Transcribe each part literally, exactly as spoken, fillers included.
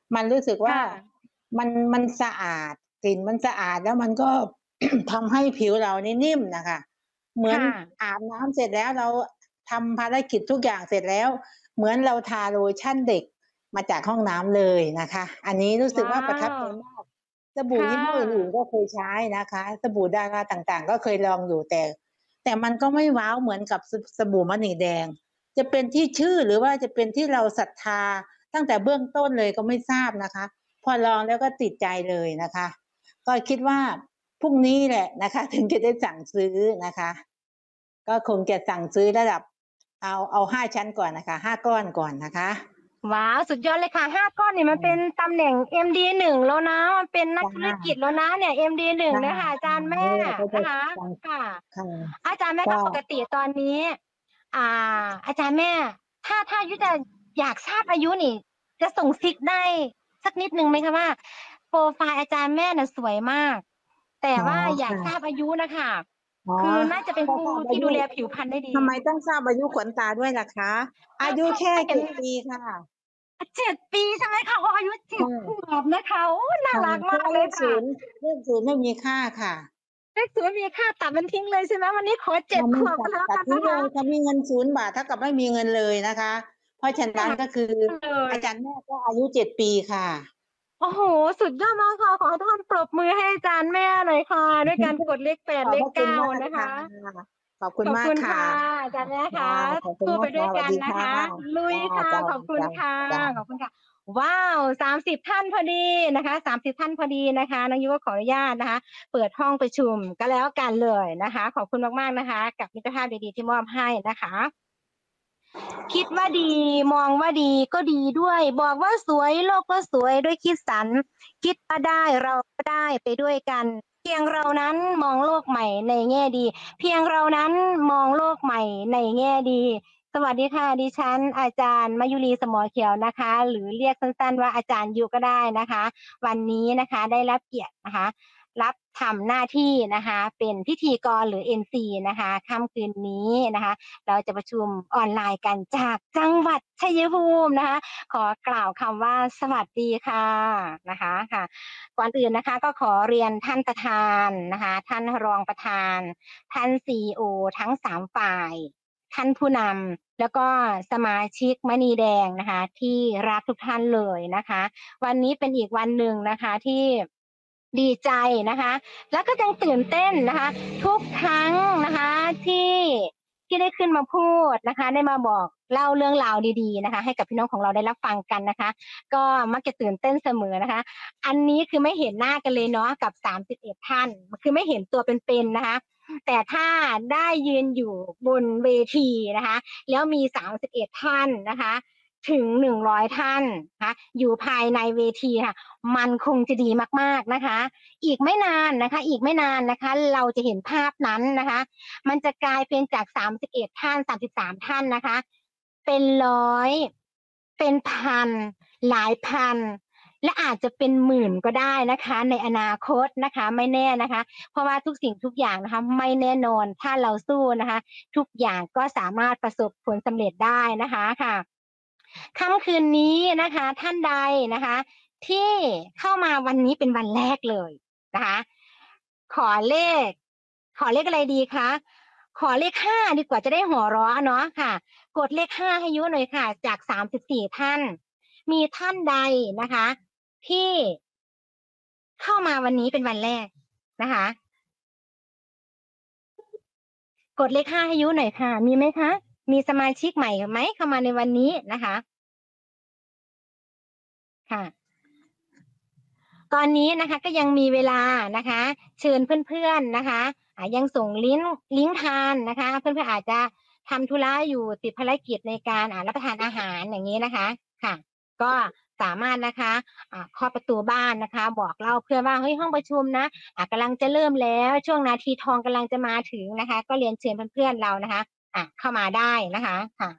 มันรู้สึกคว่า่ะมันมันสะอาด กลิ่นมันสะอาด แล้วมันก็ ทำให้ผิวเรานี่นิ่มน่ะค่ะ เหมืคอน่ะอาบน้ำเสร็จแล้ว เราทำภารกิจทุกอย่างเสร็จแล้ว เหมือนเราทาโลชั่นเด็กมาจากห้องน้ำเลยนะคะ อันนี้รู้สวึ้กาว่าประทับใจวมาก สบูค่่ยี่ห้ออื่นะๆ ก็เคยใช้นะคะ สบู่ดาราต่าง ๆ ก็เคยลองอยู่ แต่ แต่มันก็ไม่ว้าวเหมือนกับ ส สบู่มะหนี่แดง จะเป็นที่ชื่อ หรือว่าจะเป็นที่เราศรัทธาตั้งแต่เบื้องต้นเลยก็ไม่ทราบนะคะ พอลองแล้วก็ติดใจเลยนะคะ ก็คิดว่าพรุ่งนี้แหละนะคะ ถึงจะได้สั่งซื้อนะคะ ก็คงจะสั่งซื้อระดับ เอา เอา ห้า ชั้นก่อนน่ะค่ะ ห้า ก้อนก่อนนะคะว้าว สุดยอดเลยค่ะ ห้า ก้อนนี่อมืันเป็นมตำแหน่ง เอ็ม ดี หนึ่ง แล้วนะ มันเป็นนัจก้ธุรกิจะแล้วนะเนี่ย เอ็ม ดี หนึ่งค่ะเนี่ยค่ะ อาจารย์แมๆ่นี่แหละก็จนะะคะสั่งค่ะค่ะอาจารย์แม่กค็ะ ปกติตอนนี้ อ่า อาจารย์แม่ ถ้า ถ้ายุจะอยากทราบอายุนี่ จะส่งซิกได้สักนิดหนึ่งไหมคะว่า โพรไฟล์อาจารย์แม่น่ะสวยมาก แต่อ๋อว่าอยคาก่ทราะบอายุน่ะค่ะอ๋อคือน่าจะเป็นถ้าผู้ททราบอี่าดยูุแลผิวพรรณได้ดีทำไมต้องทราบอายุขนตาด้วยล่ะคะ? ออาายุเพราะแค่ว่าเห็เจน็ด ปีค่ะอะ เจ็ด ปีใช่ไหมคะ? อ๋อ อายุ เจค็ด่ขะวบนะคะ โอ้ น่าค่ะรักมเพราะาวก่าเเลลขยค่ศูะนย์ เลข ศูนย์ ไม่มีค่าค่ะเลข ศูนย์ ไม่มีค่า ตัดมันทิ้งเลยใช่ไหม? วันนี้ขอ เจค็่ดะ ไมข่วบตกั็ดแล้วกันนตัดทิ้งะคเละย ถ้ามีเงิน ศูนย์ บาท เท่ากับไม่มีเงินเลยนะคะ เพราะฉะคนั่้ะน ก็คือเลอายจารย์แม่ก็อายุ เจ็ด ปีค่ะโอ้โฮ สุดยอดมากค่ะ ขอให้ทุกคนปรบมือให้อาจารย์แม่หน่อยค่ะ ด้วยการกดเลข แปดขอบพระเลข เคกุณ้ามากนะคค่ะะขอบคุขอบคณมากุณค่คะ่ะ อาจารย์แม่คค่ะะ ขอบคุสณู้มไาปดกค้่วะยกสวััสดีคนนะ่ะคะ ลุจยค่ะ้ะขอบคุณค่ะๆ จ้ะขอบคุณค่ะ ว้าว สามสิบ ท่านพอดีนะคะ สามสิบ ท่านพอดีนะคะ น้องยุ้ยก็ขออนุญาตนะคะ เปิดห้องประชุมก็แล้วกันเลยนะคะ ขอบคุณมาก ๆ นะคะ กับมิตรภาพดี ๆ ที่มอบให้นะคะ คิดว่าดี มองว่าดีก็ดีด้วย บอกว่าสวย โลกก็สวยด้วยคิดสรร คิดว่าได้ เราก็ได้ไปด้วยกัน เพียงเรานั้นมองโลกใหม่ในแง่ดี เพียงเรานั้นมองโลกใหม่ในแง่ดี สวัสดีค่ะ ดิฉันอาจารย์มยุรี สมรเขียวนะคะ หรือเรียกสั้น ๆ ว่าอาจารย์ยุก็ได้นะคะ วันนี้นะคะได้รับเกียรตินะคะ รับทำหน้าที่นะคะเป็นพิธีกร หรือ เอ็ม ซี นะคะ ค่ำคืนนี้นะคะ เราจะประชุมออนไลน์กันจากจังหวัดชัยภูมินะคะ ขอกล่าวคำว่า สวัสดีค่ะ นะคะ ค่ะ ก่อนอื่นนะคะก็ขอเรียนท่านประธานนะคะ ท่านรองประธาน ท่าน ซี อี โอ ทั้ง สาม ฝ่าย ท่านผู้นำ แล้วก็สมาชิกมณีแดงนะคะ ที่รักทุกท่านเลยนะคะ วันนี้เป็นอีกวันหนึ่งนะคะที่ดีใจนะคะ แล้วก็ยังตื่นเต้นนะคะ ทุกครั้งนะคะที่ ที่ได้ขึ้นมาพูดนะคะ ได้มาบอกเล่าเรื่องราวดี ๆ นะคะ ให้กับพี่น้องของเราได้รับฟังกันนะคะ ก็มักจะตื่นเต้นเสมอนะคะ อันนี้คือไม่เห็นหน้ากันเลยเนาะกับ สามสิบเอ็ด ท่าน คือไม่เห็นตัวเป็น ๆ นะคะ แต่ถ้าได้ยืนอยู่บนเวทีนะคะ แล้วมี สามสิบเอ็ด ท่านนะคะ ถึง หนึ่งร้อย ท่านนะคะ อยู่ภายในเวทีค่ะ มันคงจะดีมาก ๆ นะคะ อีกไม่นานนะคะ อีกไม่นานนะคะ เราจะเห็นภาพนั้นนะคะ มันจะกลายเป็นจาก สามสิบเอ็ด ท่าน สามสิบสาม ท่านนะคะ เป็น ร้อย เป็น พัน หลายพัน และอาจจะเป็นหมื่นก็ได้นะคะในอนาคตนะคะ ไม่แน่นะคะ เพราะว่าทุกสิ่งทุกอย่างนะคะไม่แน่นอน ถ้าเราสู้นะคะ ทุกอย่างก็สามารถประสบผลสำเร็จได้นะคะ ค่ะ ค่ำคืนนี้นะคะ ท่านใดนะคะที่เข้ามาวันนี้เป็นวันแรกเลยนะคะ ขอเลข ขอเลขอะไรดีคะ? ขอเลข ห้า ดีกว่าจะได้หัวเราะเนาะค่ะ กดเลข ห้า ให้ยุหน่อยค่ะ จาก สามสิบสี่ ท่าน มีท่านใดนะคะที่เข้ามาวันนี้เป็นวันแรกนะคะ กดเลข ห้า ให้ยุหน่อยค่ะ มีไหมคะ? มีสมาชิกใหม่ไหมเข้ามาในวันนี้นะคะ? ค่ะ ตอนนี้นะคะก็ยังมีเวลานะคะ เชิญเพื่อน ๆ นะคะ อ่า ยังส่งลิงก์ ลิงก์ทานนะคะ เพื่อน ๆ อาจจะทำธุระอยู่ ติดภารกิจในการ อ่า รับประทานอาหาร อย่างงี้นะคะ ค่ะ ก็สามารถนะคะ อ่า เคาะประตูบ้านนะคะ บอกเล่าเพื่อนว่า เฮ้ย ห้องประชุมนะ อ่า กำลังจะเริ่มแล้ว ช่วงนาทีทองกำลังจะมาถึงนะคะ ก็เรียนเชิญเพื่อน ๆ เรานะคะ อ่า เข้ามาได้นะคะ ค่ะ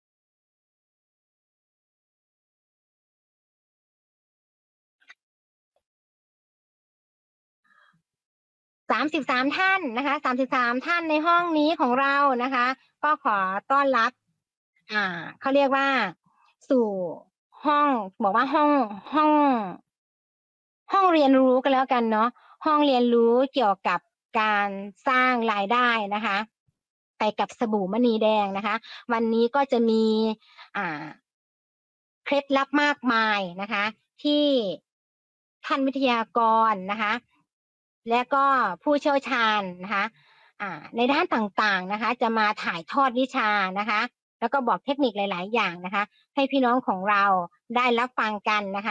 สามสิบสาม ท่านนะคะ สามสิบสาม ท่านในห้องนี้ของเรานะคะ ก็ขอต้อนรับ อ่า เขาเรียกว่า สู่ห้องบอกว่าห้องห้อง ห้องเรียนรู้กันแล้วกันเนาะห้องเรียนรู้เกี่ยวกับการสร้างรายได้นะคะไปกับสบู่มณีแดงนะคะ วันนี้ก็จะมีอ่าเคล็ดลับมากมายนะคะ ที่ท่านวิทยากรนะคะ และก็ผู้เชี่ยวชาญนะคะอ่าในด้านต่างๆนะคะ จะมาถ่ายทอดวิชานะคะ แล้วก็บอกเทคนิคหลายๆอย่างนะคะ ให้พี่น้องของเราได้รับฟังกันนะคะ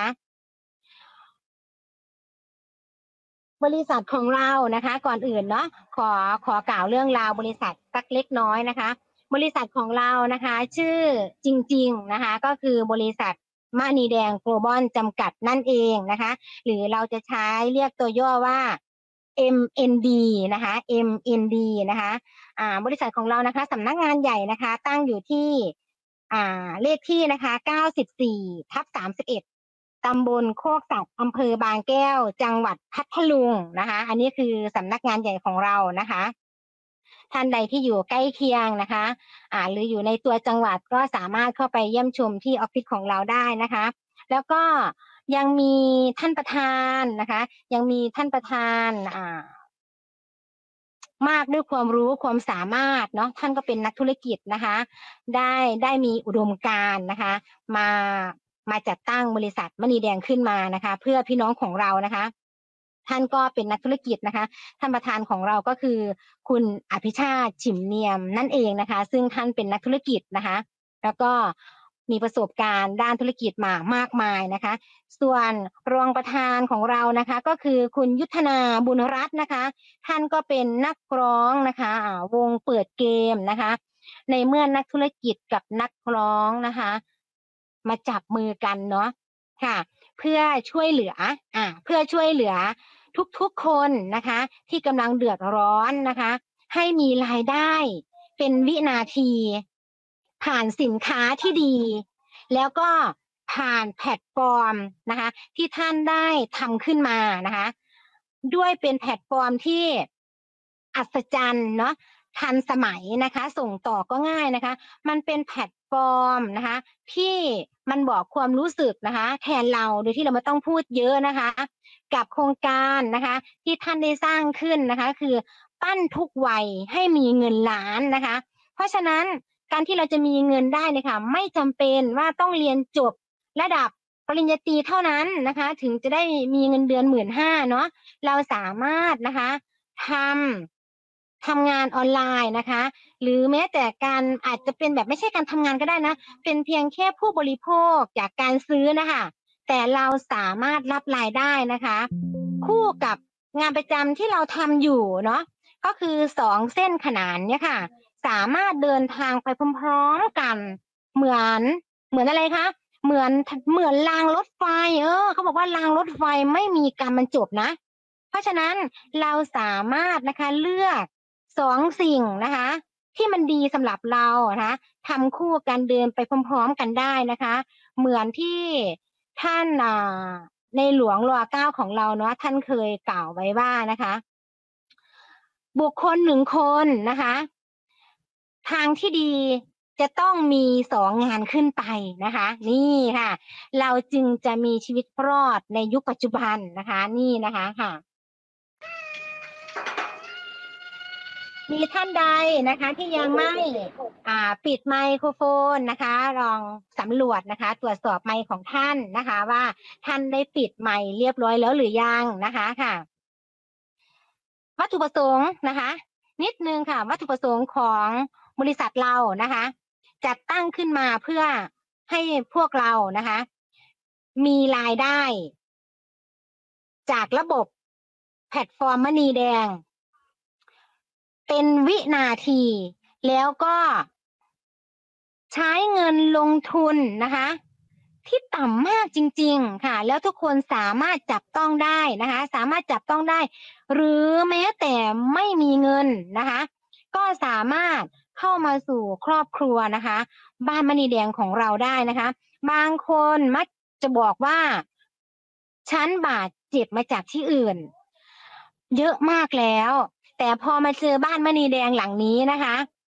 บริษัทของเรานะคะก่อนอื่นเนาะขอขอกล่าวเรื่องราวบริษัทสักเล็กน้อยนะคะ บริษัทของเรานะคะชื่อจริงๆนะคะก็คือบริษัทมณีแดง Global จำกัดนั่นเองนะคะหรือเราจะใช้เรียกตัวย่อว่า เอ็ม เอ็น ดี นะคะ เอ็ม เอ็น ดี นะคะอ่าบริษัทของเรานะคะสำนักงานใหญ่นะคะตั้งอยู่ที่อ่าเลขที่นะคะเก้าสิบสี่ทับสามสิบเอ็ดตำบลโคกสับอำเภอบางแก้วจังหวัดพัทลุงนะคะอันนี้คือสำนักงานใหญ่ของเรานะคะท่านใดที่อยู่ใกล้เคียงนะคะอ่าหรืออยู่ในตัวจังหวัดก็สามารถเข้าไปเยี่ยมชมที่ออฟฟิศของเราได้นะคะแล้วก็ยังมีท่านประธานนะคะยังมีท่านประธานอ่ามากด้วยความรู้ความสามารถเนาะท่านก็เป็นนักธุรกิจนะคะได้ได้มีอุดมการณ์นะคะมามาจัดตั้งบริษัทมณีแดงขึ้นมานะคะเพื่อพี่น้องของเรานะคะท่านก็เป็นนักธุรกิจนะคะท่านประธานของเราก็คือคุณอภิชาติฉิมเนียมนั่นเองนะคะซึ่งท่านเป็นนักธุรกิจนะคะแล้วก็มีประสบการณ์ด้านธุรกิจมามากมายนะคะส่วนรองประธานของเรานะคะก็คือคุณยุทธนาบุญรัตน์นะคะท่านก็เป็นนักร้องนะคะวงเปิดเกมนะคะในเมื่อนักธุรกิจกับนักร้องนะคะมาจับมือกันเนาะค่ะเพื่อช่วยเหลืออ่าเพื่อช่วยเหลือทุกๆคนนะคะที่กำลังเดือดร้อนนะคะให้มีรายได้เป็นวินาทีผ่านสินค้าที่ดีแล้วก็ผ่านแพลตฟอร์มนะคะที่ท่านได้ทำขึ้นมานะคะด้วยเป็นแพลตฟอร์มที่อัศจรรย์เนาะทันสมัยนะคะส่งต่อก็ง่ายนะคะมันเป็นแพลตฟอร์มนะคะที่มันบอกความรู้สึกนะคะแทนเราโดยที่เราไม่ต้องพูดเยอะนะคะกับโครงการนะคะที่ท่านได้สร้างขึ้นนะคะคือปั้นทุกวัยให้มีเงินล้านนะคะเพราะฉะนั้นการที่เราจะมีเงินได้เนี่ยค่ะไม่จำเป็นว่าต้องเรียนจบระดับปริญญาตรีเท่านั้นนะคะถึงจะได้มีเงินเดือนหมื่นห้าเนาะเราสามารถนะคะทำทำงานออนไลน์นะคะหรือแม้แต่การอาจจะเป็นแบบไม่ใช่การทำงานก็ได้นะเป็นเพียงแค่ผู้บริโภคจากการซื้อนะคะแต่เราสามารถรับรายได้นะคะคู่กับงานประจำที่เราทำอยู่เนาะก็คือสองเส้นขนานเนี่ยค่ะสามารถเดินทางไปพร้อมๆกันเหมือนเหมือนอะไรคะเหมือนเหมือนรางรถไฟเออเขาบอกว่ารางรถไฟไม่มีการบรรจบนะเพราะฉะนั้นเราสามารถนะคะเลือกสองสิ่งนะคะที่มันดีสำหรับเรานะคะทำคู่กันเดินไปพร้อมๆกันได้นะคะเหมือนที่ท่านอ่าในหลวงรัชกาลที่เก้าของเราเนาะท่านเคยกล่าวไว้ว่านะคะบุคคลหนึ่งคนนะคะทางที่ดีจะต้องมีสองงานขึ้นไปนะคะนี่ค่ะเราจึงจะมีชีวิตรอดในยุคปัจจุบันนะคะนี่นะคะค่ะมีท่านใดนะคะที่ยังไม่อ่าปิดไมโครโฟนนะคะลองสำรวจนะคะตรวจสอบไมค์ของท่านนะคะว่าท่านได้ปิดไมค์เรียบร้อยแล้วหรือยังนะคะค่ะวัตถุประสงค์นะคะนิดนึงค่ะวัตถุประสงค์ของบริษัทเรานะคะจัดตั้งขึ้นมาเพื่อให้พวกเรานะคะมีรายได้จากระบบแพลตฟอร์มมณีแดงเป็นวินาทีแล้วก็ใช้เงินลงทุนนะคะที่ต่ำมากจริงๆค่ะแล้วทุกคนสามารถจับต้องได้นะคะสามารถจับต้องได้หรือแม้แต่ไม่มีเงินนะคะก็สามารถเข้ามาสู่ครอบครัวนะคะบ้านมณีแดงของเราได้นะคะบางคนมักจะบอกว่าฉันบาดเจ็บมาจากที่อื่นเยอะมากแล้วแต่พอมาเจอบ้านมณีแดงหลังนี้นะคะ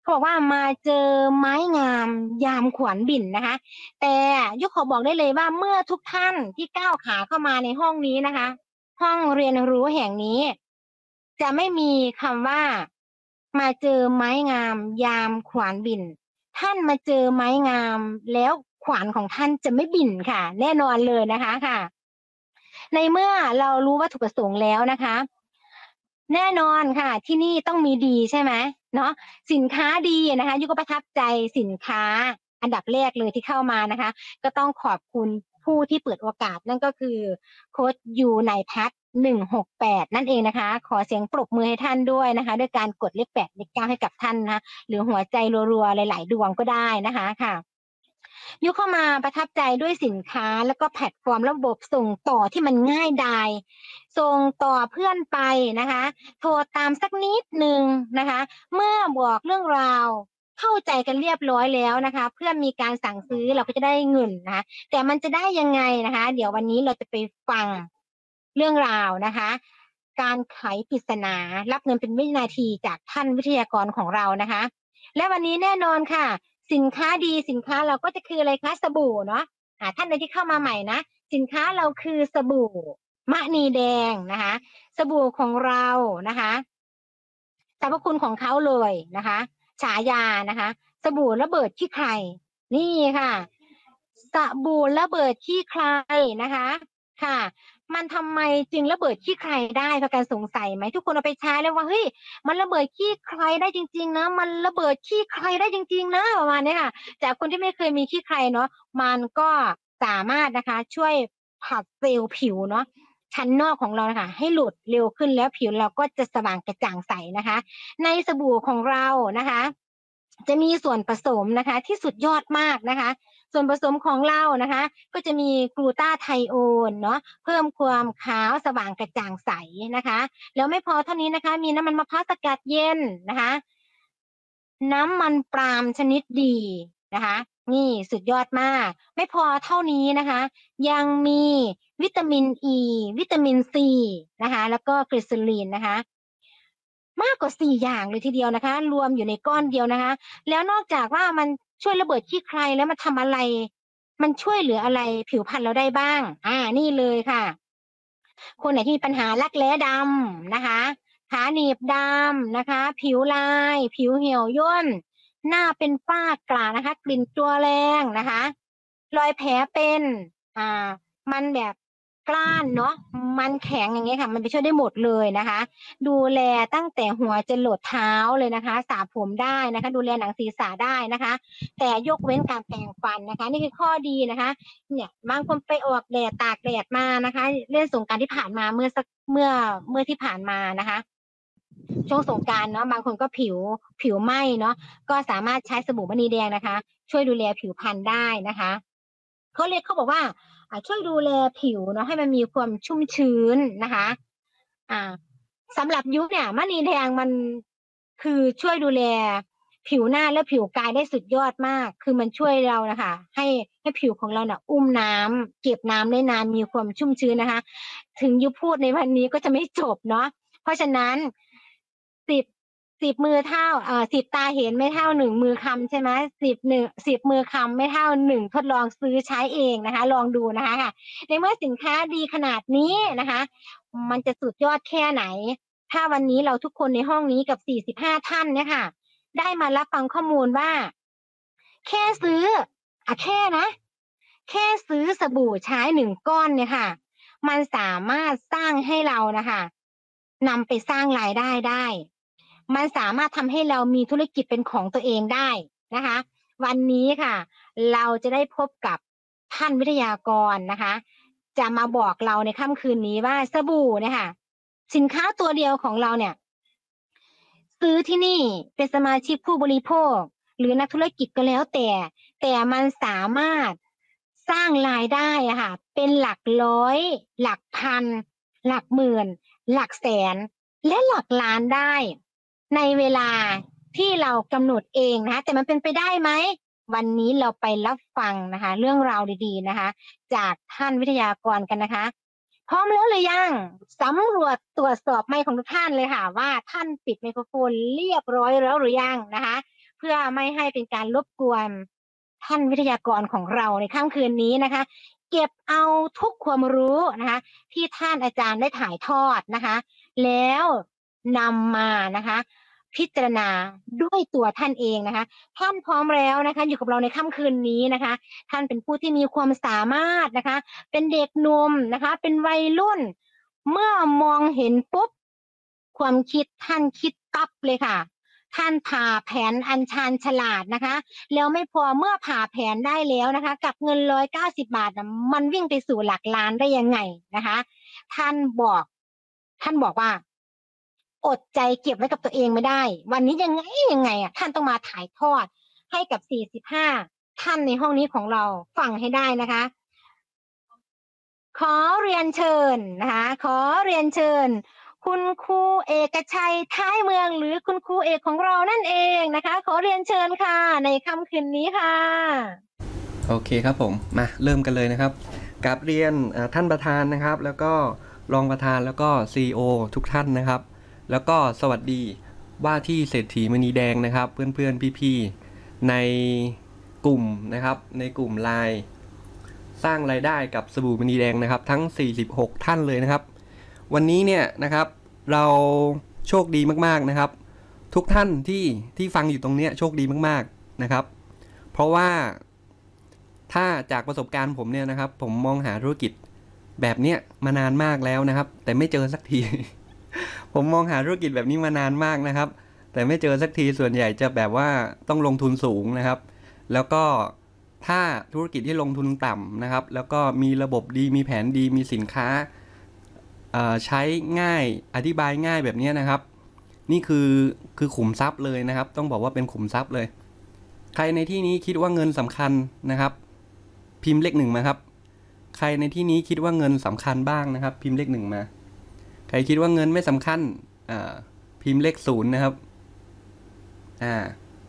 เขาบอกว่ามาเจอไม้งามยามขวัญบิ่นนะคะ แต่ยุคขอบอกได้เลยว่าเมื่อทุกท่านที่ก้าวขาเข้ามาในห้องนี้นะคะ ห้องเรียนรู้แห่งนี้ จะไม่มีคำว่ามาเจอไม้งามยามขวานบินท่านมาเจอไม้งามแล้วขวานของท่านจะไม่บินค่ะแน่นอนเลยนะคะค่ะในเมื่อเรารู้วัตถุประสงค์แล้วนะคะแน่นอนค่ะที่นี่ต้องมีดีใช่ไหมเนาะสินค้าดีนะคะยุก็ประทับใจสินค้าอันดับแรกเลยที่เข้ามานะคะก็ต้องขอบคุณผู้ที่เปิดโอกาสนั่นก็คือโค้ชยูไนพัทหนึ่งหกแปดนั่นเองนะคะขอเสียงปรบมือให้ท่านด้วยนะคะด้วยการกดเลขแปดเลขเก้าให้กับท่านนะหรือหัวใจรัวๆหลายๆดวงก็ได้นะคะค่ะยุคเข้ามาประทับใจด้วยสินค้าแล้วก็แพลตฟอร์มระบบส่งต่อที่มันง่ายดายส่งต่อเพื่อนไปนะคะโทรตามสักนิดนึงนะคะเมื่อบอกเรื่องราวเข้าใจกันเรียบร้อยแล้วนะคะเพื่อมีการสั่งซื้อเราก็จะได้เงินนะคะแต่มันจะได้ยังไงนะคะเดี๋ยววันนี้เราจะไปฟังเรื่องราวนะคะการไขปริศนารับเงินเป็นวินาทีจากท่านวิทยากรของเรานะคะและวันนี้แน่นอนค่ะสินค้าดีสินค้าเราก็จะคืออะไรคะสบู่เนาะอ่าท่านใดที่เข้ามาใหม่นะสินค้าเราคือสบู่มะนีแดงนะคะสบู่ของเรานะคะสรรพคุณของเขาเลยนะคะฉายานะคะสบู่ระเบิดขี้ใครนี่ค่ะสบู่ระเบิดขี้ใครนะคะค่ะมันทำไมจึงระเบิดขี้ใครได้ประกันสงสัยไหมทุกคนเอาไปใช้แล้วว่าเฮ้ยมันระเบิดขี้ใครได้จริงๆนะมันระเบิดขี้ใครได้จริงๆนะประมาณนี้ค่ะจากคนที่ไม่เคยมีขี้ใครเนาะมันก็สามารถนะคะช่วยผัดเซลล์ผิวเนาะชั้นนอกของเรานะคะให้หลุดเร็วขึ้นแล้วผิวเราก็จะสว่างกระจ่างใสนะคะในสบู่ของเรานะคะจะมีส่วนผสมนะคะที่สุดยอดมากนะคะส่วนผสมของเรานะคะก็จะมีกลูตาไทโอนเนาะเพิ่มความขาวสว่างกระจ่างใสนะคะแล้วไม่พอเท่านี้นะคะมีน้ำมันมะพร้าวสกัดเย็นนะคะน้ำมันปาล์มชนิดดีนะคะนี่สุดยอดมากไม่พอเท่านี้นะคะยังมีวิตามินอีวิตามินซีนะคะแล้วก็กลิเซอรีนนะคะมากกว่าสี่อย่างเลยทีเดียวนะคะรวมอยู่ในก้อนเดียวนะคะแล้วนอกจากว่ามันช่วยระเบิดขี้ใครแล้วมันทำอะไรมันช่วยเหลืออะไรผิวพรรณเราได้บ้างอ่านี่เลยค่ะคนไหนที่มีปัญหารักแร้ดำนะคะขาหนีบดำนะคะผิวลายผิวเหี่ยวย่นหน้าเป็นฝ้ากระนะคะกลิ่นตัวแรงนะคะรอยแผลเป็นอ่ามันแบบกล้านเนาะมันแข็งอย่างเงี้ยค่ะมันไปช่วยได้หมดเลยนะคะดูแลตั้งแต่หัวจรดเท้าเลยนะคะสระผมได้นะคะดูแลหนังศีรษะได้นะคะแต่ยกเว้นการแปรงฟันนะคะนี่คือข้อดีนะคะเนี่ยบางคนไปออกแดดตากแดดมานะคะเล่นสงกรานต์ที่ผ่านมาเมื่อสักเมื่อเมื่อที่ผ่านมานะคะช่วงสงกรานต์เนาะบางคนก็ผิวผิวไหม้เนาะก็สามารถใช้สบู่มณีแดงนะคะช่วยดูแลผิวพรรณได้นะคะเขาเรียกเขาบอกว่าอ่าช่วยดูแลผิวเนาะให้มันมีความชุ่มชื้นนะคะอ่าสำหรับยุคเนี่ยมณีแดงมันคือช่วยดูแลผิวหน้าและผิวกายได้สุดยอดมากคือมันช่วยเรานะคะให้ให้ผิวของเราเนี่ยอุ้มน้ำเก็บน้ำได้นานมีความชุ่มชื้นนะคะถึงยุพูดในวันนี้ก็จะไม่จบเนาะเพราะฉะนั้นสิบสิบมือเท่าเอ่อสิบตาเห็นไม่เท่าหนึ่งมือคำใช่ไหมสิบหนึ่งสิบมือคำไม่เท่าหนึ่งทดลองซื้อใช้เองนะคะลองดูนะคะค่ะในเมื่อสินค้าดีขนาดนี้นะคะมันจะสุดยอดแค่ไหนถ้าวันนี้เราทุกคนในห้องนี้กับสี่สิบห้าท่านเนี่ยค่ะได้มารับฟังข้อมูลว่าแค่ซื้ออ่ะแค่นะแค่ซื้อสบู่ใช้หนึ่งก้อนเนี่ยค่ะมันสามารถสร้างให้เรานะคะนำไปสร้างรายได้ได้มันสามารถทำให้เรามีธุรกิจเป็นของตัวเองได้นะคะวันนี้ค่ะเราจะได้พบกับท่านวิทยากรนะคะจะมาบอกเราในค่ำคืนนี้ว่าสบู่เนี่ยค่ะสินค้าตัวเดียวของเราเนี่ยซื้อที่นี่เป็นสมาชิกผู้บริโภคหรือนักธุรกิจก็แล้วแต่แต่มันสามารถสร้างรายได้อะค่ะเป็นหลักร้อยหลักพันหลักหมื่นหลักแสนและหลักล้านได้ในเวลาที่เรากำหนดเองนะคะแต่มันเป็นไปได้ไหมวันนี้เราไปรับฟังนะคะเรื่องราวดีๆนะคะจากท่านวิทยากรกันนะคะพร้อมแล้วหรือยังสำรวจตรวจสอบไมค์ของทุกท่านเลยค่ะว่าท่านปิดไมโครโฟนเรียบร้อยแล้วหรือยังนะคะเพื่อไม่ให้เป็นการรบกวนท่านวิทยากรของเราในค่ำคืนนี้นะคะเก็บเอาทุกความรู้นะคะที่ท่านอาจารย์ได้ถ่ายทอดนะคะแล้วนำมานะคะพิจารณาด้วยตัวท่านเองนะคะท่านพร้อมแล้วนะคะอยู่กับเราในค่ำคืนนี้นะคะท่านเป็นผู้ที่มีความสามารถนะคะเป็นเด็กหนุ่มนะคะเป็นวัยรุ่นเมื่อมองเห็นปุ๊บความคิดท่านคิดปั๊บเลยค่ะท่านผ่าแผนอันชาญฉลาดนะคะแล้วไม่พอเมื่อผ่าแผนได้แล้วนะคะกับเงินร้อยเก้าสิบบาทนะมันวิ่งไปสู่หลักล้านได้ยังไงนะคะท่านบอกท่านบอกว่าอดใจเก็บไว้กับตัวเองไม่ได้วันนี้ยังไงยังไงอ่ะท่านต้องมาถ่ายทอดให้กับสี่สิบห้าท่านในห้องนี้ของเราฟังให้ได้นะคะขอเรียนเชิญนะคะขอเรียนเชิญคุณครูเอกชัยท้ายเมืองหรือคุณครูเอกของเรานั่นเองนะคะขอเรียนเชิญค่ะในค่ำคืนนี้ค่ะโอเคครับผมมาเริ่มกันเลยนะครับกราบเรียนท่านประธานนะครับแล้วก็รองประธานแล้วก็ ซี อี โอ ทุกท่านนะครับแล้วก็สวัสดีว่าที่เศรษฐีมณีแดงนะครับเพื่อนๆพี่ๆในกลุ่มนะครับในกลุ่ม ไลน์ สร้างรายได้กับสบู่มณีแดงนะครับทั้งสี่สิบหกท่านเลยนะครับวันนี้เนี่ยนะครับเราโชคดีมากๆนะครับทุกท่านที่ที่ฟังอยู่ตรงนี้โชคดีมากๆนะครับเพราะว่าถ้าจากประสบการณ์ผมเนี่ยนะครับผมมองหาธุรกิจแบบเนี้ยมานานมากแล้วนะครับแต่ไม่เจอสักที ผมมองหาธุรกิจแบบนี้มานานมากนะครับแต่ไม่เจอสักทีส่วนใหญ่จะแบบว่าต้องลงทุนสูงนะครับแล้วก็ถ้าธุรกิจที่ลงทุนต่ำนะครับแล้วก็มีระบบดีมีแผนดีมีสินค้าใช้ง่ายอธิบายง่ายแบบนี้นะครับนี่คือคือขุมทรัพย์เลยนะครับต้องบอกว่าเป็นขุมทรัพย์เลยใครในที่นี้คิดว่าเงินสำคัญนะครับพิมพ์เลขหนึ่งมาครับใครในที่นี้คิดว่าเงินสำคัญบ้างนะครับพิมพ์เลขหนึ่งมาใครคิดว่าเงินไม่สำคัญอ่าพิมพ์เลขศูนย์นะครับอ่า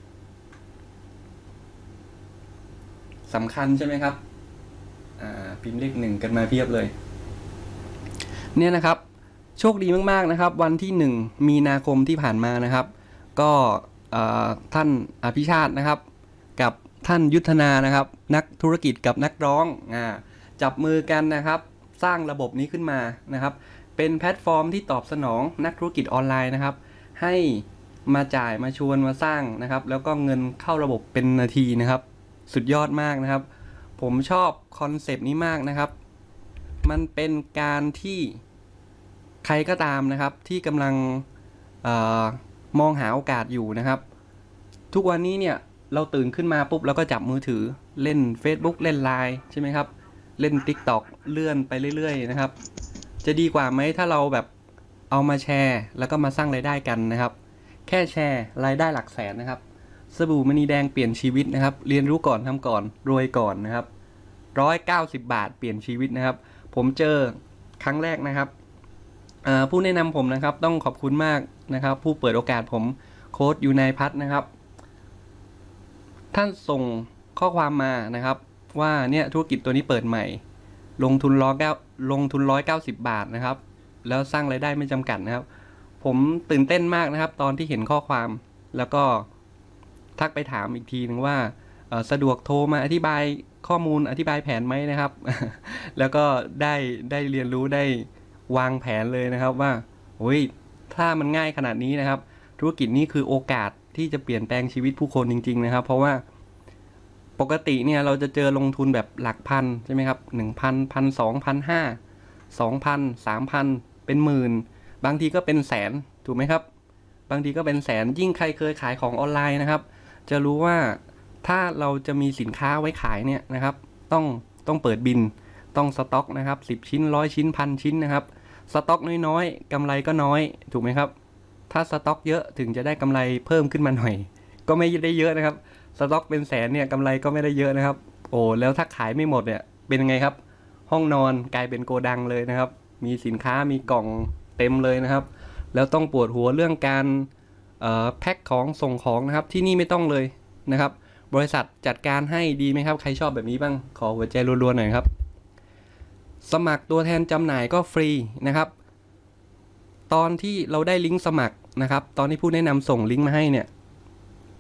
สำคัญใช่ไหมครับอ่าพิมพ์เลขหนึ่งกันมาเพียบเลยเนี่ยนะครับโชคดีมากๆนะครับวันที่หนึ่งมีนาคมที่ผ่านมานะครับก็ท่านอภิชาตินะครับกับท่านยุทธนานะครับนักธุรกิจกับนักร้องอ่าจับมือกันนะครับสร้างระบบนี้ขึ้นมานะครับเป็นแพลตฟอร์มที่ตอบสนองนักธุรกิจออนไลน์นะครับให้มาจ่ายมาชวนมาสร้างนะครับแล้วก็เงินเข้าระบบเป็นนาทีนะครับสุดยอดมากนะครับผมชอบคอนเซปต์นี้มากนะครับมันเป็นการที่ใครก็ตามนะครับที่กำลังเอ่อมองหาโอกาสอยู่นะครับทุกวันนี้เนี่ยเราตื่นขึ้นมาปุ๊บแล้วก็จับมือถือเล่น Facebook เล่น ไลน์ ใช่ไหมครับเล่น ติ๊กต็อก เลื่อนไปเรื่อยๆนะครับจะดีกว่าไหมถ้าเราแบบเอามาแชร์แล้วก็มาสร้างรายได้กันนะครับแค่แชร์รายได้หลักแสนนะครับสบู่มณีแดงเปลี่ยนชีวิตนะครับเรียนรู้ก่อนทำก่อนรวยก่อนนะครับหนึ่งร้อยเก้าสิบบาทเปลี่ยนชีวิตนะครับผมเจอครั้งแรกนะครับผู้แนะนำผมนะครับต้องขอบคุณมากนะครับผู้เปิดโอกาสผมโค้ชยูไนพัฒน์นะครับท่านส่งข้อความมานะครับว่าเนี่ยธุรกิจตัวนี้เปิดใหม่ลงทุนร้อยเก้าลงทุนร้อยเก้าสิบบาทนะครับแล้วสร้างรายได้ไม่จำกัดนะครับผมตื่นเต้นมากนะครับตอนที่เห็นข้อความแล้วก็ทักไปถามอีกทีนึงว่าสะดวกโทรมาอธิบายข้อมูลอธิบายแผนไหมนะครับ แล้วก็ได้ได้เรียนรู้ได้วางแผนเลยนะครับว่าโอ้ยถ้ามันง่ายขนาดนี้นะครับธุรกิจนี้คือโอกาสที่จะเปลี่ยนแปลงชีวิตผู้คนจริงๆนะครับเพราะว่าปกติเนี่ยเราจะเจอลงทุนแบบหลักพันใช่ไหมครับหนึ่งพันพันสองพันห้าสองพันสามพันเป็นหมื่นบางทีก็เป็นแสนถูกไหมครับบางทีก็เป็นแสนยิ่งใครเคยขายของออนไลน์นะครับจะรู้ว่าถ้าเราจะมีสินค้าไว้ขายเนี่ยนะครับต้องต้องเปิดบินต้องสต็อกนะครับสิบชิ้นร้อยชิ้นพันชิ้นนะครับสต็อกน้อยๆกำไรก็น้อยถูกไหมครับถ้าสต็อกเยอะถึงจะได้กำไรเพิ่มขึ้นมาหน่อยก็ไม่ได้เยอะนะครับสต็อกเป็นแสนเนี่ยกำไรก็ไม่ได้เยอะนะครับโอ้แล้วถ้าขายไม่หมดเนี่ยเป็นยังไงครับห้องนอนกลายเป็นโกดังเลยนะครับมีสินค้ามีกล่องเต็มเลยนะครับแล้วต้องปวดหัวเรื่องการเอ่อแพ็คของส่งของนะครับที่นี่ไม่ต้องเลยนะครับบริษัทจัดการให้ดีไหมครับใครชอบแบบนี้บ้างขอหัวใจรัวๆหน่อยครับสมัครตัวแทนจำหน่ายก็ฟรีนะครับตอนที่เราได้ลิงก์สมัครนะครับตอนที่ผู้แนะนำส่งลิงก์มาให้เนี่ย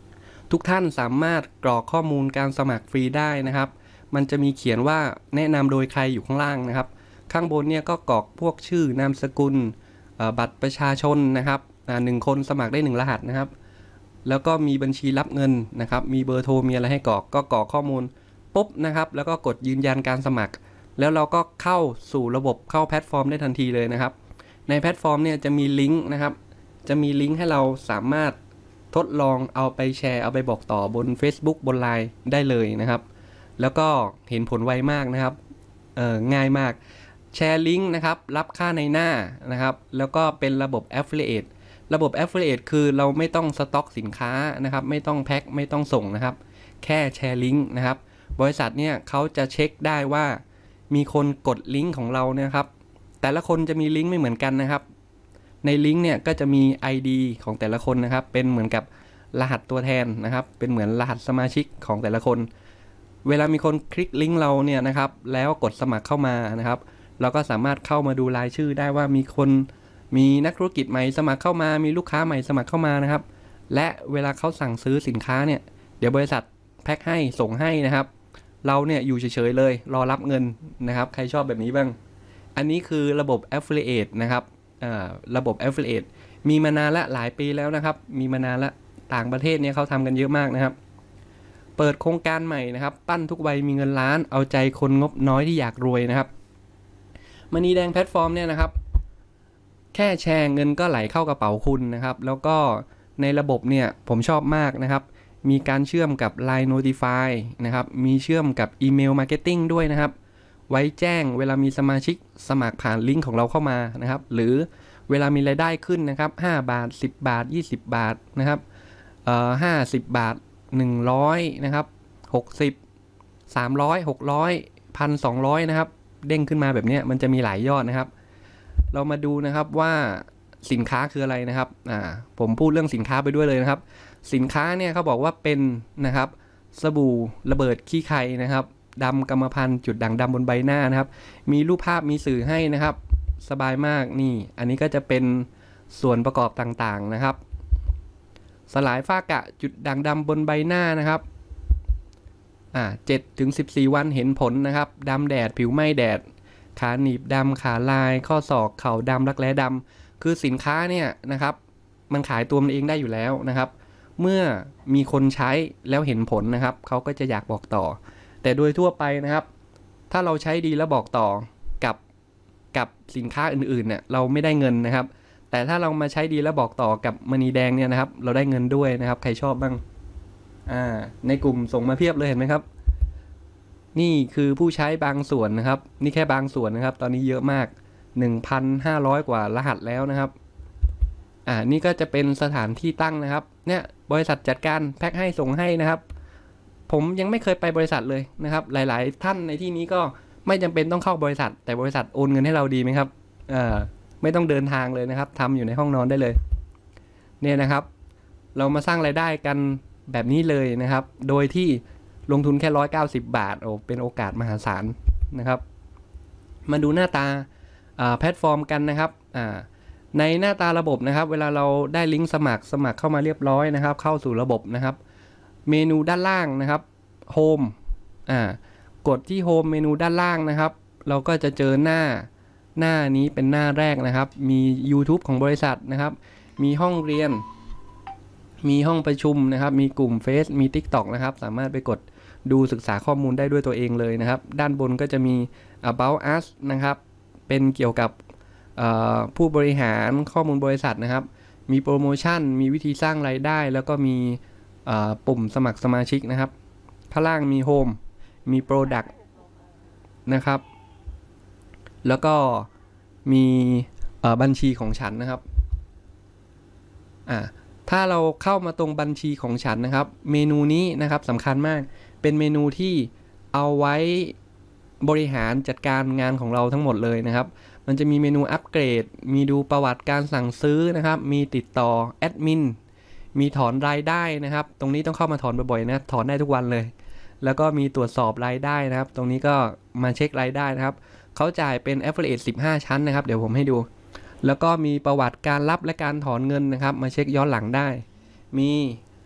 ทุกท่านสามารถกรอกข้อมูลการสมัครฟรีได้นะครับมันจะมีเขียนว่าแนะนำโดยใครอยู่ข้างล่างนะครับข้างบนเนี่ยก็กรอกพวกชื่อนามสกุลบัตรประชาชนนะครับหนึ่งคนสมัครได้หนึ่งรหัสนะครับแล้วก็มีบัญชีรับเงินนะครับมีเบอร์โทรมีอะไรให้กรอกก็กรอกข้อมูลปุ๊บนะครับแล้วก็กดยืนยันการสมัครแล้วเราก็เข้าสู่ระบบเข้าแพลตฟอร์มได้ทันทีเลยนะครับในแพลตฟอร์มเนี่ยจะมีลิงก์นะครับจะมีลิงก์ให้เราสามารถทดลองเอาไปแชร์เอาไปบอกต่อบน Facebook บน ไลน์ ได้เลยนะครับแล้วก็เห็นผลไวมากนะครับเอ่อง่ายมากแชร์ลิงก์นะครับรับค่าในหน้านะครับแล้วก็เป็นระบบ Affiliate ระบบ Affiliate คือเราไม่ต้องสต็อกสินค้านะครับไม่ต้องแพ็คไม่ต้องส่งนะครับแค่แชร์ลิงก์นะครับบริษัทเนี่ยเขาจะเช็คได้ว่ามีคนกดลิงก์ของเรานะครับแต่ละคนจะมีลิงก์ไม่เหมือนกันนะครับในลิงก์เนี่ยก็จะมี ไอ ดี ของแต่ละคนนะครับเป็นเหมือนกับรหัสตัวแทนนะครับเป็นเหมือนรหัสสมาชิกของแต่ละคนเวลามีคนคลิกลิงก์เราเนี่ยนะครับแล้วกดสมัครเข้ามานะครับเราก็สามารถเข้ามาดูรายชื่อได้ว่ามีคนมีนักธุรกิจใหม่สมัครเข้ามามีลูกค้าใหม่สมัครเข้ามานะครับและเวลาเขาสั่งซื้อสินค้าเนี่ยเดี๋ยวบริษัทแพ็คให้ส่งให้นะครับเราเนี่ยอยู่เฉยๆเลยรอรับเงินนะครับใครชอบแบบนี้บ้างอันนี้คือระบบ Affiliate นะครับระบบ Affiliate มีมานานละหลายปีแล้วนะครับมีมานานละต่างประเทศเนี่ยเขาทำกันเยอะมากนะครับเปิดโครงการใหม่นะครับปั้นทุกวัยมีเงินล้านเอาใจคนงบน้อยที่อยากรวยนะครับมณีแดงแพลตฟอร์มเนี่ยนะครับแค่แชร์เงินก็ไหลเข้ากระเป๋าคุณนะครับแล้วก็ในระบบเนี่ยผมชอบมากนะครับมีการเชื่อมกับ ไลน์ Notify นะครับมีเชื่อมกับอีเมลมาร์เก็ตติ้งด้วยนะครับไว้แจ้งเวลามีสมาชิกสมัครผ่านลิงก์ของเราเข้ามานะครับหรือเวลามีรายได้ขึ้นนะครับห้าบาทสิบบาทยี่สิบบาทนะครับเอ่อห้าสิบบาทหนึ่งร้อยนะครับหกสิบ สามร้อย หกร้อย หนึ่งพันสองร้อยนะครับเด้งขึ้นมาแบบนี้มันจะมีหลายยอดนะครับเรามาดูนะครับว่าสินค้าคืออะไรนะครับอ่าผมพูดเรื่องสินค้าไปด้วยเลยนะครับสินค้าเนี่ยเขาบอกว่าเป็นนะครับสบู่ระเบิดขี้ไข่นะครับดำกรรมพันธุ์จุดด่างดำบนใบหน้านะครับมีรูปภาพมีสื่อให้นะครับสบายมากนี่อันนี้ก็จะเป็นส่วนประกอบต่างๆนะครับสลายฝ้ากระจุดด่างดำบนใบหน้านะครับอ่าเจ็ดถึงสิบสี่วันเห็นผลนะครับดำแดดผิวไหม้แดดขาหนีบดำขาลายข้อศอกเข่าดำรักแร้ดำคือสินค้าเนี่ยนะครับมันขายตัวมันเองได้อยู่แล้วนะครับเมื่อมีคนใช้แล้วเห็นผลนะครับเขาก็จะอยากบอกต่อแต่โดยทั่วไปนะครับถ้าเราใช้ดีแล้วบอกต่อกับกับสินค้าอื่นๆเนี่ยเราไม่ได้เงินนะครับแต่ถ้าเรามาใช้ดีแล้วบอกต่อกับมณีแดงเนี่ยนะครับเราได้เงินด้วยนะครับใครชอบบ้างอ่าในกลุ่มส่งมาเพียบเลยเห็นไหมครับนี่คือผู้ใช้บางส่วนนะครับนี่แค่บางส่วนนะครับตอนนี้เยอะมาก หนึ่งพันห้าร้อย กว่ารหัสแล้วนะครับอ่านี่ก็จะเป็นสถานที่ตั้งนะครับเนี่ยบริษัทจัดการแพ็คให้ส่งให้นะครับผมยังไม่เคยไปบริษัทเลยนะครับหลายๆท่านในที่นี้ก็ไม่จำเป็นต้องเข้าบริษัทแต่บริษัทโอนเงินให้เราดีไหมครับเอ่อไม่ต้องเดินทางเลยนะครับทำอยู่ในห้องนอนได้เลยเนี่ยนะครับเรามาสร้างรายได้กันแบบนี้เลยนะครับโดยที่ลงทุนแค่หนึ่งร้อยเก้าสิบบาทโอ้เป็นโอกาสมหาศาลนะครับมาดูหน้าตาแพลตฟอร์มกันนะครับในหน้าตาระบบนะครับเวลาเราได้ลิงก์สมัครสมัครเข้ามาเรียบร้อยนะครับเข้าสู่ระบบนะครับเมนูด้านล่างนะครับโฮมอ่ากดที่โฮมเมนูด้านล่างนะครับเราก็จะเจอหน้าหน้านี้เป็นหน้าแรกนะครับมี YouTube ของบริษัทนะครับมีห้องเรียนมีห้องประชุมนะครับมีกลุ่ม Face มี TikTok นะครับสามารถไปกดดูศึกษาข้อมูลได้ด้วยตัวเองเลยนะครับด้านบนก็จะมี About Us นะครับเป็นเกี่ยวกับผู้บริหารข้อมูลบริษัทนะครับมีโปรโมชั่นมีวิธีสร้างรายได้แล้วก็มีปุ่มสมัครสมาชิกนะครับข้างล่างมี Home มี Product นะครับแล้วก็มีบัญชีของฉันนะครับอ่าถ้าเราเข้ามาตรงบัญชีของฉันนะครับเมนูนี้นะครับสำคัญมากเป็นเมนูที่เอาไว้บริหารจัดการงานของเราทั้งหมดเลยนะครับมันจะมีเมนูอัปเกรดมีดูประวัติการสั่งซื้อนะครับมีติดต่อแอดมินมีถอนรายได้นะครับตรงนี้ต้องเข้ามาถอนบ่อยๆนะถอนได้ทุกวันเลยแล้วก็มีตรวจสอบรายได้นะครับตรงนี้ก็มาเช็ครายได้นะครับเขาจ่ายเป็น Affiliate สิบห้าชั้นนะครับเดี๋ยวผมให้ดูแล้วก็มีประวัติการรับและการถอนเงินนะครับมาเช็คย้อนหลังได้มี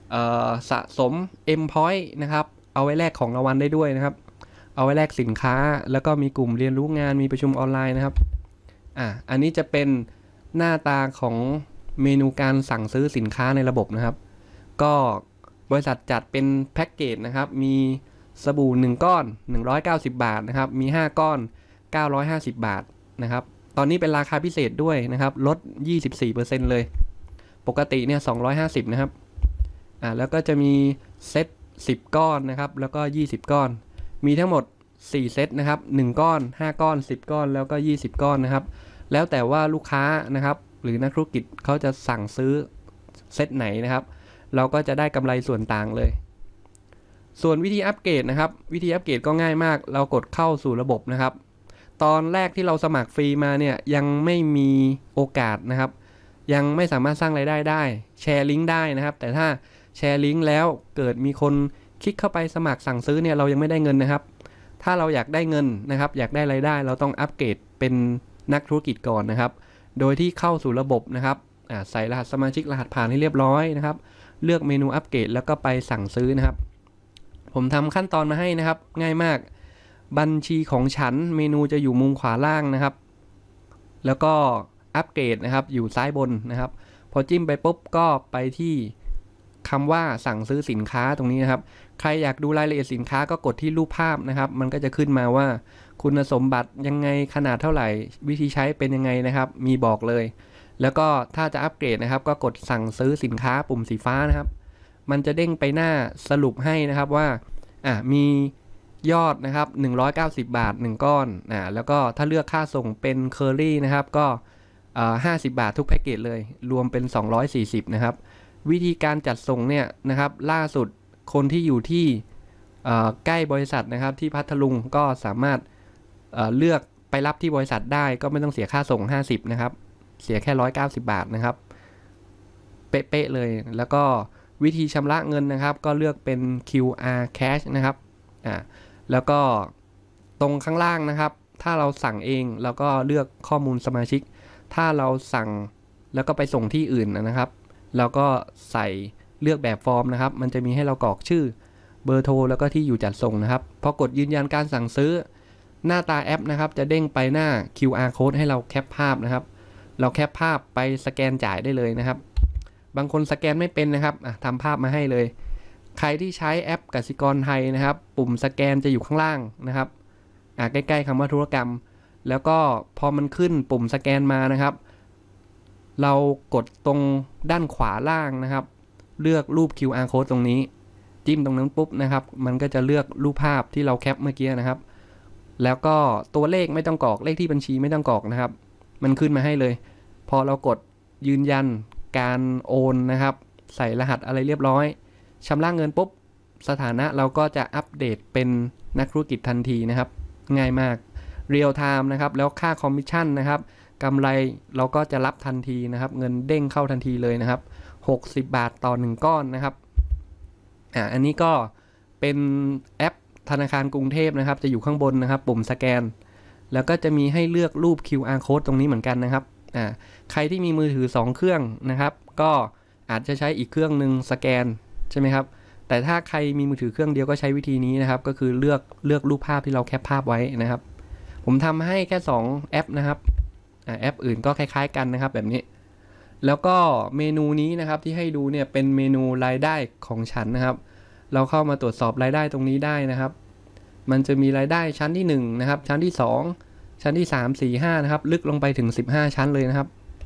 สะสม M Point นะครับเอาไว้แลกของรางวัลได้ด้วยนะครับเอาไว้แลกสินค้าแล้วก็มีกลุ่มเรียนรู้งานมีประชุมออนไลน์นะครับอ่ะอันนี้จะเป็นหน้าตาของเมนูการสั่งซื้อสินค้าในระบบนะครับก็บริษัทจัดเป็นแพ็กเกจนะครับมีสบู่หนึ่งก้อนหนึ่งร้อยเก้าสิบบาทนะครับมีห้าก้อนเก้าร้อยห้าสิบบาทนะครับตอนนี้เป็นราคาพิเศษด้วยนะครับลด ยี่สิบสี่เปอร์เซ็นต์ เลยปกติเนี่ยสองร้อยห้าสิบนะครับอ่าแล้วก็จะมีเซตสิบก้อนนะครับแล้วก็ยี่สิบก้อนมีทั้งหมดสี่เซตนะครับหนึ่งก้อนห้าก้อนสิบก้อนแล้วก็ยี่สิบก้อนนะครับแล้วแต่ว่าลูกค้านะครับหรือนักธุรกิจเขาจะสั่งซื้อเซตไหนนะครับเราก็จะได้กำไรส่วนต่างเลยส่วนวิธีอัปเกรดนะครับวิธีอัปเกรดก็ง่ายมากเรากดเข้าสู่ระบบนะครับตอนแรกที่เราสมัครฟรีมาเนี่ยยังไม่มีโอกาสนะครับยังไม่สามารถสร้างรายได้ได้แชร์ลิงก์ได้นะครับแต่ถ้าแชร์ลิงก์แล้วเกิดมีคนคลิกเข้าไปสมัครสั่งซื้อเนี่ยเรายังไม่ได้เงินนะครับถ้าเราอยากได้เงินนะครับอยากได้รายได้เราต้องอัปเกรดเป็นนักธุรกิจก่อนนะครับโดยที่เข้าสู่ระบบนะครับใส่รหัสสมาชิกรหัสผ่านให้เรียบร้อยนะครับเลือกเมนูอัปเกรดแล้วก็ไปสั่งซื้อนะครับผมทำขั้นตอนมาให้นะครับง่ายมากบัญชีของฉันเมนูจะอยู่มุมขวาล่างนะครับแล้วก็อัปเกรดนะครับอยู่ซ้ายบนนะครับพอจิ้มไปปุ๊บก็ไปที่คำว่าสั่งซื้อสินค้าตรงนี้นะครับใครอยากดูรายละเอียดสินค้าก็กดที่รูปภาพนะครับมันก็จะขึ้นมาว่าคุณสมบัติยังไงขนาดเท่าไหร่วิธีใช้เป็นยังไงนะครับมีบอกเลยแล้วก็ถ้าจะอัปเกรดนะครับก็กดสั่งซื้อสินค้าปุ่มสีฟ้านะครับมันจะเด้งไปหน้าสรุปให้นะครับว่าอ่ะมียอดนะครับหนึ่งร้อยเก้าสิบบาทหนึ่งก้อนอ่าแล้วก็ถ้าเลือกค่าส่งเป็นเคอรี่นะครับก็อ่าห้าสิบบาททุกแพ็กเกจเลยรวมเป็นสองร้อยสี่สิบนะครับวิธีการจัดส่งเนี่ยนะครับล่าสุดคนที่อยู่ที่ใกล้บริษัทนะครับที่พัทลุงก็สามารถ เอ่อ เลือกไปรับที่บริษัทได้ก็ไม่ต้องเสียค่าส่งห้าสิบนะครับเสียแค่หนึ่งร้อยเก้าสิบบาทนะครับเป๊ะๆเลยแล้วก็วิธีชำระเงินนะครับก็เลือกเป็น คิว อาร์ Cash นะครับอ่าแล้วก็ตรงข้างล่างนะครับถ้าเราสั่งเองเราก็เลือกข้อมูลสมาชิกถ้าเราสั่งแล้วก็ไปส่งที่อื่นนะครับเราก็ใส่เลือกแบบฟอร์มนะครับมันจะมีให้เรากรอกชื่อเบอร์โทรแล้วก็ที่อยู่จัดส่งนะครับพอกดยืนยันการสั่งซื้อหน้าตาแอปนะครับจะเด้งไปหน้า คิว อาร์ Code ให้เราแคปภาพนะครับเราแคปภาพไปสแกนจ่ายได้เลยนะครับบางคนสแกนไม่เป็นนะครับทำภาพมาให้เลยใครที่ใช้แอปกสิกรไทยนะครับปุ่มสแกนจะอยู่ข้างล่างนะครับใกล้ๆคำว่าธุรกรรมแล้วก็พอมันขึ้นปุ่มสแกนมานะครับเรากดตรงด้านขวาล่างนะครับเลือกรูป คิว อาร์ Code ตรงนี้จิ้มตรงนั้นปุ๊บนะครับมันก็จะเลือกรูปภาพที่เราแคปเมื่อกี้นะครับแล้วก็ตัวเลขไม่ต้องกรอกเลขที่บัญชีไม่ต้องกรอกนะครับมันขึ้นมาให้เลยพอเรากดยืนยันการโอนนะครับใส่รหัสอะไรเรียบร้อยชำระเงินปุ๊บสถานะเราก็จะอัปเดตเป็นนักธุรกิจทันทีนะครับง่ายมากเรียลไทม์นะครับแล้วค่าคอมมิชชั่นนะครับกำไรเราก็จะรับทันทีนะครับเงินเด้งเข้าทันทีเลยนะครับหกสิบบาทต่อหนึ่งก้อนนะครับอ่าอันนี้ก็เป็นแอปธนาคารกรุงเทพนะครับจะอยู่ข้างบนนะครับปุ่มสแกนแล้วก็จะมีให้เลือกรูป คิว อาร์ Code ตรงนี้เหมือนกันนะครับอ่าใครที่มีมือถือสองเครื่องนะครับก็อาจจะใช้อีกเครื่องหนึ่งสแกนใช่ไหมครับแต่ถ้าใครมีมือถือเครื่องเดียวก็ใช้วิธีนี้นะครับก็คือเลือกเลือกรูปภาพที่เราแคปภาพไว้นะครับผมทำให้แค่สองแอปนะครับแอปอื่นก็คล้ายๆกันนะครับแบบนี้แล้วก็เมนูนี้นะครับที่ให้ดูเนี่ยเป็นเมนูรายได้ของฉันนะครับเราเข้ามาตรวจสอบรายได้ตรงนี้ได้นะครับมันจะมีรายได้ชั้นที่หนึ่งนะครับชั้นที่สองชั้นที่สาม สี่ ห้านะครับลึกลงไปถึงสิบห้าชั้นเลยนะครับ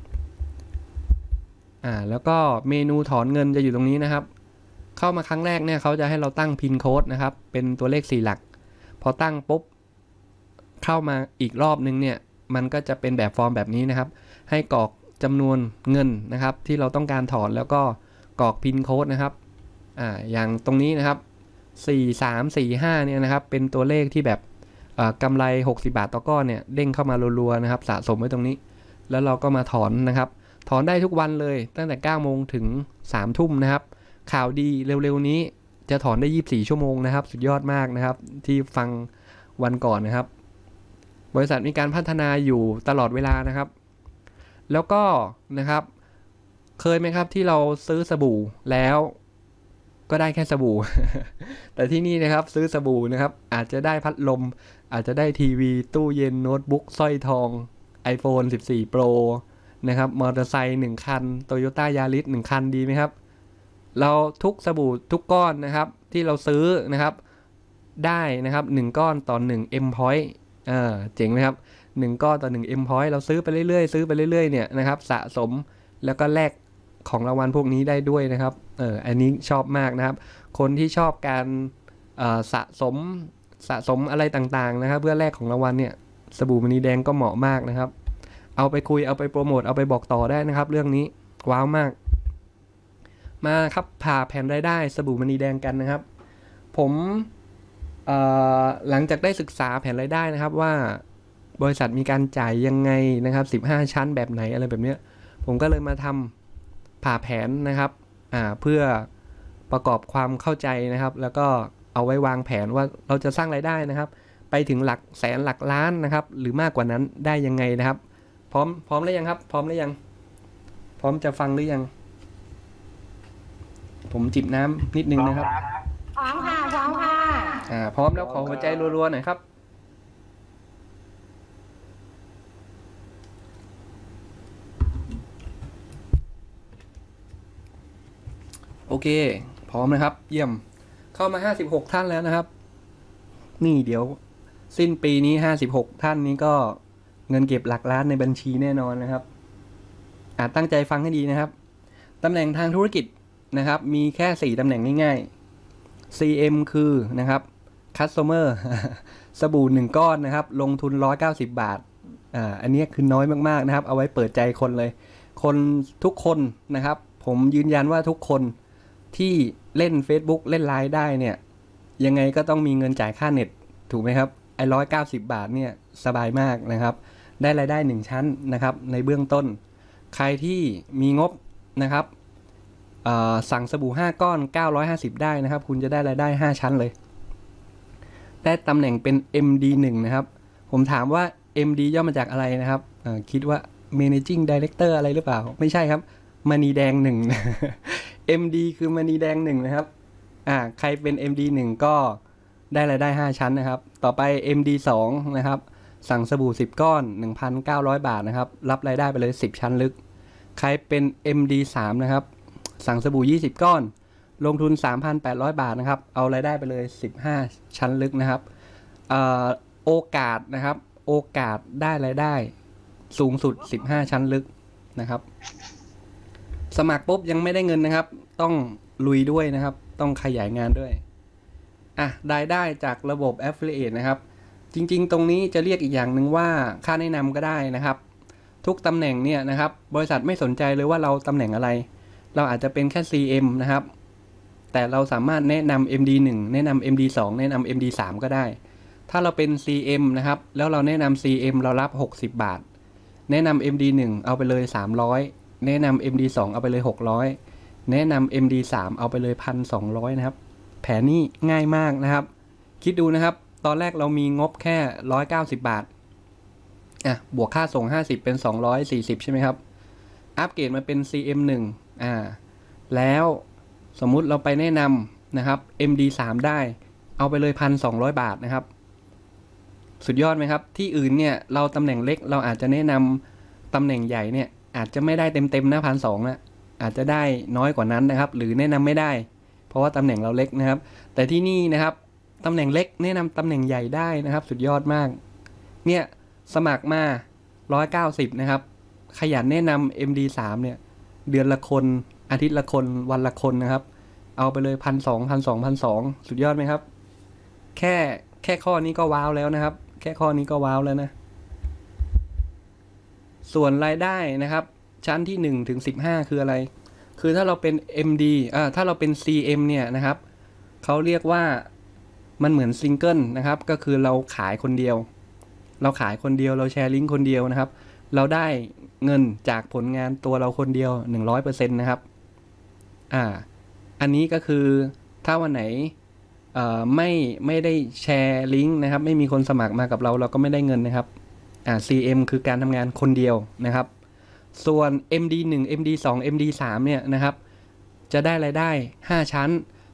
อ่าแล้วก็เมนูถอนเงินจะอยู่ตรงนี้นะครับเข้ามาครั้งแรกเนี่ยเขาจะให้เราตั้งพินโค้ดนะครับเป็นตัวเลขสี่หลักพอตั้งปุ๊บเข้ามาอีกรอบนึงเนี่ยมันก็จะเป็นแบบฟอร์มแบบนี้นะครับให้กรอกจำนวนเงินนะครับที่เราต้องการถอนแล้วก็กรอกพินโค้ดนะครับอ่าอย่างตรงนี้นะครับสี่ สาม สี่ ห้าเนี่ยนะครับเป็นตัวเลขที่แบบกำไรหกสิบบาทต่อก้อนเนี่ยเด้งเข้ามารัวๆนะครับสะสมไว้ตรงนี้แล้วเราก็มาถอนนะครับถอนได้ทุกวันเลยตั้งแต่เก้าโมงถึงสามทุ่มนะครับข่าวดีเร็วๆนี้จะถอนได้ยี่สิบสี่ชั่วโมงนะครับสุดยอดมากนะครับที่ฟังวันก่อนนะครับบริษัทมีการพัฒนาอยู่ตลอดเวลานะครับแล้วก็นะครับเคยไหมครับที่เราซื้อสบู่แล้วก็ได้แค่สบู่ แต่ที่นี่นะครับซื้อสบู่นะครับอาจจะได้พัดลมอาจจะได้ทีวีตู้เย็นโน้ตบุ๊กสร้อยทอง iPhone สิบสี่ Pro นะครับมอเตอร์ไซค์หนึ่งคัน Toyota Yaris หนึ่งคันดีไหมครับเราทุกสบู่ทุกก้อนนะครับที่เราซื้อนะครับได้นะครับหนึ่งก้อนต่อหนึ่ง M point อ่าเจ๋งไหมครับหนึ่งก้อนต่อหนึ่ง M point เราซื้อไปเรื่อยๆซื้อไปเรื่อยๆเนี่ยนะครับสะสมแล้วก็แลกของรางวัลพวกนี้ได้ด้วยนะครับเอออันนี้ชอบมากนะครับคนที่ชอบการสะสมสะสมอะไรต่างๆนะครับเพื่อแลกของรางวัลเนี่ยสบู่มณีแดงก็เหมาะมากนะครับเอาไปคุยเอาไปโปรโมทเอาไปบอกต่อได้นะครับเรื่องนี้ว้าวมากมาครับผ่าแผ่นรายได้สบู่มณีแดงกันนะครับผมหลังจากได้ศึกษาแผนรายได้นะครับว่าบริษัทมีการจ่ายยังไงนะครับสิบห้าชั้นแบบไหนอะไรแบบนี้ผมก็เลยมาทำผ่าแผนนะครับเพื่อประกอบความเข้าใจนะครับแล้วก็เอาไว้วางแผนว่าเราจะสร้างรายได้นะครับไปถึงหลักแสนหลักล้านนะครับหรือมากกว่านั้นได้ยังไงนะครับพร้อมพร้อมหรือยังครับพร้อมหรือยังพร้อมจะฟังหรือยังผมจิบน้ำนิดนึงนะครับพร้อมค่ะพร้อมค่ะอ่าพร้อมแล้วขอหัวใจรัวๆหน่อยครับโอเคพร้อมนะครับเยี่ยมเข้ามาห้าสิบหกท่านแล้วนะครับนี่เดี๋ยวสิ้นปีนี้ห้าสิบหกท่านนี้ก็เงินเก็บหลักล้านในบัญชีแน่นอนนะครับอาจตั้งใจฟังให้ดีนะครับตำแหน่งทางธุรกิจนะครับมีแค่สี่ตำแหน่งง่ายๆ ซี เอ็ม คือนะครับ Customer สบู่หนึ่งก้อนนะครับลงทุนหนึ่งร้อยเก้าสิบบาทอ่าอันนี้คือน้อยมากๆนะครับเอาไว้เปิดใจคนเลยคนทุกคนนะครับผมยืนยันว่าทุกคนที่เล่น Facebook เล่น ไลน์ ได้เนี่ยยังไงก็ต้องมีเงินจ่ายค่าเน็ตถูกไหมครับไอ้หนึ่งร้อยเก้าสิบบาทเนี่ยสบายมากนะครับได้รายได้หนึ่งชั้นนะครับในเบื้องต้นใครที่มีงบนะครับสั่งสบู่ห้าก้อนเก้าร้อยห้าสิบได้นะครับคุณจะได้รายได้ห้าชั้นเลยได้ตำแหน่งเป็น เอ็ม ดี หนึ่ง นะครับผมถามว่า เอ็ม ดี ย่อมาจากอะไรนะครับคิดว่า Managing Director อะไรหรือเปล่าไม่ใช่ครับมณีแดงหนึ่ง เอ็ม ดี คือมณีแดงหนึ่งนะครับอ่าใครเป็น เอ็ม ดี หนึ่ง ก็ได้รายได้ห้าชั้นนะครับต่อไป เอ็ม ดี สอง นะครับสั่งสบู่สิบก้อน หนึ่งพันเก้าร้อย บาทนะครับรับรายได้ไปเลยสิบชั้นลึกใครเป็น เอ็ม ดี สาม นะครับสั่งสบู่ยี่สิบก้อนลงทุน สามพันแปดร้อย บาทนะครับเอารายได้ไปเลยสิบห้าชั้นลึกนะครับเอ่อโอกาสนะครับโอกาสได้รายได้สูงสุดสิบห้าชั้นลึกนะครับสมัครปุ๊บยังไม่ได้เงินนะครับต้องลุยด้วยนะครับต้องขยายงานด้วยอ่ะรายได้จากระบบ Affiliate นะครับจริงๆตรงนี้จะเรียกอีกอย่างหนึ่งว่าค่าแนะนำก็ได้นะครับทุกตำแหน่งเนี่ยนะครับบริษัทไม่สนใจเลยว่าเราตำแหน่งอะไรเราอาจจะเป็นแค่ ซี เอ็ม นะครับแต่เราสามารถแนะนำ เอ็ม ดี หนึ่ง แนะนำ เอ็ม ดี สอง แนะนำ เอ็ม ดี สาม ก็ได้ถ้าเราเป็น ซี เอ็ม นะครับแล้วเราแนะนำ ซี เอ็ม เรารับหกสิบบาทแนะนำ เอ็ม ดี หนึ่ง เอาไปเลยสามร้อยแนะนำ เอ็ม ดี สอง เอาไปเลยหกร้อยแนะนำ เอ็ม ดี สาม เอาไปเลย หนึ่งพันสองร้อย นะครับแผนนี้ง่ายมากนะครับคิดดูนะครับตอนแรกเรามีงบแค่หนึ่งร้อยเก้าสิบบาทอ่ะบวกค่าส่งห้าสิบเป็นสองร้อยสี่สิบใช่ไหมครับอัปเกรดมาเป็น ซี เอ็ม หนึ่ง อ่าแล้วสมมุติเราไปแนะนำนะครับ เอ็ม ดี สาม ได้เอาไปเลย หนึ่งพันสองร้อย บาทนะครับสุดยอดไหมครับที่อื่นเนี่ยเราตำแหน่งเล็กเราอาจจะแนะนำตำแหน่งใหญ่เนี่ยอาจจะไม่ได้เต็มๆนะพันสองนะอาจจะได้น้อยกว่านั้นนะครับหรือแนะนำไม่ได้เพราะว่าตำแหน่งเราเล็กนะครับแต่ที่นี่นะครับตำแหน่งเล็กแนะนำตำแหน่งใหญ่ได้นะครับสุดยอดมากเนี่ยสมัครมาหนึ่งร้อยเก้าสิบนะครับขยันแนะนำ เอ็ม ดี สาม เนี่ยเดือนละคนอาทิตย์ละคนวันละคนนะครับเอาไปเลยพันสองพันสองพันสองสุดยอดไหมครับแค่แค่ข้อนี้ก็ว้าวแล้วนะครับแค่ข้อนี้ก็ว้าวแล้วนะส่วนรายได้นะครับชั้นที่หนึ่งถึงสิบห้าคืออะไรคือถ้าเราเป็น เอ็ม ดี อ่าถ้าเราเป็น ซี เอ็ม เนี่ยนะครับเขาเรียกว่ามันเหมือนซิงเกิลนะครับก็คือเราขายคนเดียวเราขายคนเดียวเราแชร์ลิงก์คนเดียวนะครับเราได้เงินจากผลงานตัวเราคนเดียว หนึ่งร้อยเปอร์เซ็นต์ นะครับอ่าอันนี้ก็คือถ้าวันไหนเอ่อไม่ไม่ได้แชร์ลิงก์นะครับไม่มีคนสมัครมากับเราเราก็ไม่ได้เงินนะครับอ่า ซี เอ็ม คือการทำงานคนเดียวนะครับส่วน เอ็ม ดี หนึ่ง เอ็ม ดี สอง เอ็ม ดี สาม เนี่ยนะครับจะได้รายได้ห้าชั้น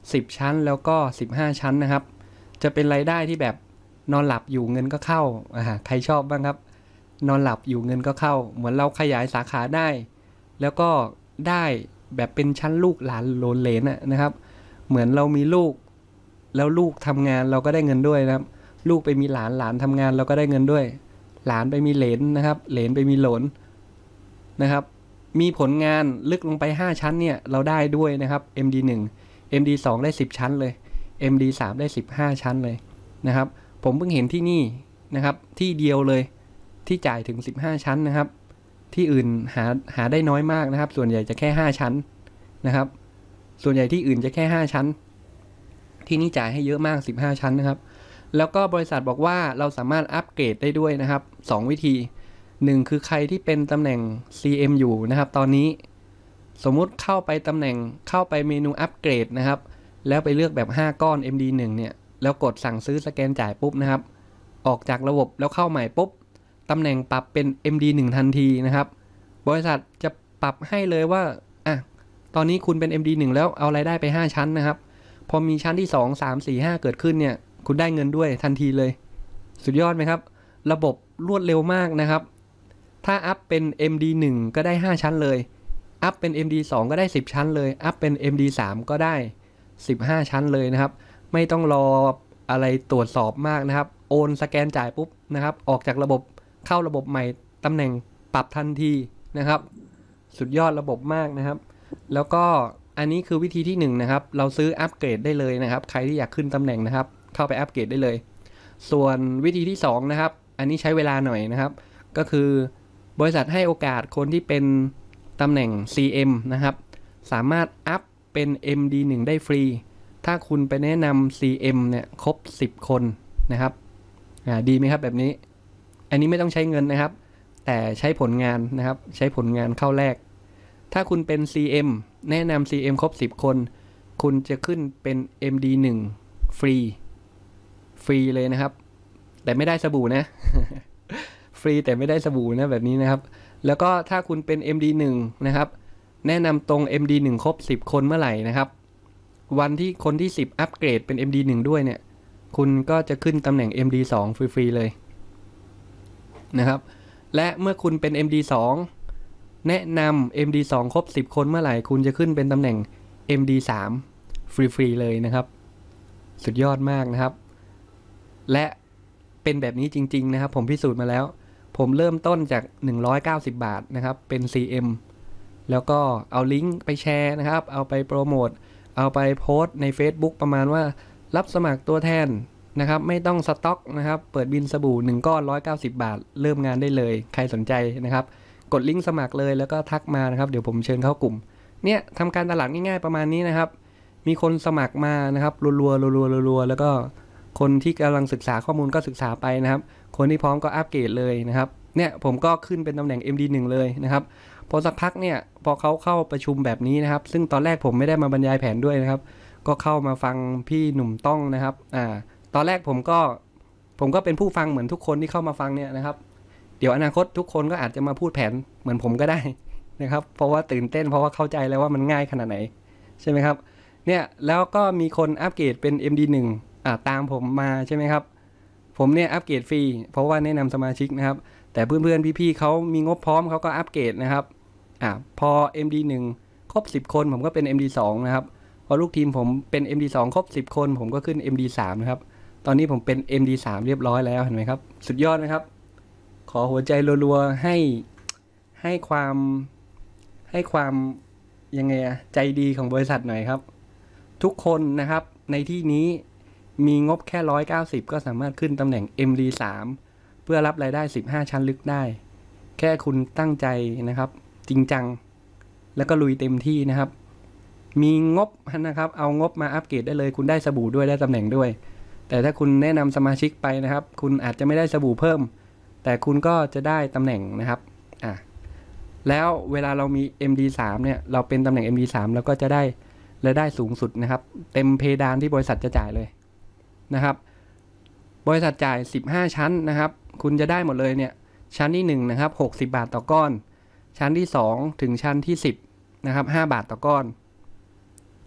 สิบชั้นแล้วก็สิบห้าชั้นนะครับจะเป็นรายได้ที่แบบนอนหลับอยู่เงินก็เข้าอ่าใครชอบบ้างครับนอนหลับอยู่เงินก็เข้าเหมือนเราขยายสาขาได้แล้วก็ได้แบบเป็นชั้นลูกหลานโหลนเหลนนะครับเหมือนเรามีลูกแล้วลูกทำงานเราก็ได้เงินด้วยนะครับลูกไปมีหลานหลานทำงานเราก็ได้เงินด้วยหลานไปมีเหลนนะครับเหลนไปมีโหลนนะครับมีผลงานลึกลงไปห้าชั้นเนี่ยเราได้ด้วยนะครับ เอ็ม ดี หนึ่ง เอ็ม ดี สอง ได้สิบชั้นเลย เอ็ม ดี สาม ได้สิบห้าชั้นเลยนะครับผมเพิ่งเห็นที่นี่นะครับที่เดียวเลยที่จ่ายถึงสิบห้าชั้นนะครับที่อื่นหาหาได้น้อยมากนะครับส่วนใหญ่จะแค่ห้าชั้นนะครับส่วนใหญ่ที่อื่นจะแค่ห้าชั้นที่นี่จ่ายให้เยอะมากสิบห้าชั้นนะครับแล้วก็บริษัทบอกว่าเราสามารถอัปเกรดได้ด้วยนะครับสองวิธีหนึ่งคือใครที่เป็นตำแหน่ง ซี เอ็ม อยู่นะครับตอนนี้สมมุติเข้าไปตำแหน่งเข้าไปเมนูอัปเกรดนะครับแล้วไปเลือกแบบห้าก้อน เอ็ม ดี หนึ่ง เนี่ยแล้วกดสั่งซื้อสแกนจ่ายปุ๊บนะครับออกจากระบบแล้วเข้าใหม่ปุ๊บตำแหน่งปรับเป็น เอ็ม ดี หนึ่ง ทันทีนะครับบริษัทจะปรับให้เลยว่าอ่ะตอนนี้คุณเป็น เอ็ม ดี หนึ่ง แล้วเอารายได้ไปห้าชั้นนะครับพอมีชั้นที่สอง สาม สี่ ห้าเกิดขึ้นเนี่ยคุณได้เงินด้วยทันทีเลยสุดยอดไหมครับระบบรวดเร็วมากนะครับถ้าอัพเป็น เอ็ม ดี หนึ่ง ก็ได้ห้าชั้นเลยอัพเป็น เอ็ม ดี สอง ก็ได้สิบชั้นเลยอัพเป็น เอ็ม ดี สาม ก็ได้สิบห้าชั้นเลยนะครับไม่ต้องรออะไรตรวจสอบมากนะครับโอนสแกนจ่ายปุ๊บนะครับออกจากระบบเข้าระบบใหม่ตำแหน่งปรับทันทีนะครับสุดยอดระบบมากนะครับแล้วก็อันนี้คือวิธีที่หนึ่งนะครับเราซื้ออัปเกรดได้เลยนะครับใครที่อยากขึ้นตำแหน่งนะครับเข้าไปอัปเกรดได้เลยส่วนวิธีที่สองนะครับอันนี้ใช้เวลาหน่อยนะครับก็คือบริษัทให้โอกาสคนที่เป็นตำแหน่ง ซี เอ็ม นะครับสามารถอัพเป็น เอ็ม ดี หนึ่ง ได้ฟรีถ้าคุณไปแนะนำ ซี เอ็ม เนี่ยครบสิบคนนะครับอ่าดีไหมครับแบบนี้อันนี้ไม่ต้องใช้เงินนะครับแต่ใช้ผลงานนะครับใช้ผลงานเข้าแรกถ้าคุณเป็น ซี เอ็ม แนะนำ ซี เอ็ม ครบสิบคนคุณจะขึ้นเป็น เอ็ม ดี หนึ่ง ฟรีฟรีเลยนะครับแต่ไม่ได้สบู่นะ ฟรีแต่ไม่ได้สบู่นะแบบนี้นะครับแล้วก็ถ้าคุณเป็น เอ็ม ดี หนึ่ง นะครับแนะนำตรง เอ็ม ดี หนึ่ง ครบสิบคนเมื่อไหร่นะครับวันที่คนที่สิบอัปเกรดเป็น เอ็ม ดี หนึ่ง ด้วยเนี่ยคุณก็จะขึ้นตำแหน่ง เอ็ม ดี สอง ฟรีๆเลยนะครับและเมื่อคุณเป็น เอ็ม ดี สอง แนะนำ เอ็ม ดี สอง ครบสิบคนเมื่อไหร่คุณจะขึ้นเป็นตำแหน่ง เอ็ม ดี สาม ฟรีๆเลยนะครับสุดยอดมากนะครับและเป็นแบบนี้จริงๆนะครับผมพิสูจน์มาแล้วผมเริ่มต้นจากหนึ่งร้อยเก้าสิบบาทนะครับเป็น ซี เอ็ม แล้วก็เอาลิงก์ไปแชร์นะครับเอาไปโปรโมทเอาไปโพสต์ใน Facebook ประมาณว่ารับสมัครตัวแทนนะครับไม่ต้องสต็อกนะครับเปิดบินสบู่หนึ่งก้อนหนึ่งร้อยเก้าสิบบาทเริ่มงานได้เลยใครสนใจนะครับกดลิงก์สมัครเลยแล้วก็ทักมานะครับเดี๋ยวผมเชิญเข้ากลุ่มเนี่ยทำการตลาดง่ายๆประมาณนี้นะครับมีคนสมัครมานะครับรัวๆรัวๆรัวๆแล้วก็คนที่กำลังศึกษาข้อมูลก็ศึกษาไปนะครับคนที่พร้อมก็อัปเกรดเลยนะครับเนี่ยผมก็ขึ้นเป็นตำแหน่ง เอ็ม ดี หนึ่ง เลยนะครับพอสักพักเนี่ยพอเขาเข้าประชุมแบบนี้นะครับซึ่งตอนแรกผมไม่ได้มาบรรยายแผนด้วยนะครับก็เข้ามาฟังพี่หนุ่มต้องนะครับอ่าตอนแรกผมก็ผมก็เป็นผู้ฟังเหมือนทุกคนที่เข้ามาฟังเนี่ยนะครับเดี๋ยวอนาคตทุกคนก็อาจจะมาพูดแผนเหมือนผมก็ได้นะครับเพราะว่าตื่นเต้นเพราะว่าเข้าใจแล้วว่ามันง่ายขนาดไหนใช่ไหมครับเนี่ยแล้วก็มีคนอัปเกรดเป็น เอ็ม ดี หนึ่ง อ่าตามผมมาใช่ไหมครับผมเนี่ยอัปเกรดฟรีเพราะว่าแนะนำสมาชิกนะครับแต่เพื่อนๆพี่ๆเขามีงบพร้อมเขาก็อัปเกรดนะครับอ่าพอ เอ็ม ดี หนึ่ง ครบสิบคนผมก็เป็น เอ็ม ดี สอง นะครับพอลูกทีมผมเป็น เอ็ม ดี สอง ครบสิบคนผมก็ขึ้น เอ็ม ดี สาม นะครับตอนนี้ผมเป็น เอ็ม ดี สาม เรียบร้อยแล้วเห็นไหมครับสุดยอดนะครับขอหัวใจรัวๆให้ให้ความให้ความยังไงอะใจดีของบริษัทหน่อยครับทุกคนนะครับในที่นี้มีงบแค่หนึ่งร้อยเก้าสิบก็สามารถขึ้นตำแหน่ง เอ็ม ดี สาม เพื่อรับรายได้สิบห้าชั้นลึกได้แค่คุณตั้งใจนะครับจริงจังแล้วก็ลุยเต็มที่นะครับมีงบนะครับเอางบมาอัปเกรดได้เลยคุณได้สบู่ด้วยได้ตำแหน่งด้วยแต่ถ้าคุณแนะนำสมาชิกไปนะครับคุณอาจจะไม่ได้สบู่เพิ่มแต่คุณก็จะได้ตำแหน่งนะครับอ่ะแล้วเวลาเรามี เอ็ม ดี สาม เนี่ยเราเป็นตำแหน่ง เอ็ม ดี สาม แล้วก็จะได้รายได้สูงสุดนะครับเต็มเพดานที่บริษัทจะจ่ายเลยนะครับบริษัทจ่ายสิบห้าชั้นนะครับคุณจะได้หมดเลยเนี่ยชั้นที่หนึ่งนะครับหกสิบบาทต่อก้อนชั้นที่สองถึงชั้นที่สิบนะครับห้าบาทต่อก้อน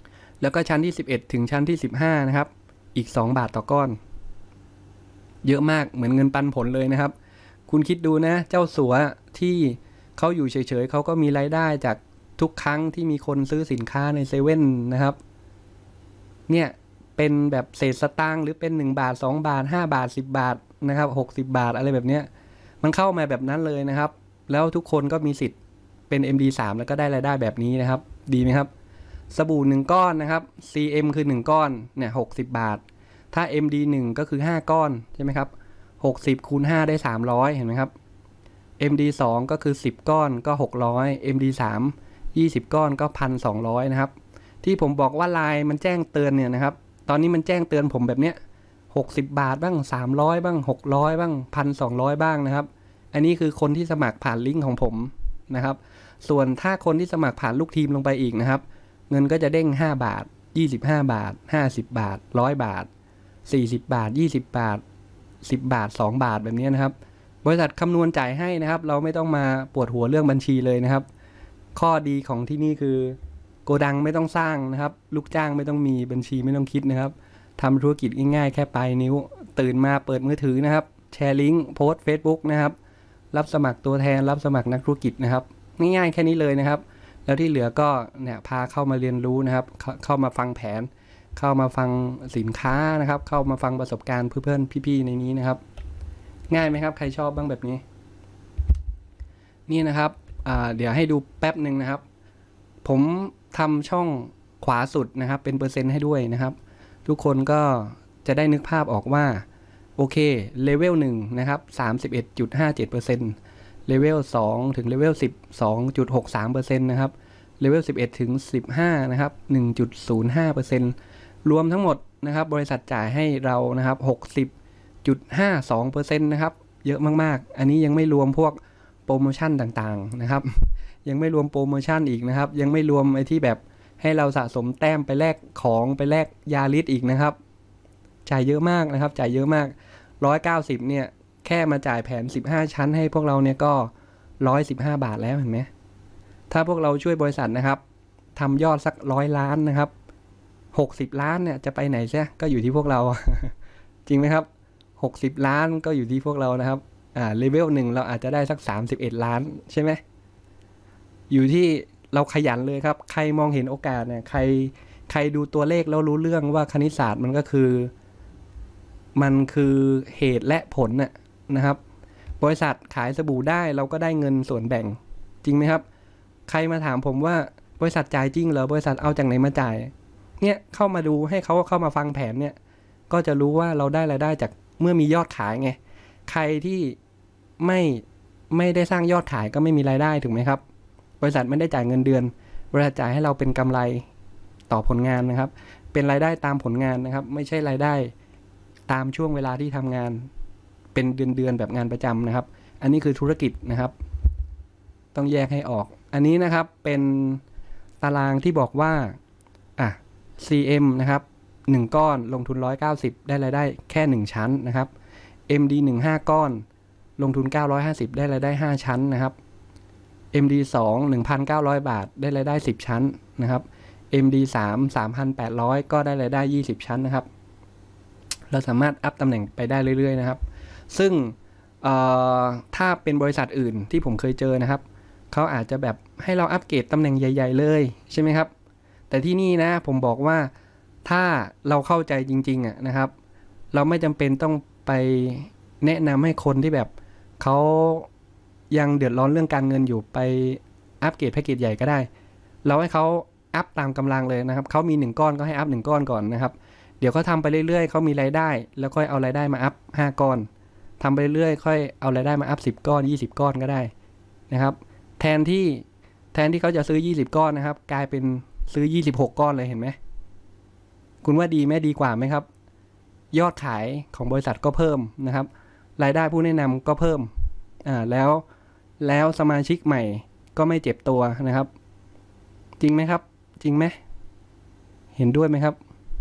แล้วก็ชั้นที่สิบเอ็ดถึงชั้นที่สิบห้านะครับอีกสองบาทต่อก้อนเยอะมากเหมือนเงินปันผลเลยนะครับคุณคิดดูนะเจ้าสัวที่เขาอยู่เฉยๆเขาก็มีรายได้จากทุกครั้งที่มีคนซื้อสินค้าในเซเว่นนะครับเนี่ยเป็นแบบเศษสตางค์หรือเป็นหนึ่งบาทสองบาทห้าบาทสิบบาทนะครับหกสิบบาทอะไรแบบเนี้ยมันเข้ามาแบบนั้นเลยนะครับแล้วทุกคนก็มีสิทธิ์เป็น เอ็ม ดี สาม แล้วก็ได้รายได้แบบนี้นะครับดีไหมครับสบู่หนึ่งก้อนนะครับ ซี เอ็ม คือหนึ่งก้อนเนี่ยหกสิบบาทถ้า เอ็ม ดี หนึ่ง ก็คือห้าก้อนใช่ไหมครับหกสิบคูณห้าได้สามร้อยเห็นไหมครับ เอ็ม ดี สอง ก็คือสิบก้อนก็หกร้อย เอ็ม ดี สาม ยี่สิบก้อนก็ หนึ่งพันสองร้อย นะครับที่ผมบอกว่าไลน์มันแจ้งเตือนเนี่ยนะครับตอนนี้มันแจ้งเตือนผมแบบเนี้ยหกสิบบาทบ้างสามร้อยบ้างหกร้อยบ้าง หนึ่งพันสองร้อย บ้างนะครับอันนี้คือคนที่สมัครผ่านลิงก์ของผมนะครับส่วนถ้าคนที่สมัครผ่านลูกทีมลงไปอีกนะครับเงินก็จะเด้งห้าบาทยี่สิบห้าบาทห้าสิบบาทหนึ่งร้อยบาทสี่สิบบาทยี่สิบบาทสิบบาทสองบาทแบบนี้นะครับบริษัทคำนวณจ่ายให้นะครับเราไม่ต้องมาปวดหัวเรื่องบัญชีเลยนะครับข้อดีของที่นี่คือโกดังไม่ต้องสร้างนะครับลูกจ้างไม่ต้องมีบัญชีไม่ต้องคิดนะครับทำธุรกิจง่ายๆแค่ปลายนิ้วตื่นมาเปิดมือถือนะครับแชร์ลิงก์โพสต์ Facebook นะครับรับสมัครตัวแทนรับสมัครนักธุรกิจนะครับง่ายๆแค่นี้เลยนะครับแล้วที่เหลือก็เนี่ยพาเข้ามาเรียนรู้นะครับเข้ามาฟังแผนเข้ามาฟังสินค้านะครับเข้ามาฟังประสบการณ์เพื่อนๆพี่ๆในนี้นะครับง่ายไหมครับใครชอบบ้างแบบนี้นี่นะครับเดี๋ยวให้ดูแป๊บหนึ่งนะครับผมทำช่องขวาสุดนะครับเป็นเปอร์เซ็นต์ให้ด้วยนะครับทุกคนก็จะได้นึกภาพออกว่าโอเคเลเวลหนึ่งนะครับ สามสิบเอ็ดจุดห้าเจ็ดเปอร์เซ็นต์ เลเวลสองถึงเลเวลสิบ สองจุดหกสามเปอร์เซ็นต์ นะครับเลเวลสิบเอ็ดถึงสิบห้านะครับ หนึ่งจุดศูนย์ห้าเปอร์เซ็นต์ รวมทั้งหมดนะครับบริษัทจ่ายให้เรานะครับ หกสิบจุดห้าสองเปอร์เซ็นต์ นะครับเยอะมากๆอันนี้ยังไม่รวมพวกโปรโมชั่นต่างๆนะครับยังไม่รวมโปรโมชั่นอีกนะครับยังไม่รวมไอ้ที่แบบให้เราสะสมแต้มไปแลกของไปแลกยาลิตอีกนะครับจ่ายเยอะมากนะครับจ่ายเยอะมากหนึ่งร้อยเก้าสิบเนี่ยแค่มาจ่ายแผนสิบห้าชั้นให้พวกเราเนี่ยก็หนึ่งร้อยสิบห้าบาทแล้วเห็นไหมถ้าพวกเราช่วยบริษัทนะครับทำยอดสักร้อยล้านนะครับหกสิบล้านเนี่ยจะไปไหนซะก็อยู่ที่พวกเรา จริงไหมครับหกสิบล้านก็อยู่ที่พวกเรานะครับอ่าเลเวลหนึ่งเราอาจจะได้สักสามสิบเอ็ดล้านใช่ไหมอยู่ที่เราขยันเลยครับใครมองเห็นโอกาสเนี่ยใครใครดูตัวเลขแล้วรู้เรื่องว่าคณิตศาสตร์มันก็คือมันคือเหตุและผลน่ะนะครับบริษัทขายสบู่ได้เราก็ได้เงินส่วนแบ่งจริงไหมครับใครมาถามผมว่าบริษัทจ่ายจริงเหรอบริษัทเอาจากไหนมาจ่ายเนี่ยเข้ามาดูให้เขาเข้ามาฟังแผนเนี่ยก็จะรู้ว่าเราได้รายได้จากเมื่อมียอดขายไงใครที่ไม่ไม่ได้สร้างยอดขายก็ไม่มีรายได้ถูกไหมครับบริษัทไม่ได้จ่ายเงินเดือนบริษัทจ่ายให้เราเป็นกำไรต่อผลงานนะครับเป็นรายได้ตามผลงานนะครับไม่ใช่รายได้ตามช่วงเวลาที่ทำงานเป็นเดือนๆแบบงานประจำนะครับอันนี้คือธุรกิจนะครับต้องแยกให้ออกอันนี้นะครับเป็นตารางที่บอกว่าอ่ะ ซี เอ็ม นะครับหนึ่งก้อนลงทุนหนึ่งร้อยเก้าสิบได้รายได้แค่หนึ่งชั้นนะครับ เอ็ม ดี หนึ่ง ห้าก้อนลงทุนเก้าร้อยห้าสิบได้รายได้ห้าชั้นนะครับ เอ็ม ดี สอง หนึ่งพันเก้าร้อยบาทได้รายได้สิบชั้นนะครับ เอ็ม ดี สาม สามพันแปดร้อยก็ได้รายได้ยี่สิบชั้นนะครับเราสามารถอัพตำแหน่งไปได้เรื่อยๆนะครับซึ่งถ้าเป็นบริษัทอื่นที่ผมเคยเจอนะครับเขาอาจจะแบบให้เราอัปเกรดตำแหน่งใหญ่ๆเลยใช่ไหมครับแต่ที่นี่นะผมบอกว่าถ้าเราเข้าใจจริงๆอ่ะนะครับเราไม่จำเป็นต้องไปแนะนำให้คนที่แบบเขายังเดือดร้อนเรื่องการเงินอยู่ไปอัปเกรดแพ็กเกจใหญ่ก็ได้เราให้เขาอัพตามกำลังเลยนะครับเขามีหนึ่งก้อนก็ให้อัพหนึ่งก้อนก่อนนะครับเดี๋ยวเขาทำไปเรื่อยๆเขามีรายได้แล้วค่อยเอารายได้มาอัพห้าก้อนทำไปเรื่อยๆค่อยเอารายได้มาอัพสิบก้อนยี่สิบก้อนก็ได้นะครับแทนที่แทนที่เขาจะซื้อยี่สิบก้อนนะครับกลายเป็นซื้อยี่สิบหกก้อนเลยเห็นไหมคุณว่าดีไหมดีกว่าไหมครับยอดขายของบริษัทก็เพิ่มนะครับรายได้ผู้แนะนำก็เพิ่มอ่าแล้วแล้วสมาชิกใหม่ก็ไม่เจ็บตัวนะครับจริงไหมครับจริงไหมเห็นด้วยไหมครับ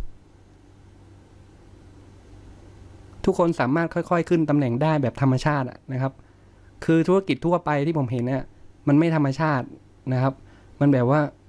ทุกคนสามารถค่อยๆขึ้นตำแหน่งได้แบบธรรมชาตินะครับคือธุรกิจทั่วไปที่ผมเห็นเนี่ยมันไม่ธรรมชาตินะครับมันแบบว่า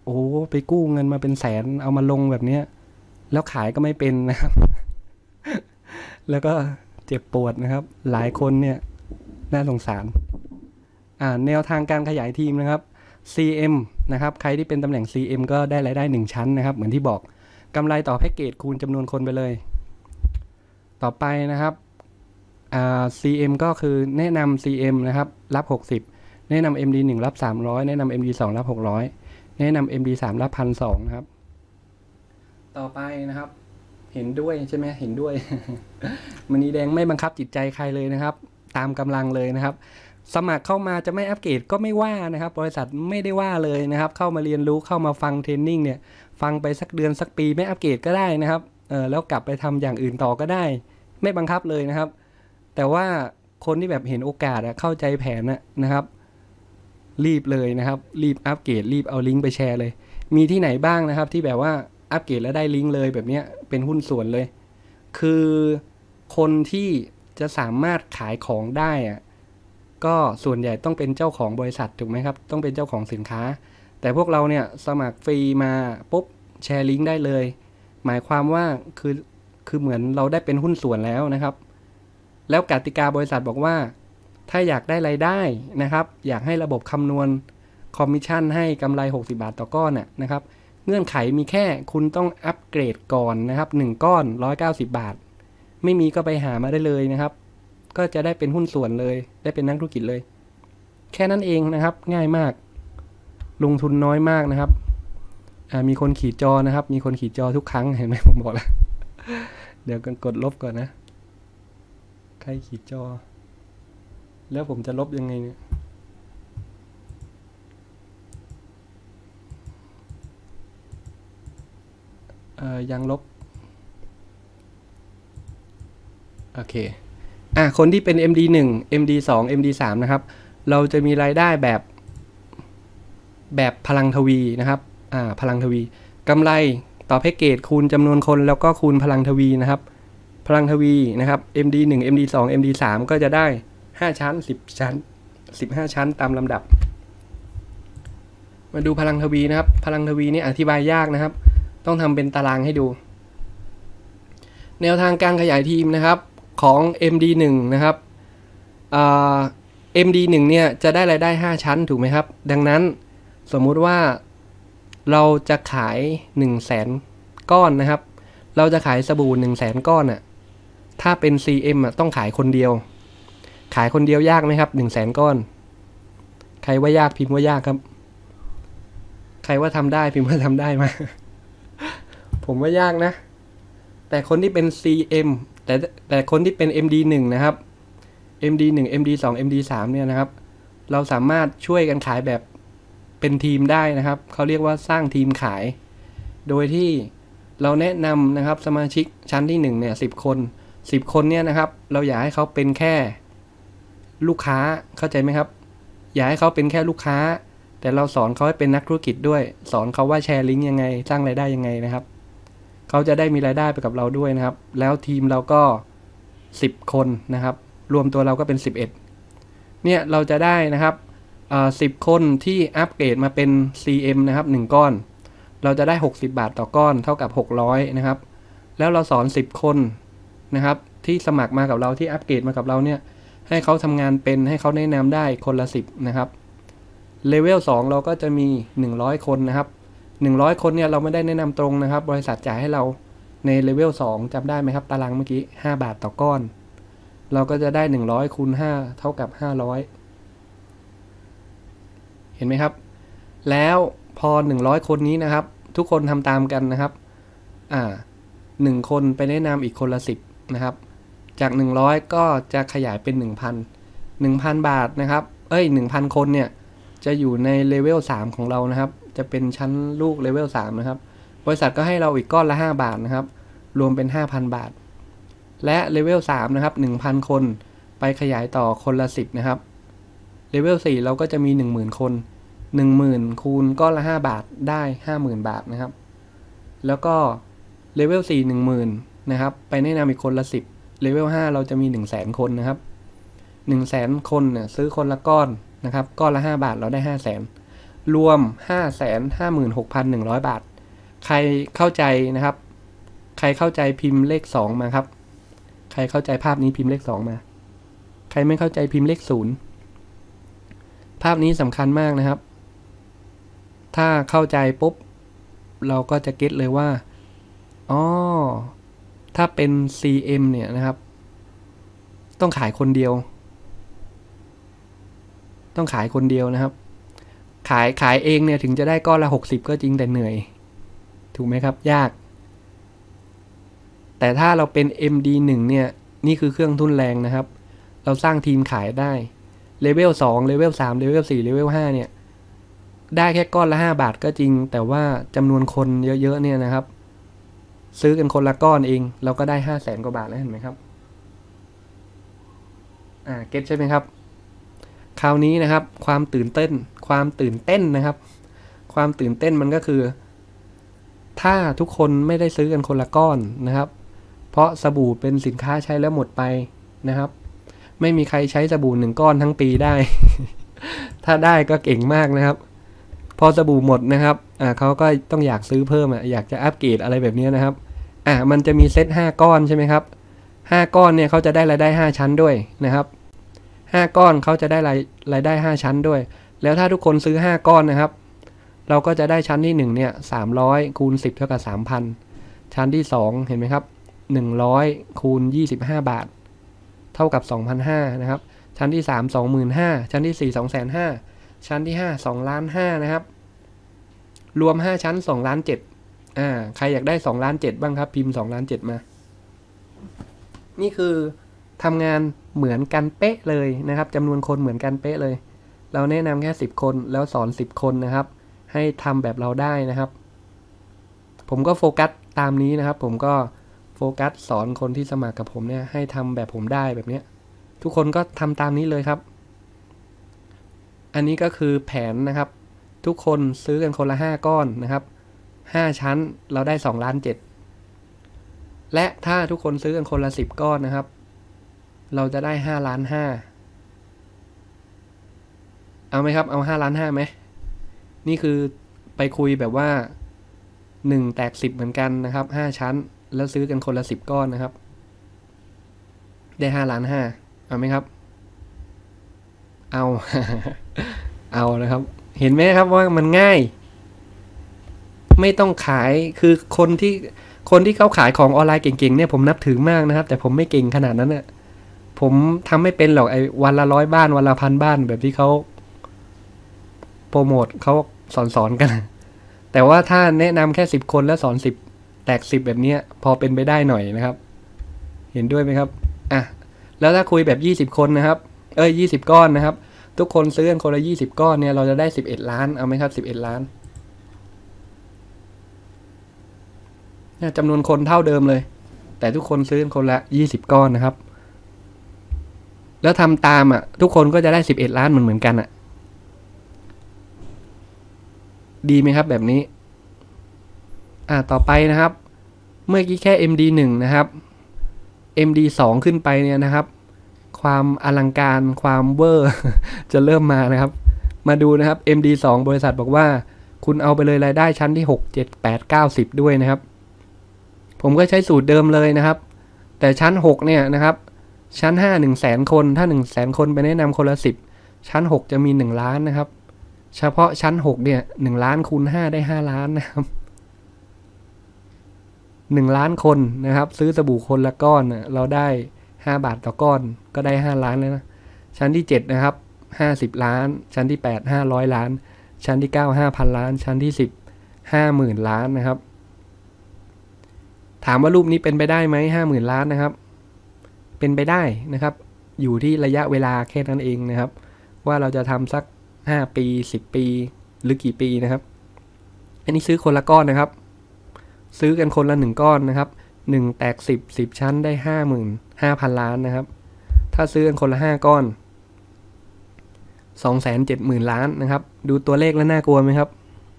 โอ้ไปกู้เงินมาเป็นแสนเอามาลงแบบเนี้ยแล้วขายก็ไม่เป็นนะครับ แล้วก็เจ็บปวดนะครับ หลายคนเนี่ยน่าสงสารอ่าแนวทางการขยายทีมนะครับ ซี เอ็ม นะครับใครที่เป็นตำแหน่ง ซี เอ็ม ก็ได้รายได้หนึ่งชั้นนะครับเหมือนที่บอกกำไรต่อแพ็กเกจคูณจำนวนคนไปเลยต่อไปนะครับอ่า ซี เอ็ม ก็คือแนะนำ ซี เอ็ม นะครับรับหกสิบแนะนำ เอ็ม ดี หนึ่ง รับสามร้อยแนะนำ เอ็ม ดี สอง รับหกร้อยแนะนำ เอ็ม ดี สาม รับ หนึ่งพันสองร้อย นะครับต่อไปนะครับเห็นด้วยใช่ไหมเห็นด้วย มณีแดงไม่บังคับจิตใจใครเลยนะครับตามกำลังเลยนะครับสมัครเข้ามาจะไม่อัปเกรดก็ไม่ว่านะครับบริษัทไม่ได้ว่าเลยนะครับเข้ามาเรียนรู้เข้ามาฟังเทรนนิ่งเนี่ยฟังไปสักเดือนสักปีไม่อัปเกรดก็ได้นะครับเออแล้วกลับไปทำอย่างอื่นต่อก็ได้ไม่บังคับเลยนะครับแต่ว่าคนที่แบบเห็นโอกาสอะเข้าใจแผนนะครับรีบเลยนะครับรีบอัปเกรดรีบเอาลิงก์ไปแชร์เลยมีที่ไหนบ้างนะครับที่แบบว่าอัปเกรดแล้วได้ลิงก์เลยแบบนี้เป็นหุ้นส่วนเลยคือคนที่จะสามารถขายของได้อะก็ส่วนใหญ่ต้องเป็นเจ้าของบริษัทถูกไหมครับต้องเป็นเจ้าของสินค้าแต่พวกเราเนี่ยสมัครฟรีมาปุ๊บแชร์ลิงก์ได้เลยหมายความว่าคือคือเหมือนเราได้เป็นหุ้นส่วนแล้วนะครับแล้วกติกาบริษัทบอกว่าถ้าอยากได้รายได้นะครับอยากให้ระบบคำนวณคอมมิชชั่นให้กำไรหกสิบบาทต่อก้อนน่ะนะครับเงื่อนไขมีแค่คุณต้องอัปเกรดก่อนนะครับหนึ่งก้อนหนึ่งร้อยเก้าสิบบาทไม่มีก็ไปหามาได้เลยนะครับก็จะได้เป็นหุ้นส่วนเลยได้เป็นนักธุรกิจเลยแค่นั้นเองนะครับง่ายมากลงทุนน้อยมากนะครับมีคนขีดจอนะครับมีคนขีดจอทุกครั้งเห็นไหมผมบอกแล้ว เดี๋ยวกดลบก่อนนะใครขีดจอแล้วผมจะลบยังไงเนี่ยเอ่อยังลบโอเคอ่ะคนที่เป็น เอ็ม ดี หนึ่ง เอ็ม ดี สอง เอ็ม ดี สาม นะครับเราจะมีรายได้แบบแบบพลังทวีนะครับอ่าพลังทวีกำไรต่อแพ็กเกจคูณจำนวนคนแล้วก็คูณพลังทวีนะครับพลังทวีนะครับ เอ็ม ดี หนึ่ง เอ็ม ดี สอง เอ็ม ดี สาม ก็จะได้ห้าชั้นสิบชั้นสิบห้าชั้นตามลำดับมาดูพลังทวีนะครับพลังทวีนี่อธิบายยากนะครับต้องทำเป็นตารางให้ดูแนวทางการขยายทีมนะครับของ เอ็ม ดี หนึ่ง นะครับเอ่อ เอ็ม ดี หนึ่ง เนี่ยจะได้รายได้ห้าชั้นถูกไหมครับดังนั้นสมมุติว่าเราจะขาย หนึ่งแสน ก้อนนะครับเราจะขายสบู่ หนึ่งแสน ก้อนน่ะถ้าเป็น ซี เอ็ม อ่ะต้องขายคนเดียวขายคนเดียวยากไหมครับ หนึ่งแสน ก้อนใครว่ายากพิมพ์ว่ายากครับใครว่าทำได้พิมพ์ว่าทำได้มา ผมว่ายากนะแต่คนที่เป็น ซี เอ็ม แต่แต่คนที่เป็น เอ็ม ดี หนึ่ง นะครับ เอ็ม ดี หนึ่ง เอ็ม ดี สอง เอ็ม ดี สาม เนี่ยนะครับเราสามารถช่วยกันขายแบบเป็นทีมได้นะครับเขาเรียกว่าสร้างทีมขายโดยที่เราแนะนำนะครับสมาชิกชั้นที่หนึ่งเนี่ยสิบคนสิบคนเนี่ยนะครับเราอยากให้เขาเป็นแค่ลูกค้าเข้าใจไหมครับอยากให้เขาเป็นแค่ลูกค้าแต่เราสอนเขาให้เป็นนักธุรกิจด้วยสอนเขาว่าแชร์ลิงก์ยังไงสร้างรายได้ยังไงนะครับเขาจะได้มีรายได้ไปกับเราด้วยนะครับแล้วทีมเราก็สิบคนนะครับรวมตัวเราก็เป็นสิบเอ็ดเนี่ยเราจะได้นะครับอ่าสิบคนที่อัปเกรดมาเป็น ซี เอ็ม นะครับหนึ่งก้อนเราจะได้หกสิบบาทต่อก้อนเท่ากับหกร้อยนะครับแล้วเราสอนสิบคนนะครับที่สมัครมากับเราที่อัปเกรดมากับเราเนี่ยให้เขาทำงานเป็นให้เขาแนะนำได้คนละสิบนะครับเลเวลสองเราก็จะมีหนึ่งร้อยคนนะครับหนึ่งร้อยคนเนี่ยเราไม่ได้แนะนำตรงนะครับบริษัทจ่ายให้เราในเลเวลสองจำได้ไหมครับตารางเมื่อกี้ห้าบาทต่อก้อนเราก็จะได้หนึ่งร้อยคูณห้าเท่ากับห้าร้อยเห็นไหมครับแล้วพอหนึ่งร้อยคนนี้นะครับทุกคนทำตามกันนะครับอ่าหนึ่งคนไปแนะนำอีกคนละสิบนะครับจากหนึ่งร้อยก็จะขยายเป็น หนึ่งพัน หนึ่งพัน บาทนะครับเอ้ย หนึ่งพัน คนเนี่ยจะอยู่ในเลเวลสามของเรานะครับจะเป็นชั้นลูกเลเวลสามนะครับบริษัทก็ให้เราอีกก้อนละห้าบาทนะครับรวมเป็น ห้าพัน บาทและเลเวลสามนะครับ หนึ่งพัน คนไปขยายต่อคนละสิบนะครับเลเวลสี่เราก็จะมี หนึ่งหมื่น คน หนึ่งหมื่น คูณก้อนละห้าบาทได้ ห้าหมื่น บาทนะครับแล้วก็เลเวลสี่ หนึ่งหมื่น นะครับไปแนะนำอีกคนละสิบเลเวลห้าเราจะมี หนึ่งแสน คนนะครับ หนึ่งแสน คนเนี่ยซื้อคนละก้อนนะครับก้อนละห้าบาทเราได้ ห้าแสนรวม ห้าแสนห้าหมื่นหกพันหนึ่งร้อย บาทใครเข้าใจนะครับใครเข้าใจพิมพ์เลขสองมาครับใครเข้าใจภาพนี้พิมพ์เลขสองมาใครไม่เข้าใจพิมพ์เลขศูนย์ภาพนี้สำคัญมากนะครับถ้าเข้าใจปุ๊บเราก็จะเก็ตเลยว่าอ๋อถ้าเป็น ซี เอ็ม เนี่ยนะครับต้องขายคนเดียวต้องขายคนเดียวนะครับขายขายเองเนี่ยถึงจะได้ก้อนละหกสิบก็จริงแต่เหนื่อยถูกไหมครับยากแต่ถ้าเราเป็น เอ็ม ดี หนึ่ง เนี่ยนี่คือเครื่องทุนแรงนะครับเราสร้างทีมขายได้เลเวลสองเลเวลสามเลเวลสี่เลเวลห้าเนี่ยได้แค่ก้อนละห้าบาทก็จริงแต่ว่าจำนวนคนเยอะๆเนี่ยนะครับซื้อกันคนละก้อนเองเราก็ได้ห้าแสนกว่าบาทแล้วเห็นไหมครับอ่าเก็ตใช่ไหมครับคราวนี้นะครับความตื่นเต้นความตื่นเต้นนะครับความตื่นเต้นมันก็คือถ้าทุกคนไม่ได้ซื้อกันคนละก้อนนะครับเพราะสบู่เป็นสินค้าใช้แล้วหมดไปนะครับไม่มีใครใช้สบู่หนึ่งก้อนทั้งปีได้ ถ้าได้ก็เก่งมากนะครับพอสบู่หมดนะครับอ่าเขาก็ต้องอยากซื้อเพิ่มอ่ะอยากจะอัปเกรดอะไรแบบนี้นะครับอ่ามันจะมีเซตห้าก้อนใช่ไหมครับห้าก้อนเนี่ยเขาจะได้รายได้ห้าชั้นด้วยนะครับห้าก้อนเขาจะได้รายรายได้ห้าชั้นด้วยแล้วถ้าทุกคนซื้อห้าก้อนนะครับเราก็จะได้ชั้นที่หนึ่งเนี่ยสามร้อยคูณสิบเท่ากับ สามพัน ชั้นที่สองเห็นไหมครับหนึ่งร้อยคูณยี่สิบห้าบาทเท่ากับ สองพันห้าร้อย นะครับชั้นที่สาม สองหมื่นห้าพัน ชั้นที่สี่ สองแสนห้าหมื่น ชั้นที่ห้า สองล้านห้านะครับรวมห้าชั้นสองล้านเจ็ดอ่าใครอยากได้สองล้านเจ็ดบ้างครับพิมพ์สองล้านเจ็ดมานี่คือทำงานเหมือนกันเป๊ะเลยนะครับจำนวนคนเหมือนกันเป๊ะเลยเราแนะนำแค่สิบคนแล้วสอนสิบคนนะครับให้ทำแบบเราได้นะครับผมก็โฟกัสตามนี้นะครับผมก็โฟกัสสอนคนที่สมัครกับผมเนี่ยให้ทำแบบผมได้แบบนี้ทุกคนก็ทำตามนี้เลยครับอันนี้ก็คือแผนนะครับทุกคนซื้อกันคนละห้าก้อนนะครับห้าชั้นเราได้สองล้านเจ็ดและถ้าทุกคนซื้อกันคนละสิบก้อนนะครับเราจะได้ห้าล้านห้าเอาไหมครับเอาห้าล้านห้าไหมนี่คือไปคุยแบบว่าหนึ่งแตกสิบเหมือนกันนะครับห้าชั้นแล้วซื้อกันคนละสิบก้อนนะครับได้ห้าล้านห้าเอาไหมครับเอา เอานะครับเห็นไหมครับว่ามันง่ายไม่ต้องขายคือคนที่คนที่เขาขายของออนไลน์เก่งๆเนี่ยผมนับถือมากนะครับแต่ผมไม่เก่งขนาดนั้นน่ะผมทำไม่เป็นหรอกไอ้วันละร้อยบ้านวันละพันบ้านแบบที่เขาโปรโมทเขาสอนสอนกันแต่ว่าถ้าแนะนำแค่สิบคนแล้วสอนสิบแตกสิบแบบนี้พอเป็นไปได้หน่อยนะครับเห็นด้วยไหมครับอ่ะแล้วถ้าคุยแบบยี่สิบคนนะครับเอ้ยยี่สิบก้อนนะครับทุกคนซื้อกันคนละยี่สิบก้อนเนี่ยเราจะได้สิบเอ็ดล้านเอาไหมครับสิบเอ็ดล้านจำนวนคนเท่าเดิมเลยแต่ทุกคนซื้อกันคนละยี่สิบก้อนนะครับแล้วทำตามอ่ะทุกคนก็จะได้สิบเอ็ดล้านเหมือนเหมือนกันอ่ะดีไหมครับแบบนี้อ่าต่อไปนะครับเมื่อกี้แค่ เอ็ม ดี หนึ่ง นะครับ เอ็ม ดี สอง ขึ้นไปเนี่ยนะครับความอลังการความเวอร์ จะเริ่มมานะครับมาดูนะครับ เอ็ม ดี สอง บริษัทบอกว่าคุณเอาไปเลยรายได้ชั้นที่หก เจ็ด แปด เก้า สิบด้วยนะครับผมก็ใช้สูตรเดิมเลยนะครับแต่ชั้นหกเนี่ยนะครับชั้นห้า หนึ่งแสนคนถ้า หนึ่งแสนคนไปแนะนำคนละสิบชั้นหกจะมีหนึ่งล้านนะครับเฉพาะชั้นหกเนี่ยหนึ่งล้านคูณห้าได้ห้าล้านนะครับหนึ่งล้านคนนะครับซื้อสบู่คนละก้อนเราได้ห้าบาทต่อก้อนก็ได้ห้าล้านแล้วนะชั้นที่เจ็ดนะครับห้าสิบล้านชั้นที่แปด ห้าร้อยล้านชั้นที่เก้า ห้าพันล้านชั้นที่สิบ ห้าหมื่นล้านนะครับถามว่ารูปนี้เป็นไปได้ไหม ห้าหมื่นล้านนะครับเป็นไปได้นะครับอยู่ที่ระยะเวลาแค่นั้นเองนะครับว่าเราจะทำสักห้าปีสิบปีหรือกี่ปีนะครับอันนี้ซื้อคนละก้อนนะครับซื้อกันคนละหนึ่งก้อนนะครับหนึ่งแตกสิบ สิบชั้นได้ ห้าหมื่นห้าพัน ล้านนะครับถ้าซื้อกันคนละห้าก้อน สองแสนเจ็ดหมื่น ล้านนะครับดูตัวเลขแล้วน่ากลัวไหมครับ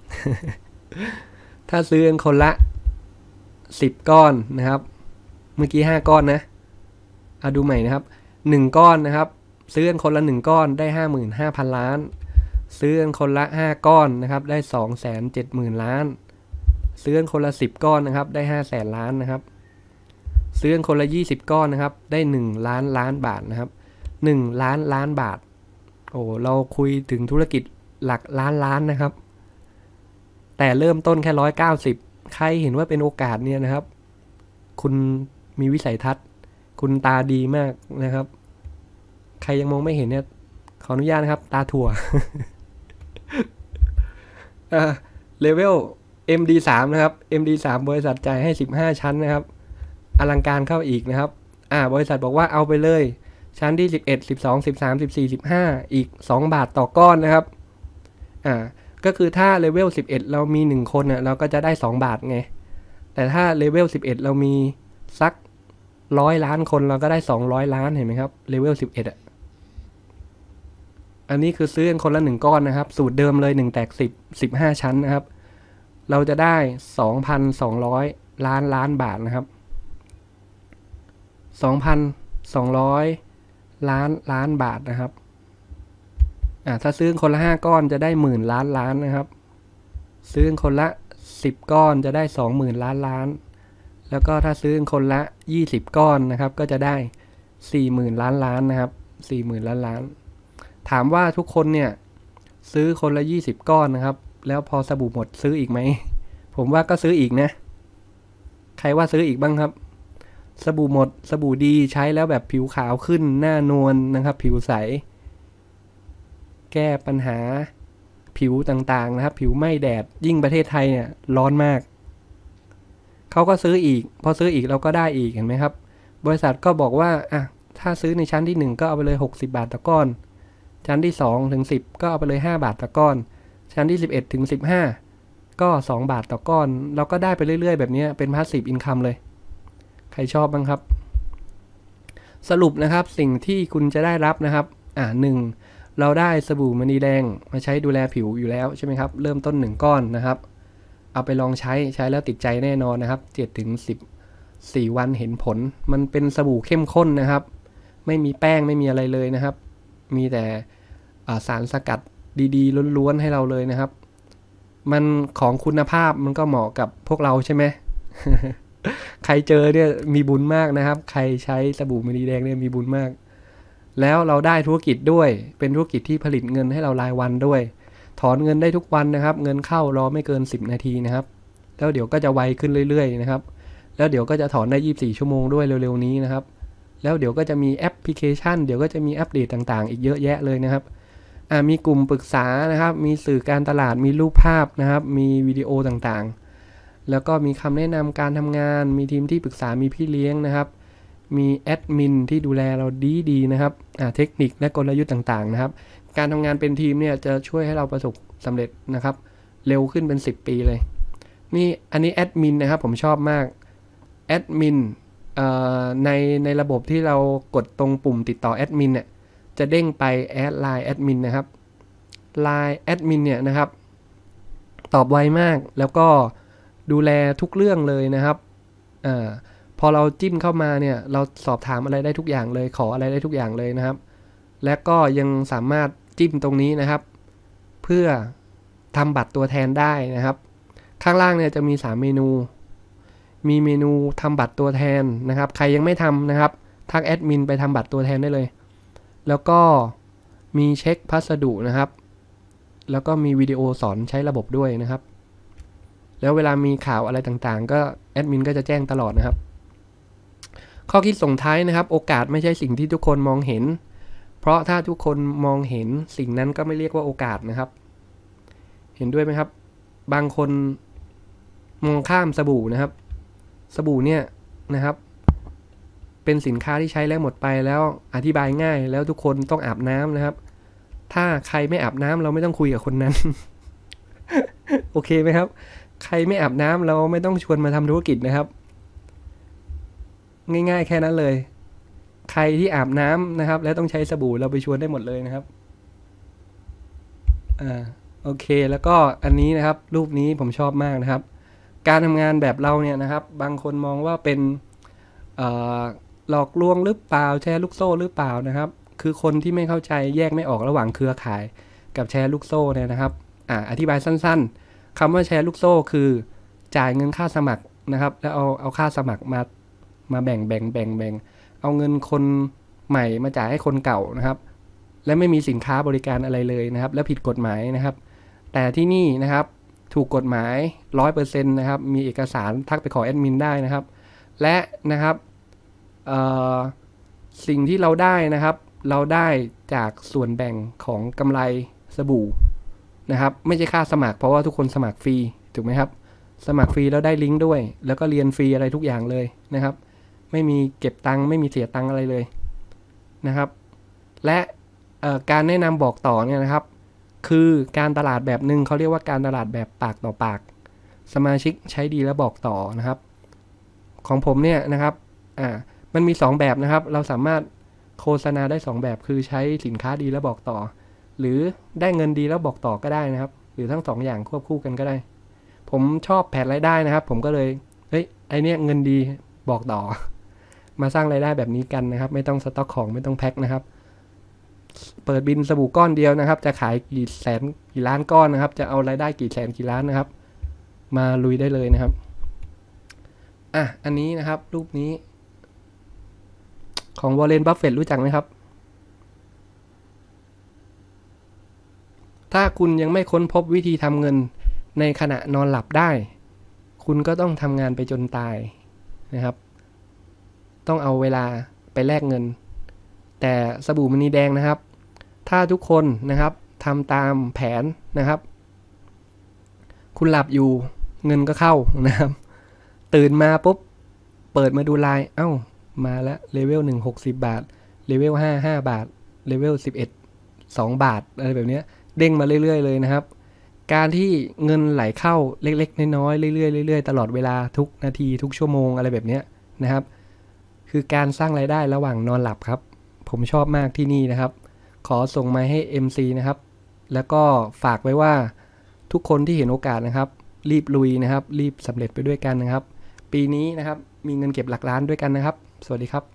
ถ้าซื้อกันคนละสิบก้อนนะครับเมื่อกี้ห้าก้อนนะเอาดูใหม่นะครับหนึ่งก้อนนะครับซื้อกันคนละหนึ่งก้อนได้ ห้าหมื่นห้าพัน ล้านซื้อกันคนละห้าก้อนนะครับได้ สองแสนเจ็ดหมื่น ล้านซื้อกันคนละสิบก้อนนะครับได้ ห้าแสน ล้านนะครับซื้อกันคนละยี่สิบก้อนนะครับได้หนึ่งล้านล้านบาทนะครับหนึ่งล้านล้านบาทโอ้เราคุยถึงธุรกิจหลักล้านล้านนะครับแต่เริ่มต้นแค่หนึ่งร้อยเก้าสิบใครเห็นว่าเป็นโอกาสเนี่ยนะครับคุณมีวิสัยทัศน์คุณตาดีมากนะครับใครยังมองไม่เห็นเนี่ยขออนุญาตนะครับตาถั่ว เลเวล เอ็ม ดี สาม นะครับ เอ็ม ดี สาม บริษัทจ่ายให้สิบห้าชั้นนะครับอลังการเข้าอีกนะครับอ่าบริษัทบอกว่าเอาไปเลยชั้นที่สิบเอ็ด สิบสอง สิบสาม สิบสี่ สิบห้าอีกสองบาทต่อก้อนนะครับอ่าก็คือถ้าเลเวลสิบเอ็ดเรามีหนึ่งคนเนี่ยเราก็จะได้สองบาทไงแต่ถ้าเลเวลสิบเอ็ดเรามีสักหนึ่งร้อยล้านคนเราก็ได้สองร้อยล้านเห็นไหมครับเลเวลสิบเอ็ดอ่ะอันนี้คือซื้อกันคนละหนึ่งก้อนนะครับสูตรเดิมเลยหนึ่งแตกสิบ สิบห้าชั้นนะครับเราจะได้ สองพันสองร้อย ล้านล้านบาทนะครับ สองพันสองร้อย ล้านล้านบาทนะครับอ่าถ้าซื้อคนละห้าก้อนจะได้หมื่นล้านล้านนะครับซื้อคนละสิบก้อนจะได้ สองหมื่น ล้านล้านแล้วก็ถ้าซื้อคนละยี่สิบก้อนนะครับก็จะได้ สี่หมื่น ล้านล้านนะครับ สี่หมื่น ล้านล้านถามว่าทุกคนเนี่ยซื้อคนละยี่สิบก้อนนะครับแล้วพอสบู่หมดซื้ออีกไหมผมว่าก็ซื้ออีกนะใครว่าซื้ออีกบ้างครับสบู่หมดสบู่ดีใช้แล้วแบบผิวขาวขึ้นหน้านวล นะครับผิวใสแก้ปัญหาผิวต่างๆนะครับผิวไหม้แดดยิ่งประเทศไทยเนี่ยร้อนมากเขาก็ซื้ออีกพอซื้ออีกเราก็ได้อีกเห็นไหมครับบริษัทก็บอกว่าอ่ะถ้าซื้อในชั้นที่หนึ่งก็เอาไปเลยหกสิบบาทต่อก้อนชั้นที่สองถึงสิบก็เอาไปเลยห้าบาทต่อก้อนชั้นที่สิบเอ็ดถึงสิบห้าก็สองบาทต่อก้อนเราก็ได้ไปเรื่อยๆแบบนี้เป็นพาสซีฟอินคัมเลยใครชอบบ้างครับสรุปนะครับสิ่งที่คุณจะได้รับนะครับอ่าหนึ่งเราได้สบู่มณีแดงมาใช้ดูแลผิวอยู่แล้วใช่ไหมครับเริ่มต้นหนึ่งก้อนนะครับเอาไปลองใช้ใช้แล้วติดใจแน่นอนนะครับเจ็ดถึงสิบสี่วันเห็นผลมันเป็นสบู่เข้มข้นนะครับไม่มีแป้งไม่มีอะไรเลยนะครับมีแต่สารสกัดดีๆล้วนๆให้เราเลยนะครับมันของคุณภาพมันก็เหมาะกับพวกเราใช่ไหม ใครเจอเนี่ยมีบุญมากนะครับใครใช้สบู่มณีแดงเนี่ยมีบุญมากแล้วเราได้ธุรกิจด้วยเป็นธุรกิจที่ผลิตเงินให้เรารายวันด้วยถอนเงินได้ทุกวันนะครับเงินเข้ารอไม่เกินสิบนาทีนะครับแล้วเดี๋ยวก็จะไวขึ้นเรื่อยๆนะครับแล้วเดี๋ยวก็จะถอนได้ยี่สิบสี่ชั่วโมงด้วยเร็วๆนี้นะครับแล้วเดี๋ยวก็จะมีแอปพลิเคชันเดี๋ยวก็จะมีอัปเดตต่างๆอีกเยอะแยะเลยนะครับอ่ามีกลุ่มปรึกษานะครับมีสื่อการตลาดมีรูปภาพนะครับมีวิดีโอต่างๆแล้วก็มีคำแนะนำการทำงานมีทีมที่ปรึกษามีพี่เลี้ยงนะครับมีแอดมินที่ดูแลเราดีๆนะครับอ่าเทคนิคและกลยุทธ์ต่างๆนะครับการทำงานเป็นทีมเนี่ยจะช่วยให้เราประสบสำเร็จนะครับเร็วขึ้นเป็นสิบปีเลยนี่อันนี้แอดมินนะครับผมชอบมากแอดมินในในระบบที่เรากดตรงปุ่มติดต่อแอดมินเนี่ยจะเด้งไปแอดไลน์แอดมินนะครับไลน์แอดมินเนี่ยนะครับตอบไวมากแล้วก็ดูแลทุกเรื่องเลยนะครับอ่าพอเราจิ้มเข้ามาเนี่ยเราสอบถามอะไรได้ทุกอย่างเลยขออะไรได้ทุกอย่างเลยนะครับและก็ยังสามารถจิ้มตรงนี้นะครับเพื่อทำบัตรตัวแทนได้นะครับข้างล่างเนี่ยจะมีสามเมนูมีเมนูทำบัตรตัวแทนนะครับใครยังไม่ทำนะครับทักแอดมินไปทำบัตรตัวแทนได้เลยแล้วก็มีเช็คพัสดุนะครับแล้วก็มีวิดีโอสอนใช้ระบบด้วยนะครับแล้วเวลามีข่าวอะไรต่างๆก็แอดมินก็จะแจ้งตลอดนะครับข้อคิดส่งท้ายนะครับโอกาสไม่ใช่สิ่งที่ทุกคนมองเห็นเพราะถ้าทุกคนมองเห็นสิ่งนั้นก็ไม่เรียกว่าโอกาสนะครับเห็นด้วยไหมครับบางคนมองข้ามสบู่นะครับสบู่เนี่ยนะครับเป็นสินค้าที่ใช้แล้วหมดไปแล้วอธิบายง่ายแล้วทุกคนต้องอาบน้ำนะครับถ้าใครไม่อาบน้ำเราไม่ต้องคุยกับคนนั้น โอเคไหมครับใครไม่อาบน้ำเราไม่ต้องชวนมาทำธุรกิจนะครับง่ายๆแค่นั้นเลยใครที่อาบน้ำนะครับแล้วต้องใช้สบู่เราไปชวนได้หมดเลยนะครับอ่าโอเคแล้วก็อันนี้นะครับรูปนี้ผมชอบมากนะครับการทำงานแบบเราเนี่ยนะครับบางคนมองว่าเป็นเอ่อหลอกลวงหรือเปล่าแชร์ลูกโซ่หรือเปล่านะครับคือคนที่ไม่เข้าใจแยกไม่ออกระหว่างเครือข่ายกับแชร์ลูกโซ่เนี่ยนะครับอ่าอธิบายสั้นๆคำว่าแชร์ลูกโซ่คือจ่ายเงินค่าสมัครนะครับแล้วเอาเอาค่าสมัครมามาแบ่งแบ่งแบ่งแบ่งเอาเงินคนใหม่มาจ่ายให้คนเก่านะครับและไม่มีสินค้าบริการอะไรเลยนะครับและผิดกฎหมายนะครับแต่ที่นี่นะครับถูกกฎหมาย ร้อยเปอร์เซ็นต์ นะครับมีเอกสารทักไปขอแอดมินได้นะครับและนะครับสิ่งที่เราได้นะครับเราได้จากส่วนแบ่งของกำไรสบู่นะครับไม่ใช่ค่าสมัครเพราะว่าทุกคนสมัครฟรีถูกไหมครับสมัครฟรีแล้วได้ลิงก์ด้วยแล้วก็เรียนฟรีอะไรทุกอย่างเลยนะครับไม่มีเก็บตังค์ไม่มีเสียตังค์อะไรเลยนะครับและการแนะนำบอกต่อเนี่ยนะครับคือการตลาดแบบหนึ่งเขาเรียกว่าการตลาดแบบปากต่อปากสมาชิกใช้ดีแล้วบอกต่อนะครับของผมเนี่ยนะครับอ่ามันมีสองแบบนะครับเราสามารถโฆษณาได้สองแบบคือใช้สินค้าดีแล้วบอกต่อหรือได้เงินดีแล้วบอกต่อก็ได้นะครับหรือทั้งสองอย่างควบคู่กันก็ได้ผมชอบแผนรายได้นะครับผมก็เลยเฮ้ยไอเนี้ยเงินดีบอกต่อมาสร้างรายได้แบบนี้กันนะครับไม่ต้องสต็อกของไม่ต้องแพ็คนะครับเปิดบินสบู่ก้อนเดียวนะครับจะขายกี่แสนกี่ล้านก้อนนะครับจะเอารายได้กี่แสนกี่ล้านนะครับมาลุยได้เลยนะครับอ่ะอันนี้นะครับรูปนี้ของวอร์เรน บัฟเฟตต์รู้จักไหมครับถ้าคุณยังไม่ค้นพบวิธีทำเงินในขณะนอนหลับได้คุณก็ต้องทำงานไปจนตายนะครับต้องเอาเวลาไปแลกเงินแต่สบู่มณีแดงนะครับถ้าทุกคนนะครับทำตามแผนนะครับคุณหลับอยู่เงินก็เข้านะครับตื่นมาปุ๊บเปิดมาดูไลน์เอ้ามาแล้วเลเวลหนึ่งหกสิบบาทเลเวลห้า ห้าบาทเลเวลสิบเอ็ด สองบาทอะไรแบบนี้เด้งมาเรื่อยๆเลยนะครับการที่เงินไหลเข้าเล็กๆน้อยๆเรื่อยๆเรื่อยๆตลอดเวลาทุกนาทีทุกชั่วโมงอะไรแบบนี้นะครับคือการสร้างรายได้ระหว่างนอนหลับครับผมชอบมากที่นี่นะครับขอส่งมาให้ เอ็ม ซี นะครับแล้วก็ฝากไว้ว่าทุกคนที่เห็นโอกาสนะครับรีบลุยนะครับรีบสำเร็จไปด้วยกันนะครับปีนี้นะครับมีเงินเก็บหลักล้านด้วยกันนะครับสวัสดีครับ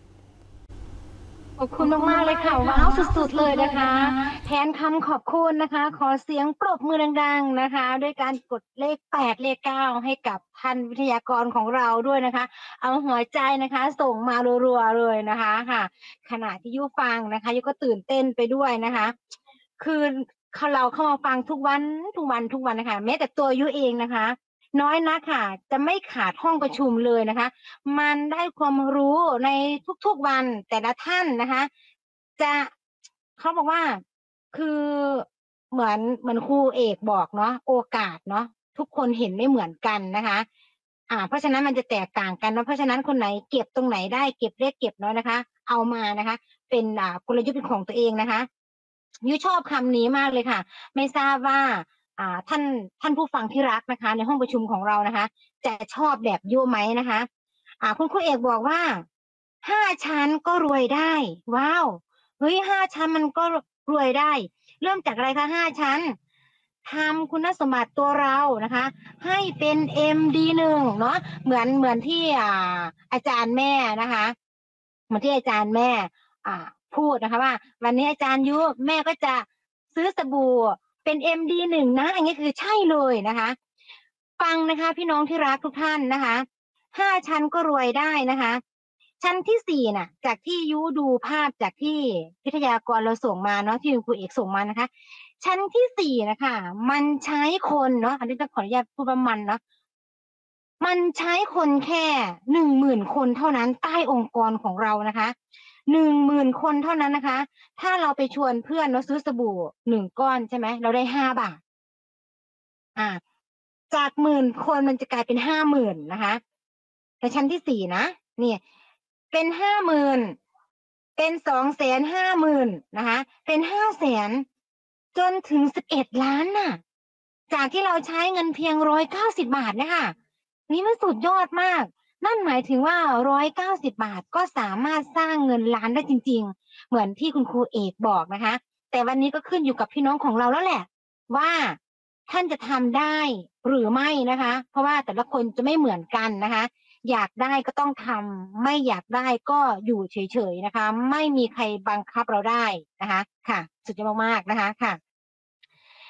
ขอบคุณมากๆเลยค่ะว้าวสุดๆเลยนะคะแทนคำขอบคุณนะคะขอเสียงปรบมือดังๆนะคะด้วยการกดเลขแปดเลขเก้าให้กับท่านวิทยากรของเราด้วยนะคะเอาหัวใจนะคะส่งมารัวๆเลยนะคะค่ะขณะที่ยุฟังนะคะยุก็ตื่นเต้นไปด้วยนะคะคือเราเข้ามาฟังทุกวันทุกวันทุกวันนะคะแม้แต่ตัวยุเองนะคะน้อยนักค่ะจะไม่ขาดห้องประชุมเลยนะคะมันได้ความรู้ในทุกๆวันแต่ละท่านนะคะจะเขาบอกว่าคือเหมือนเหมือนครูเอกบอกเนาะโอกาสเนาะทุกคนเห็นไม่เหมือนกันนะคะอ่าเพราะฉะนั้นมันจะแตกต่างกันเนาะเพราะฉะนั้นคนไหนเก็บตรงไหนได้เก็บเล็กเก็บน้อยนะคะเอามานะคะเป็นอ่ากลยุทธ์เป็นของตัวเองนะคะยุชอบคำนี้มากเลยค่ะไม่ทราบว่าอ่าท่านท่านผู้ฟังที่รักนะคะในห้องประชุมของเรานะคะจะชอบแบบยุไหมนะคะอ่าคุณครูเอกบอกว่าห้าชั้นก็รวยได้ว้าวเฮ้ยห้าชั้นมันก็รวยได้เริ่มจากอะไรคะห้าชั้นทำคุณสมบัติตัวเรานะคะให้เป็น เอ็ม ดี หนึ่ง เนาะเหมือนเหมือนที่อ่าอาจารย์แม่นะคะเหมือนที่อาจารย์แม่อ่าพูดนะคะว่าวันนี้อาจารย์ยุแม่ก็จะซื้อสบู่เป็น เอ็ม ดี หนึ่ง นะอันนี้คือใช่เลยนะคะฟังนะคะพี่น้องที่รักทุกท่านนะคะห้าชั้นก็รวยได้นะคะชั้นที่สี่น่ะจากที่ยุดูภาพจากที่วิทยากรเราส่งมาเนาะที่คุณครูเอกส่งมานะคะชั้นที่สี่นะคะมันใช้คนเนาะอันนี้ต้องขออนุญาตพูดว่ามันเนาะมันใช้คนแค่หนึ่งหมื่นคนเท่านั้นใต้องค์กรของเรานะคะหนึ่งหมื่นคนเท่านั้นนะคะถ้าเราไปชวนเพื่อนเราซื้อสบู่หนึ่งก้อนใช่ไหมเราได้ห้าบาทอ่าจากหมื่นคนมันจะกลายเป็นห้าหมื่นนะคะในชั้นที่สี่นะเนี่ยเป็นห้าหมื่นเป็นสองแสนห้าหมื่นนะคะเป็นห้าแสนจนถึงสิบเอ็ดล้านน่ะจากที่เราใช้เงินเพียงร้อยเก้าสิบบาทนะคะนี่มันสุดยอดมากนั่นหมายถึงว่าร้อยเก้าสิบบาทก็สามารถสร้างเงินล้านได้จริงๆเหมือนที่คุณครูเอกบอกนะคะแต่วันนี้ก็ขึ้นอยู่กับพี่น้องของเราแล้วแหละว่าท่านจะทำได้หรือไม่นะคะเพราะว่าแต่ละคนจะไม่เหมือนกันนะคะอยากได้ก็ต้องทำไม่อยากได้ก็อยู่เฉยๆนะคะไม่มีใครบังคับเราได้นะคะค่ะสุดยอดมากๆนะคะค่ะ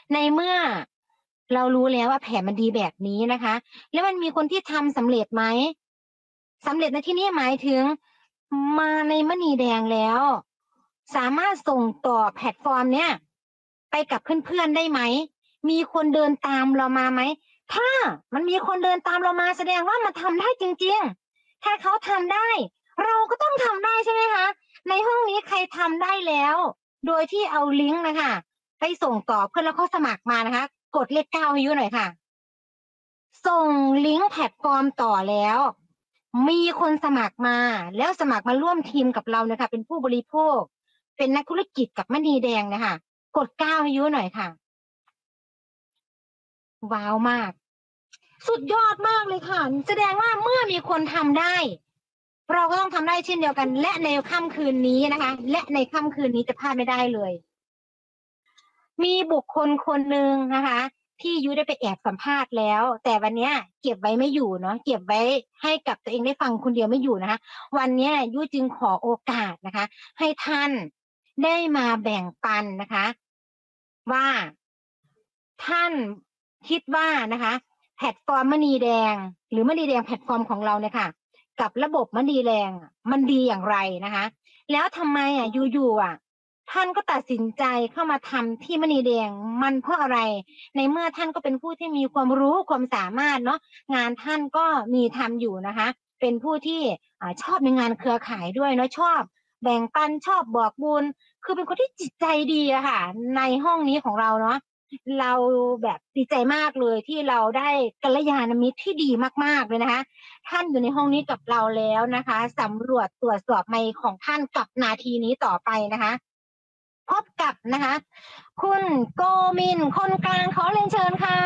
ในเมื่อเรารู้แล้วว่าแผนมันดีแบบนี้นะคะ แล้วมันมีคนที่ทำสำเร็จไหมสำเร็จในที่นี้หมายถึงมาในมณีแดงแล้ว สามารถส่งต่อแพลตฟอร์มเนี้ยไปกับเพื่อนๆได้ไหมมีคนเดินตามเรามาไหมถ้ามันมีคนเดินตามเรามาแสดงว่ามันทำได้จริงๆถ้าเขาทำได้เราก็ต้องทำได้ใช่ไหมคะในห้องนี้ใครทำได้แล้วโดยที่เอาลิงก์นะคะไปส่งต่อเพื่อนแล้วเขาสมัครมานะคะกดเลขเก้าให้ยุหน่อยค่ะส่งลิงก์แพลตฟอร์มต่อแล้วมีคนสมัครมาแล้วสมัครมาร่วมทีมกับเรานะคะเป็นผู้บริโภคเป็นนักธุรกิจกับมณีแดงนะคะกดเก้าให้ยุหน่อยค่ะว้าวมากสุดยอดมากเลยค่ะแสดงว่าเมื่อมีคนทำได้เราก็ต้องทำได้เช่นเดียวกันและในค่ำคืนนี้นะคะและในค่ำคืนนี้จะพลาดไม่ได้เลยมีบุคคลคนหนึ่งนะคะที่ยุ้ยได้ไปแอบสัมภาษณ์แล้วแต่วันนี้เก็บไว้ไม่อยู่เนาะเก็บไว้ให้กับตัวเองได้ฟังคนเดียวไม่อยู่นะคะวันนี้ยุ้ยจึงขอโอกาสนะคะให้ท่านได้มาแบ่งปันนะคะว่าท่านคิดว่านะคะแพลตฟอร์มมณีแดงหรือมณีแดงแพลตฟอร์มของเราเนี่ยค่ะกับระบบมณีแดงมันดีอย่างไรนะคะแล้วทำไมอ่ะอยู่ๆอ่ะท่านก็ตัดสินใจเข้ามาทำที่มณีแดงมันเพราะอะไรในเมื่อท่านก็เป็นผู้ที่มีความรู้ความสามารถเนาะงานท่านก็มีทำอยู่นะคะเป็นผู้ที่ชอบในงานเครือข่ายด้วยเนาะชอบแบ่งปันชอบบอกบุญคือเป็นคนที่จิตใจดีอะค่ะในห้องนี้ของเราเนาะเราแบบดีใจมากเลยที่เราได้กัลยาณมิตรที่ดีมากๆเลยนะคะท่านอยู่ในห้องนี้กับเราแล้วนะคะสำรวจตรวจสอบไมค์ของท่านกับนาทีนี้ต่อไปนะคะพบกับนะคะคุณโกมินคนกลางขอเรียนเชิญค่ะ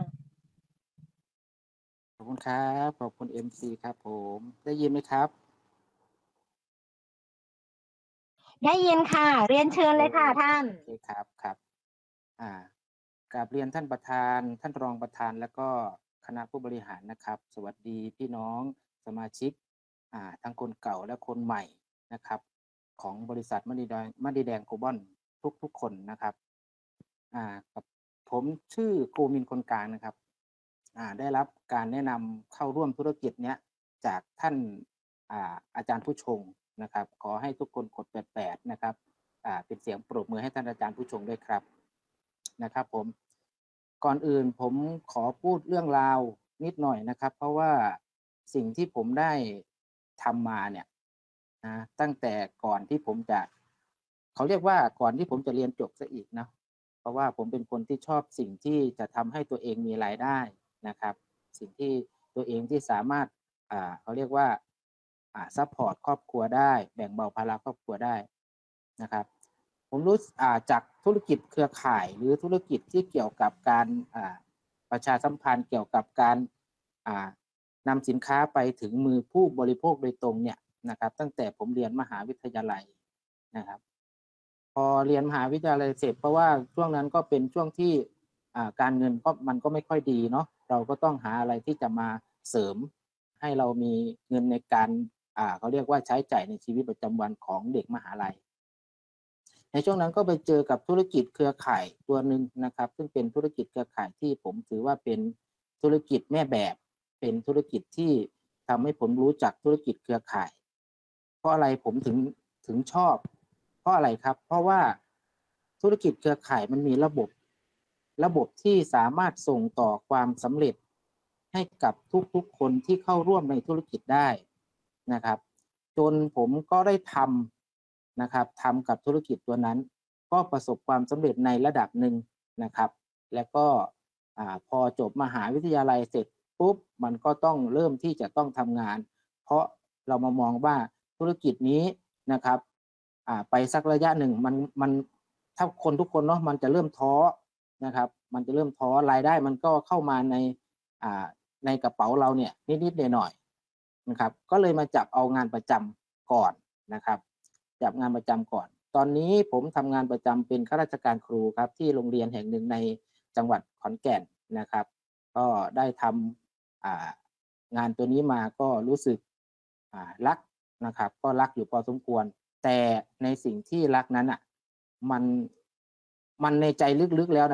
ขอบคุณครับขอบคุณ เอ็ม ซี ครับผมได้ยินไหมครับได้ยินค่ะเรียนเชิญเลยค่ะท่านโอเคครับครับอ่ากราบเรียนท่านประธานท่านรองประธานแล้วก็คณะผู้บริหารนะครับสวัสดีพี่น้องสมาชิกอ่าทั้งคนเก่าและคนใหม่นะครับของบริษัทมณีแดงมณีแดงโกลบอลทุกทุกคนนะครับอ่ากับผมชื่อโกมินคนกลางนะครับอ่าได้รับการแนะนำเข้าร่วมธุรกิจเนี้ยจากท่านอ่าอาจารย์ผู้ชงนะครับขอให้ทุกคนกดแปดแปดนะครับอ่าเป็นเสียงปรบมือให้ท่านอาจารย์ผู้ชงด้วยครับนะครับผมก่อนอื่นผมขอพูดเรื่องราวนิดหน่อยนะครับเพราะว่าสิ่งที่ผมได้ทำมาเนี่ยนะตั้งแต่ก่อนที่ผมจะเขาเรียกว่าก่อนที่ผมจะเรียนจบซะอีกนะเพราะว่าผมเป็นคนที่ชอบสิ่งที่จะทำให้ตัวเองมีรายได้นะครับสิ่งที่ตัวเองที่สามารถอ่าเขาเรียกว่าอ่าซัพพอร์ตครอบครัวได้แบ่งเบาภาระครอบครัวได้นะครับผมรู้อ่าจากธุรกิจเครือข่ายหรือธุรกิจที่เกี่ยวกับการอ่าประชาสัมพันธ์เกี่ยวกับการอ่านำสินค้าไปถึงมือผู้บริโภคโดยตรงเนี่ยนะครับตั้งแต่ผมเรียนมหาวิทยาลัยนะครับพอเรียนมหาวิทยาลัยเสร็จเพราะว่าช่วงนั้นก็เป็นช่วงที่อ่าการเงินก็มันก็ไม่ค่อยดีเนาะเราก็ต้องหาอะไรที่จะมาเสริมให้เรามีเงินในการอ่าเขาเรียกว่าใช้จ่ายในชีวิตประจำวันของเด็กมหาลัยในช่วงนั้นก็ไปเจอกับธุรกิจเครือข่ายตัวหนึ่งนะครับซึ่งเป็นธุรกิจเครือข่ายที่ผมถือว่าเป็นธุรกิจแม่แบบเป็นธุรกิจที่ทำให้ผมรู้จักธุรกิจเครือข่ายเพราะอะไรผมถึงถึงชอบเพราะอะไรครับเพราะว่าธุรกิจเครือข่ายมันมีระบบระบบที่สามารถส่งต่อความสำเร็จให้กับทุกๆคนที่เข้าร่วมในธุรกิจได้นะครับจนผมก็ได้ทำนะครับทำกับธุรกิจตัวนั้นก็ประสบความสำเร็จในระดับหนึ่งนะครับแล้วก็พอจบมหาวิทยาลัยเสร็จปุ๊บมันก็ต้องเริ่มที่จะต้องทำงานเพราะเรามามองว่าธุรกิจนี้นะครับไปสักระยะหนึ่งมันมันถ้าคนทุกคนเนาะมันจะเริ่มท้อนะครับมันจะเริ่มท้อรายได้มันก็เข้ามาในในกระเป๋าเราเนี่ยนิดๆหน่อยๆนะครับก็เลยมาจับเอางานประจำก่อนนะครับจับงานประจำก่อนตอนนี้ผมทำงานประจำเป็นข้าราชการครูครับที่โรงเรียนแห่งหนึ่งในจังหวัดขอนแก่นนะครับก็ได้ทำงานตัวนี้มาก็รู้สึกรักนะครับก็รักอยู่พอสมควรแต่ในสิ่งที่รักนั้นอ่ะมันมันในใจลึกๆแล้วน่ะ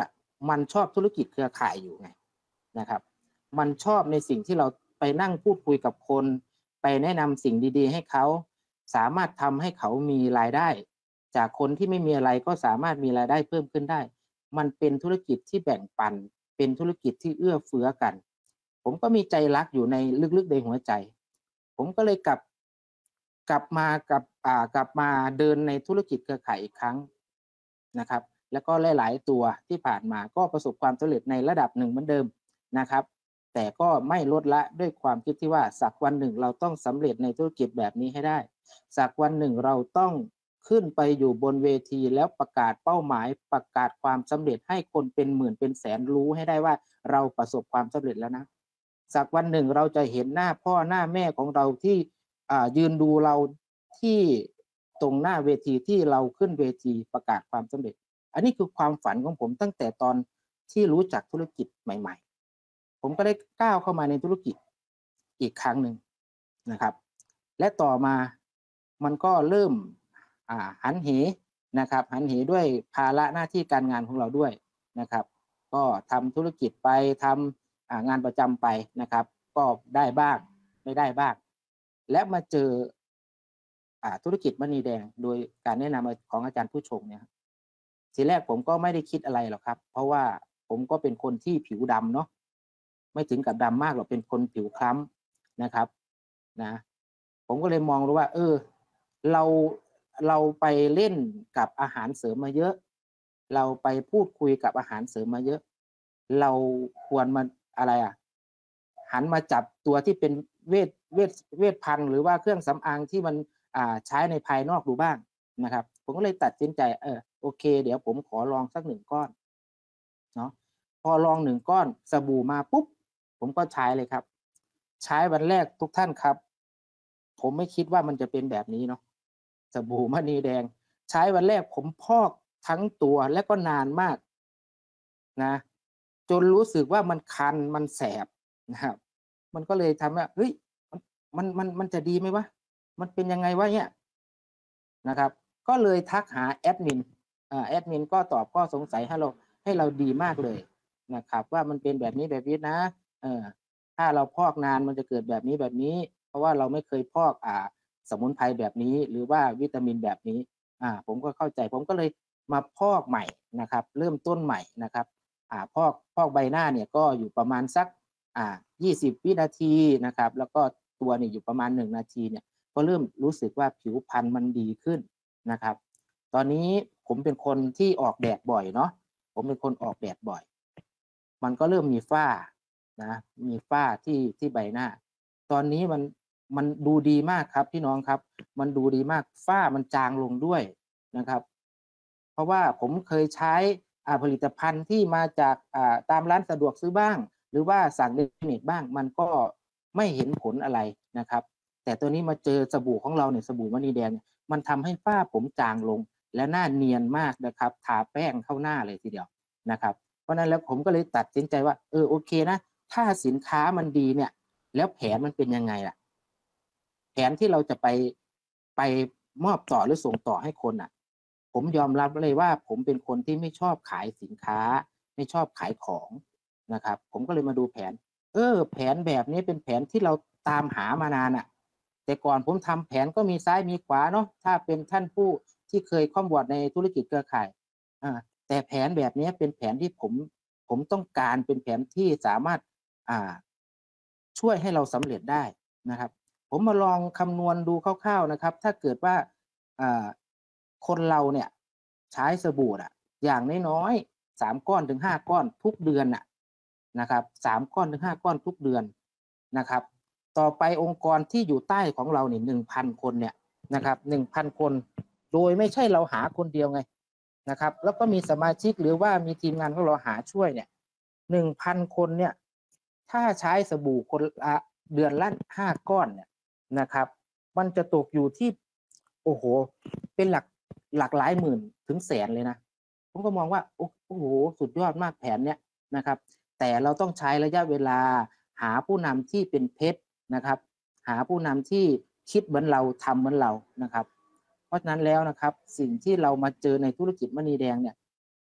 มันชอบธุรกิจเครือข่ายอยู่ไงนะครับมันชอบในสิ่งที่เราไปนั่งพูดคุยกับคนไปแนะนำสิ่งดีๆให้เขาสามารถทำให้เขามีรายได้จากคนที่ไม่มีอะไรก็สามารถมีรายได้เพิ่มขึ้นได้มันเป็นธุรกิจที่แบ่งปันเป็นธุรกิจที่เอื้อเฟื้อกันผมก็มีใจรักอยู่ในลึกๆในหัวใจผมก็เลยกลับกลับมากับอ่ากลับมาเดินในธุรกิจเครือข่ายอีกครั้งนะครับแล้วก็หลายๆตัวที่ผ่านมาก็ประสบความสำเร็จในระดับหนึ่งเหมือนเดิมนะครับแต่ก็ไม่ลดละด้วยความคิดที่ว่าสักวันหนึ่งเราต้องสำเร็จในธุรกิจแบบนี้ให้ได้สักวันหนึ่งเราต้องขึ้นไปอยู่บนเวทีแล้วประกาศเป้าหมายประกาศความสำเร็จให้คนเป็นหมื่นเป็นแสนรู้ให้ได้ว่าเราประสบความสำเร็จแล้วนะสักวันหนึ่งเราจะเห็นหน้าพ่อหน้าแม่ของเราที่อ่ายืนดูเราที่ตรงหน้าเวทีที่เราขึ้นเวทีประกาศความสำเร็จอันนี้คือความฝันของผมตั้งแต่ตอนที่รู้จักธุรกิจใหม่ๆผมก็ได้ก้าวเข้ามาในธุรกิจอีกครั้งหนึ่งนะครับและต่อมามันก็เริ่มอ่าหันเหนะครับหันเหด้วยภาระหน้าที่การงานของเราด้วยนะครับก็ทำธุรกิจไปทำอ่างานประจำไปนะครับก็ได้บ้างไม่ได้บ้างและมาเจออ่าธุรกิจมณีแดงโดยการแนะนำของอาจารย์ผู้ชงเนี่ยทีแรกผมก็ไม่ได้คิดอะไรหรอกครับเพราะว่าผมก็เป็นคนที่ผิวดำเนาะไม่ถึงกับดำมากหรอกเป็นคนผิวคล้ำนะครับนะผมก็เลยมองรู้ว่าเออเราเราไปเล่นกับอาหารเสริมมาเยอะเราไปพูดคุยกับอาหารเสริมมาเยอะเราควรมาอะไรอ่ะหันมาจับตัวที่เป็นเวชเวชเวชภัณฑ์หรือว่าเครื่องสำอางที่มันอ่าใช้ในภายนอกดูบ้างนะครับผมก็เลยตัดสินใจเออโอเคเดี๋ยวผมขอลองสักหนึ่งก้อนเนาะพอลองหนึ่งก้อนสบู่มาปุ๊บผมก็ใช้เลยครับใช้วันแรกทุกท่านครับผมไม่คิดว่ามันจะเป็นแบบนี้เนาะสบู่มณีแดงใช้วันแรกผมพอกทั้งตัวและก็นานมากนะจนรู้สึกว่ามันคันมันแสบนะครับมันก็เลยทำว่าเฮ้ยมันมันมันจะดีไหมวะมันเป็นยังไงวะเนี่ยนะครับก็เลยทักหาแอดมินอ่าแอดมินก็ตอบข้อสงสัยให้เราให้เราดีมากเลยนะครับว่ามันเป็นแบบนี้แบบนี้นะเออถ้าเราพอกนานมันจะเกิดแบบนี้แบบนี้เพราะว่าเราไม่เคยพอกอ่าสมุนไพรแบบนี้หรือว่าวิตามินแบบนี้อ่าผมก็เข้าใจผมก็เลยมาพอกใหม่นะครับเริ่มต้นใหม่นะครับอ่าพอกพอกใบหน้าเนี่ยก็อยู่ประมาณสักอ่ายี่สิบวินาทีนะครับแล้วก็ตัวเนี่ยอยู่ประมาณหนึ่งนาทีเนี่ยก็เริ่มรู้สึกว่าผิวพรรณมันดีขึ้นนะครับตอนนี้ผมเป็นคนที่ออกแดดบ่อยเนาะผมเป็นคนออกแดดบ่อยมันก็เริ่มมีฝ้านะมีฝ้าที่ที่ใบหน้าตอนนี้มันมันดูดีมากครับพี่น้องครับมันดูดีมากฝ้ามันจางลงด้วยนะครับเพราะว่าผมเคยใช้อ่าผลิตภัณฑ์ที่มาจากอ่าตามร้านสะดวกซื้อบ้างหรือว่าสั่งในเน็ตบ้างมันก็ไม่เห็นผลอะไรนะครับแต่ตัวนี้มาเจอสบู่ของเราเนี่ยสบู่มณีแดงมันทำให้ฝ้าผมจางลงและหน้าเนียนมากนะครับทาแป้งเข้าหน้าเลยทีเดียวนะครับเพราะนั้นแล้วผมก็เลยตัดสินใจว่าเออโอเคนะถ้าสินค้ามันดีเนี่ยแล้วแผนมันเป็นยังไงล่ะแผนที่เราจะไปไปมอบต่อหรือส่งต่อให้คนอ่ะผมยอมรับเลยว่าผมเป็นคนที่ไม่ชอบขายสินค้าไม่ชอบขายของนะครับผมก็เลยมาดูแผนเออแผนแบบนี้เป็นแผนที่เราตามหามานานอ่ะแต่ก่อนผมทำแผนก็มีซ้ายมีขวาเนาะถ้าเป็นท่านผู้ที่เคยข้อมบอดในธุรกิจเครือข่ายอ่าแต่แผนแบบนี้เป็นแผนที่ผมผมต้องการเป็นแผนที่สามารถอ่าช่วยให้เราสำเร็จได้นะครับผมมาลองคำนวณดูคร่าวๆนะครับถ้าเกิดว่าอ่าคนเราเนี่ยใช้สบู่อ่ะอย่างน้อยๆสามก้อนถึงห้าก้อนทุกเดือนน่ะนะครับสามก้อนถึงห้าก้อนทุกเดือนนะครับต่อไปองค์กรที่อยู่ใต้ของเราเนี่ยหนึ่งพันคนเนี่ยนะครับหนึ่งพันคนโดยไม่ใช่เราหาคนเดียวไงนะครับแล้วก็มีสมาชิกหรือว่ามีทีมงานของเราหาช่วยเนี่ยหนึ่งพันคนเนี่ยถ้าใช้สบู่คนละเดือนละห้าก้อนเนี่ยนะครับมันจะตกอยู่ที่โอ้โหเป็นหลักหลักหลายหมื่นถึงแสนเลยนะผมก็มองว่าโอ้โหสุดยอดมากแผนเนี้ยนะครับแต่เราต้องใช้ระยะเวลาหาผู้นำที่เป็นเพชรนะครับหาผู้นำที่คิดเหมือนเราทำเหมือนเรานะครับเพราะฉะนั้นแล้วนะครับสิ่งที่เรามาเจอในธุรกิจมณีแดงเนี่ยผ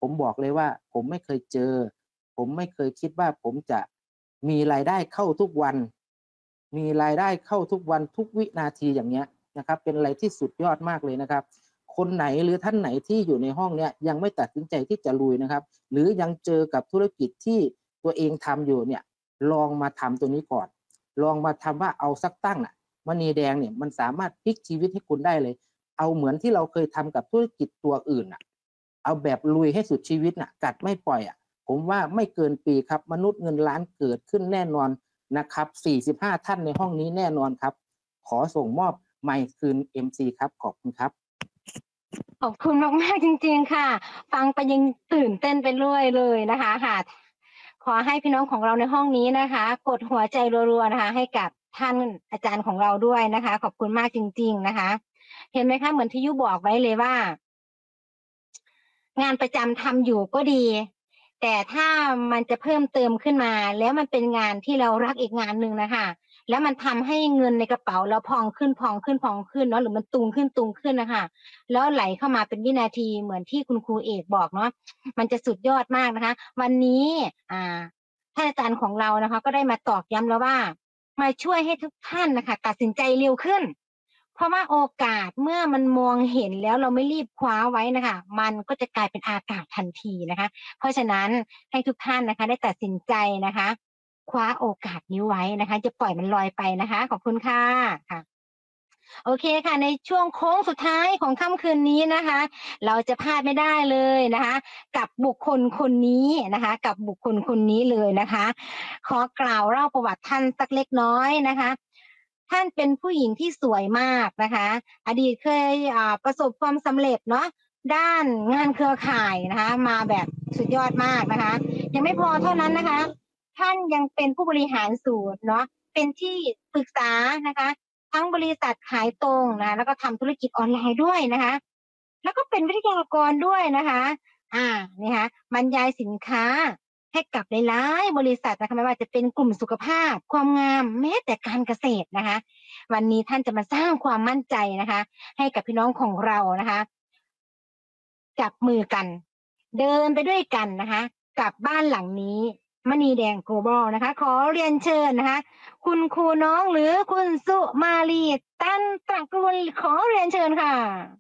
ผมบอกเลยว่าผมไม่เคยเจอผมไม่เคยคิดว่าผมจะมีรายได้เข้าทุกวันมีรายได้เข้าทุกวันทุกวินาทีอย่างเงี้ยนะครับเป็นอะไรที่สุดยอดมากเลยนะครับคนไหนหรือท่านไหนที่อยู่ในห้องเนี้ยยังไม่ตัดสินใจที่จะลุยนะครับหรือยังเจอกับธุรกิจที่ตัวเองทำอยู่เนี่ยลองมาทำตัวนี้ก่อนลองมาทำว่าเอาสักตั้งน่ะมณีแดงเนี่ยมันสามารถพลิกชีวิตให้คุณได้เลยเอาเหมือนที่เราเคยทำกับธุรกิจตัวอื่นน่ะเอาแบบลุยให้สุดชีวิตน่ะกัดไม่ปล่อยอ่ะผมว่าไม่เกินปีครับมนุษย์เงินล้านเกิดขึ้นแน่นอนนะครับสี่สิบห้าท่านในห้องนี้แน่นอนครับขอส่งมอบไมค์คืน เอ็ม ซี ครับขอบคุณครับขอบคุณมากๆจริงๆค่ะฟังไปยังตื่นเต้นไปเรื่อยเลยนะคะค่ะขอให้พี่น้องของเราในห้องนี้นะคะกดหัวใจรัวๆนะคะให้กับท่านอาจารย์ของเราด้วยนะคะขอบคุณมากจริงๆนะคะเห็นไหมคะเหมือนที่ยุบอกไว้เลยว่างานประจำทำอยู่ก็ดีแต่ถ้ามันจะเพิ่มเติมขึ้นมาแล้วมันเป็นงานที่เรารักอีกงานหนึ่งนะคะแล้วมันทำให้เงินในกระเป๋าเราพองขึ้นพองขึ้นพองขึ้นเนาะหรือมันตุงขึ้นตุงขึ้นนะคะแล้วไหลเข้ามาเป็นวินาทีเหมือนที่คุณครูเอกบอกเนาะมันจะสุดยอดมากนะคะวันนี้อ่าท่านอาจารย์ของเรานะคะก็ได้มาตอกย้ำแล้วว่ามาช่วยให้ทุกท่านนะคะตัดสินใจเร็วขึ้นเพราะว่าโอกาสเมื่อมันมองเห็นแล้วเราไม่รีบคว้าไว้นะคะมันก็จะกลายเป็นอากาศทันทีนะคะเพราะฉะนั้นให้ทุกท่านนะคะได้ตัดสินใจนะคะคว้าโอกาสนี้ไว้นะคะจะปล่อยมันลอยไปนะคะขอบคุณค่ะค่ะโอเคค่ะในช่วงโค้งสุดท้ายของค่ำคืนนี้นะคะเราจะพลาดไม่ได้เลยนะคะกับบุคคลคนนี้นะคะกับบุคคลคนนี้เลยนะคะขอกล่าวเล่าประวัติท่านสักเล็กน้อยนะคะท่านเป็นผู้หญิงที่สวยมากนะคะอดีตเคยประสบความสำเร็จเนาะด้านงานเครือข่ายนะคะมาแบบสุดยอดมากนะคะยังไม่พอเท่านั้นนะคะท่านยังเป็นผู้บริหารศูนย์เนาะเป็นที่ปรึกษานะคะทั้งบริษัทขายตรงนะแล้วก็ทำธุรกิจออนไลน์ด้วยนะคะแล้วก็เป็นวิทยากรด้วยนะคะอ่านี่ค่ะบรรยายสินค้าให้กับหลายๆบริษัทนะคะไม่ว่าจะเป็นกลุ่มสุขภาพความงามแม้แต่การเกษตรนะคะวันนี้ท่านจะมาสร้างความมั่นใจนะคะให้กับพี่น้องของเรานะคะจับมือกันเดินไปด้วยกันนะคะกับบ้านหลังนี้มณีแดง Global นะคะขอเรียนเชิญนะคะคุณครูน้องหรือคุณสุมาลีตันตระกูลขอเรียนเชิญค่ะ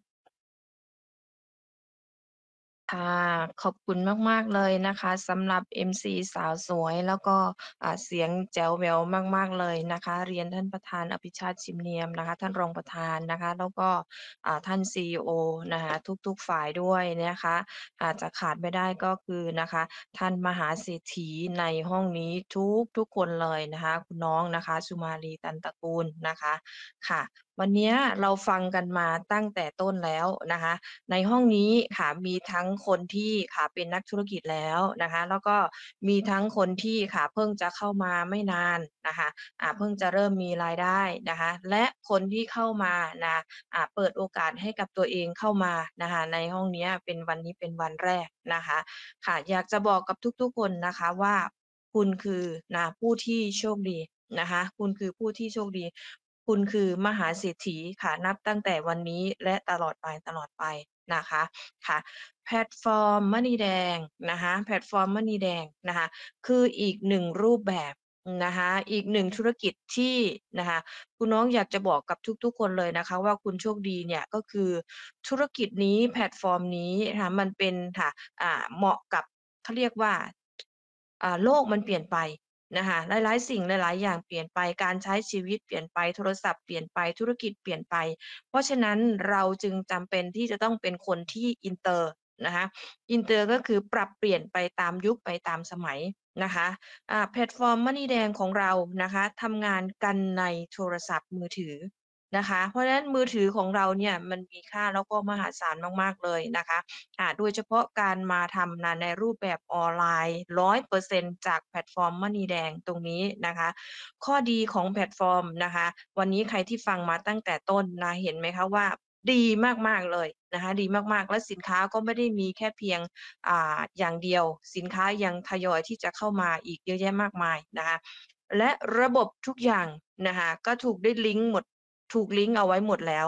ค่ะขอบคุณมากๆเลยนะคะสำหรับ เอ็ม ซี สาวสวยแล้วก็อ่าเสียงแจ๋วแหววมากๆเลยนะคะเรียนท่านประธานอภิชาติชิมเนียมนะคะท่านรองประธานนะคะแล้วก็อ่าท่าน ซี อี โอ นะคะทุกๆฝ่ายด้วยนะคะอาจจะขาดไม่ได้ก็คือนะคะท่านมหาเศรษฐีในห้องนี้ทุกๆคนเลยนะคะคุณน้องนะคะสุมาลีตันตระกูลนะคะค่ะวันนี้เราฟังกันมาตั้งแต่ต้นแล้วนะคะในห้องนี้ค่ะมีทั้งคนที่ค่ะเป็นนักธุรกิจแล้วนะคะแล้วก็มีทั้งคนที่ค่ะเพิ่งจะเข้ามาไม่นานนะคะอ่าเพิ่งจะเริ่มมีรายได้นะคะและคนที่เข้ามานะอ่าเปิดโอกาสให้กับตัวเองเข้ามานะคะในห้องนี้เป็นวันนี้เป็นวันแรกนะคะค่ะอยากจะบอกกับทุกๆคนนะคะว่าคุณคือนะผู้ที่โชคดีนะคะคุณคือผู้ที่โชคดีคุณคือมหาเศรษฐีค่ะนับตั้งแต่วันนี้และตลอดไปตลอดไปนะคะค่ะแพลตฟอร์มมณีแดงนะคะแพลตฟอร์มมณีแดงนะคะคืออีกหนึ่งรูปแบบนะคะอีกหนึ่งธุรกิจที่นะคะคุณน้องอยากจะบอกกับทุกๆคนเลยนะคะว่าคุณโชคดีเนี่ยก็คือธุรกิจนี้แพลตฟอร์มนี้นะคะมันเป็นค่ะอ่าเหมาะกับเขาเรียกว่าอ่าโลกมันเปลี่ยนไปนะคะหลายๆสิ่งหลายๆอย่างเปลี่ยนไปการใช้ชีวิตเปลี่ยนไปโทรศัพท์เปลี่ยนไปธุรกิจเปลี่ยนไปเพราะฉะนั้นเราจึงจำเป็นที่จะต้องเป็นคนที่อินเตอร์นะคะอินเตอร์ก็คือปรับเปลี่ยนไปตามยุคไปตามสมัยนะคะอ่าแพลตฟอร์มมณีแดงของเรานะคะทำงานกันในโทรศัพท์มือถือนะคะเพราะฉะนั้นมือถือของเราเนี่ยมันมีค่าแล้วก็มหาศาลมากๆเลยนะคะอ่าโดยเฉพาะการมาทำนะในรูปแบบออนไลน์ ร้อยเปอร์เซ็นต์ จากแพลตฟอร์มมณีแดงตรงนี้นะคะข้อดีของแพลตฟอร์มนะคะวันนี้ใครที่ฟังมาตั้งแต่ต้นนะเห็นไหมคะว่าดีมากๆเลยนะคะดีมากๆและสินค้าก็ไม่ได้มีแค่เพียงอ่าอย่างเดียวสินค้ายังทยอยที่จะเข้ามาอีกเยอะแยะมากมายนะคะและระบบทุกอย่างนะคะก็ถูกได้ลิงก์หมดถูกลิงก์เอาไว้หมดแล้ว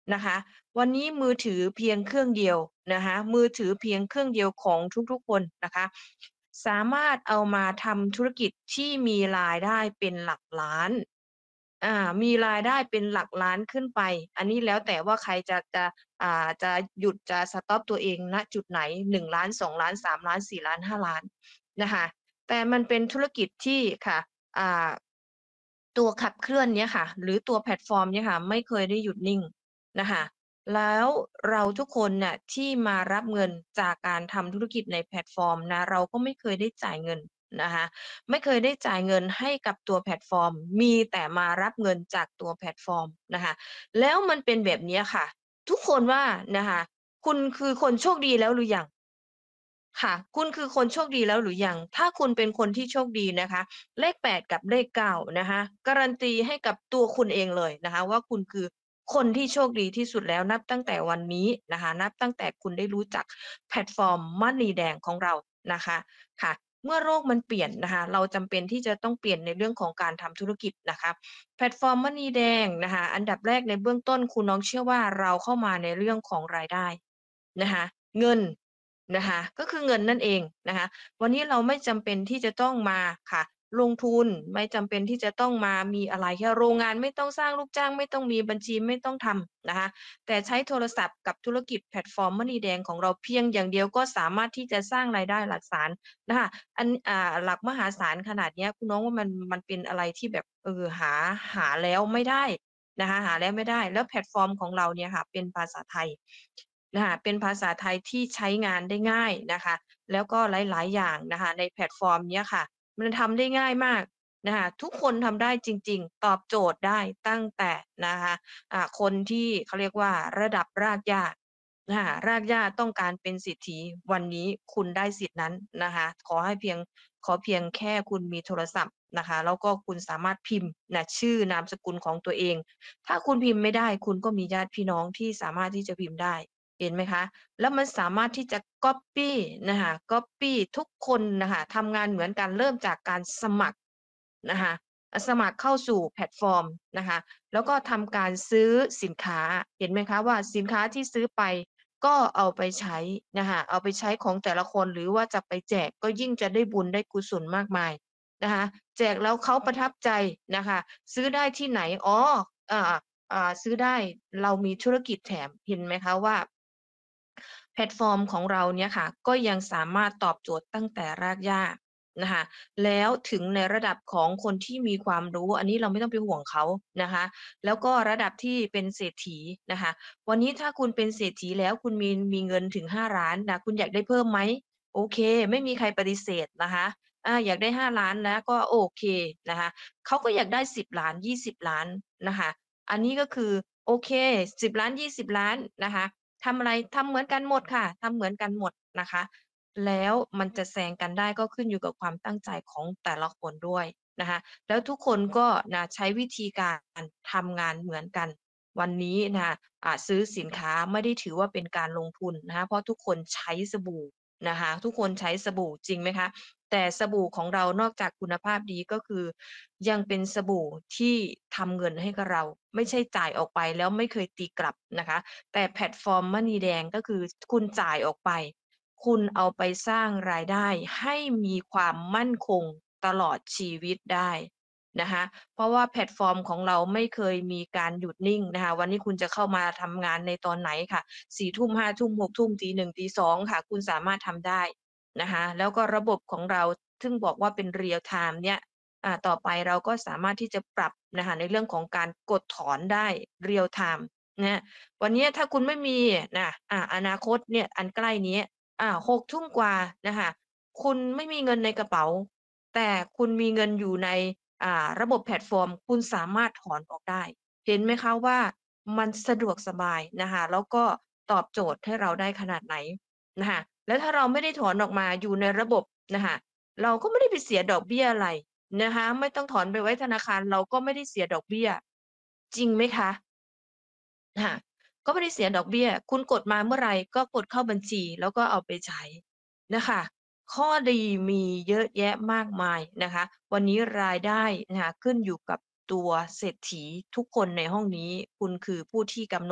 นะคะ วันนี้มือถือเพียงเครื่องเดียวนะคะมือถือเพียงเครื่องเดียวของทุกๆคนนะคะสามารถเอามาทำธุรกิจที่มีรายได้เป็นหลักล้านอ่ามีรายได้เป็นหลักล้านขึ้นไปอันนี้แล้วแต่ว่าใครจะจะอ่าจะหยุดจะสต็อปตัวเองณจุดไหนหนึ่งล้านสองล้านสามล้านสี่ล้านห้าล้านนะคะแต่มันเป็นธุรกิจที่ค่ะอ่าตัวขับเคลื่อนเนี้ยค่ะหรือตัวแพลตฟอร์มเนี้ยค่ะไม่เคยได้หยุดนิ่งนะคะแล้วเราทุกคนน่ะที่มารับเงินจากการทำธุรกิจในแพลตฟอร์มนะเราก็ไม่เคยได้จ่ายเงินนะคะไม่เคยได้จ่ายเงินให้กับตัวแพลตฟอร์มมีแต่มารับเงินจากตัวแพลตฟอร์มนะคะแล้วมันเป็นแบบเนี้ยค่ะทุกคนว่านะคะคุณคือคนโชคดีแล้วหรือยัง ค่ะคุณคือคนโชคดีแล้วหรือยังถ้าคุณเป็นคนที่โชคดีนะคะเลขแปดกับเลขเก้านะคะการันตีให้กับตัวคุณเองเลยนะคะว่าคุณคือคนที่โชคดีที่สุดแล้วนับตั้งแต่วันนี้นะคะนับตั้งแต่คุณได้รู้จักแพลตฟอร์ม Money แดงของเรานะคะค่ะเมื่อโลกมันเปลี่ยนนะคะเราจำเป็นที่จะต้องเปลี่ยนในเรื่องของการทำธุรกิจนะคะแพลตฟอร์ม Money แดงนะคะอันดับแรกในเบื้องต้นคุณน้องเชื่อว่าเราเข้ามาในเรื่องของรายได้นะคะเงิน นะคะก็คือเงินนั่นเองนะคะวันนี้เราไม่จำเป็นที่จะต้องมาค่ะลงทุนไม่จำเป็นที่จะต้องมามีอะไรแค่โรงงานไม่ต้องสร้างลูกจ้างไม่ต้องมีบัญชีไม่ต้องทำนะคะแต่ใช้โทรศัพท์กับธุรกิจแพลตฟอร์ม Money แดงของเราเพียงอย่างเดียวก็สามารถที่จะสร้างรายได้หลักแสนนะคะอันอ่าหลักมหาศาลขนาดเนี้ยคุณน้องว่ามันมันเป็นอะไรที่แบบเออหาหาแล้วไม่ได้นะคะหาแล้วไม่ได้แล้วแพลตฟอร์มของเราเนี่ยค่ะเป็นภาษาไทย นะคะเป็นภาษาไทยที่ใช้งานได้ง่ายนะคะแล้วก็หลายๆอย่างนะคะในแพลตฟอร์มเนี้ยค่ะมันทำได้ง่ายมากนะคะทุกคนทำได้จริงๆตอบโจทย์ได้ตั้งแต่นะคะอ่าคนที่เขาเรียกว่าระดับรากหญ้านะคะรากหญ้าต้องการเป็นเศรษฐีวันนี้คุณได้สิทธิ์นั้นนะคะขอให้เพียงขอเพียงแค่คุณมีโทรศัพท์นะคะแล้วก็คุณสามารถพิมพ์นะชื่อนามสกุลของตัวเองถ้าคุณพิมพ์ไม่ได้คุณก็มีญาติพี่น้องที่สามารถที่จะพิมพ์ได้ เห็นไหมคะแล้วมันสามารถที่จะก๊อบปี้นะคะก๊อบปี้ทุกคนน่ะค่ะทำงานเหมือนกันเริ่มจากการสมัครนะคะอ่าสมัครเข้าสู่แพลตฟอร์มนะคะแล้วก็ทำการซื้อสินค้าเห็นไหมคะว่าสินค้าที่ซื้อไปก็เอาไปใช้นะคะเอาไปใช้ของแต่ละคนหรือว่าจะไปแจกก็ยิ่งจะได้บุญได้กุศลมากมายนะคะแจกแล้วเขาประทับใจนะคะซื้อได้ที่ไหนอ๋ออ่า อ่าซื้อได้เรามีธุรกิจแถมเห็นไหมคะว่าแพลตฟอร์มของเราเนี่ยค่ะก็ยังสามารถตอบโจทย์ตั้งแต่รากหญ้านะคะแล้วถึงในระดับของคนที่มีความรู้อันนี้เราไม่ต้องไปห่วงเขานะคะแล้วก็ระดับที่เป็นเศรษฐีนะคะวันนี้ถ้าคุณเป็นเศรษฐีแล้วคุณมีมีเงินถึงห้าล้านนะคุณอยากได้เพิ่มไหมโอเคไม่มีใครปฏิเสธนะคะอาอยากได้ห้าล้านนะก็โอเคนะคะเขาก็อยากได้สิบล้านยี่สิบล้านนะคะ อันนี้ก็คือโอเคสิบล้านยี่สิบล้านนะคะทำอะไรทำเหมือนกันหมดค่ะทำเหมือนกันหมดนะคะแล้วมันจะแซงกันได้ก็ขึ้นอยู่กับความตั้งใจของแต่ละคนด้วยนะคะแล้วทุกคนก็นะใช้วิธีการทำงานเหมือนกันวันนี้นะคะอ่าซื้อสินค้าไม่ได้ถือว่าเป็นการลงทุนนะคะเพราะทุกคนใช้สบู่นะคะทุกคนใช้สบู่จริงไหมคะ แต่สบู่ของเรานอกจากคุณภาพดีก็คือยังเป็นสบู่ที่ทำเงินให้กับเราไม่ใช่จ่ายออกไปแล้วไม่เคยตีกลับนะคะแต่แพลตฟอร์มมณีแดงก็คือคุณจ่ายออกไปคุณเอาไปสร้างรายได้ให้มีความมั่นคงตลอดชีวิตได้นะคะเพราะว่าแพลตฟอร์มของเราไม่เคยมีการหยุดนิ่งนะคะวันนี้คุณจะเข้ามาทำงานในตอนไหนค่ะสี่ทุ่มห้าทุ่มหกทุ่มตีหนึ่งตีสองค่ะคุณสามารถทำได้ นะคะแล้วก็ระบบของเราซึ่งบอกว่าเป็น real time เนี่ยอ่าต่อไปเราก็สามารถที่จะปรับนะคะในเรื่องของการกดถอนได้ real time นะวันเนี้ยถ้าคุณไม่มีนะอ่าอนาคตเนี่ยอันใกล้นี้อ่าหกทุ่มกว่านะคะคุณไม่มีเงินในกระเป๋าแต่คุณมีเงินอยู่ในอ่าระบบแพลตฟอร์มคุณสามารถถอนออกได้เห็นไหมคะว่ามันสะดวกสบายนะคะแล้วก็ตอบโจทย์ให้เราได้ขนาดไหน นะคะแล้วถ้าเราไม่ได้ถอนออกมาอยู่ในระบบนะคะเราก็ไม่ได้ไปเสียดอกเบี้ยอะไรนะคะไม่ต้องถอนไปไว้ธนาคารเราก็ไม่ได้เสียดอกเบี้ยจริงไหมคะค่ะก็ไม่ได้เสียดอกเบี้ยคุณกดมาเมื่อไรก็กดเข้าบัญชีแล้วก็เอาไปใช้นะคะข้อดีมีเยอะแยะมากมายนะคะวันนี้รายได้นะคะขึ้นอยู่กับตัวเศรษฐีทุกคนในห้องนี้คุณคือผู้ที่กำหนด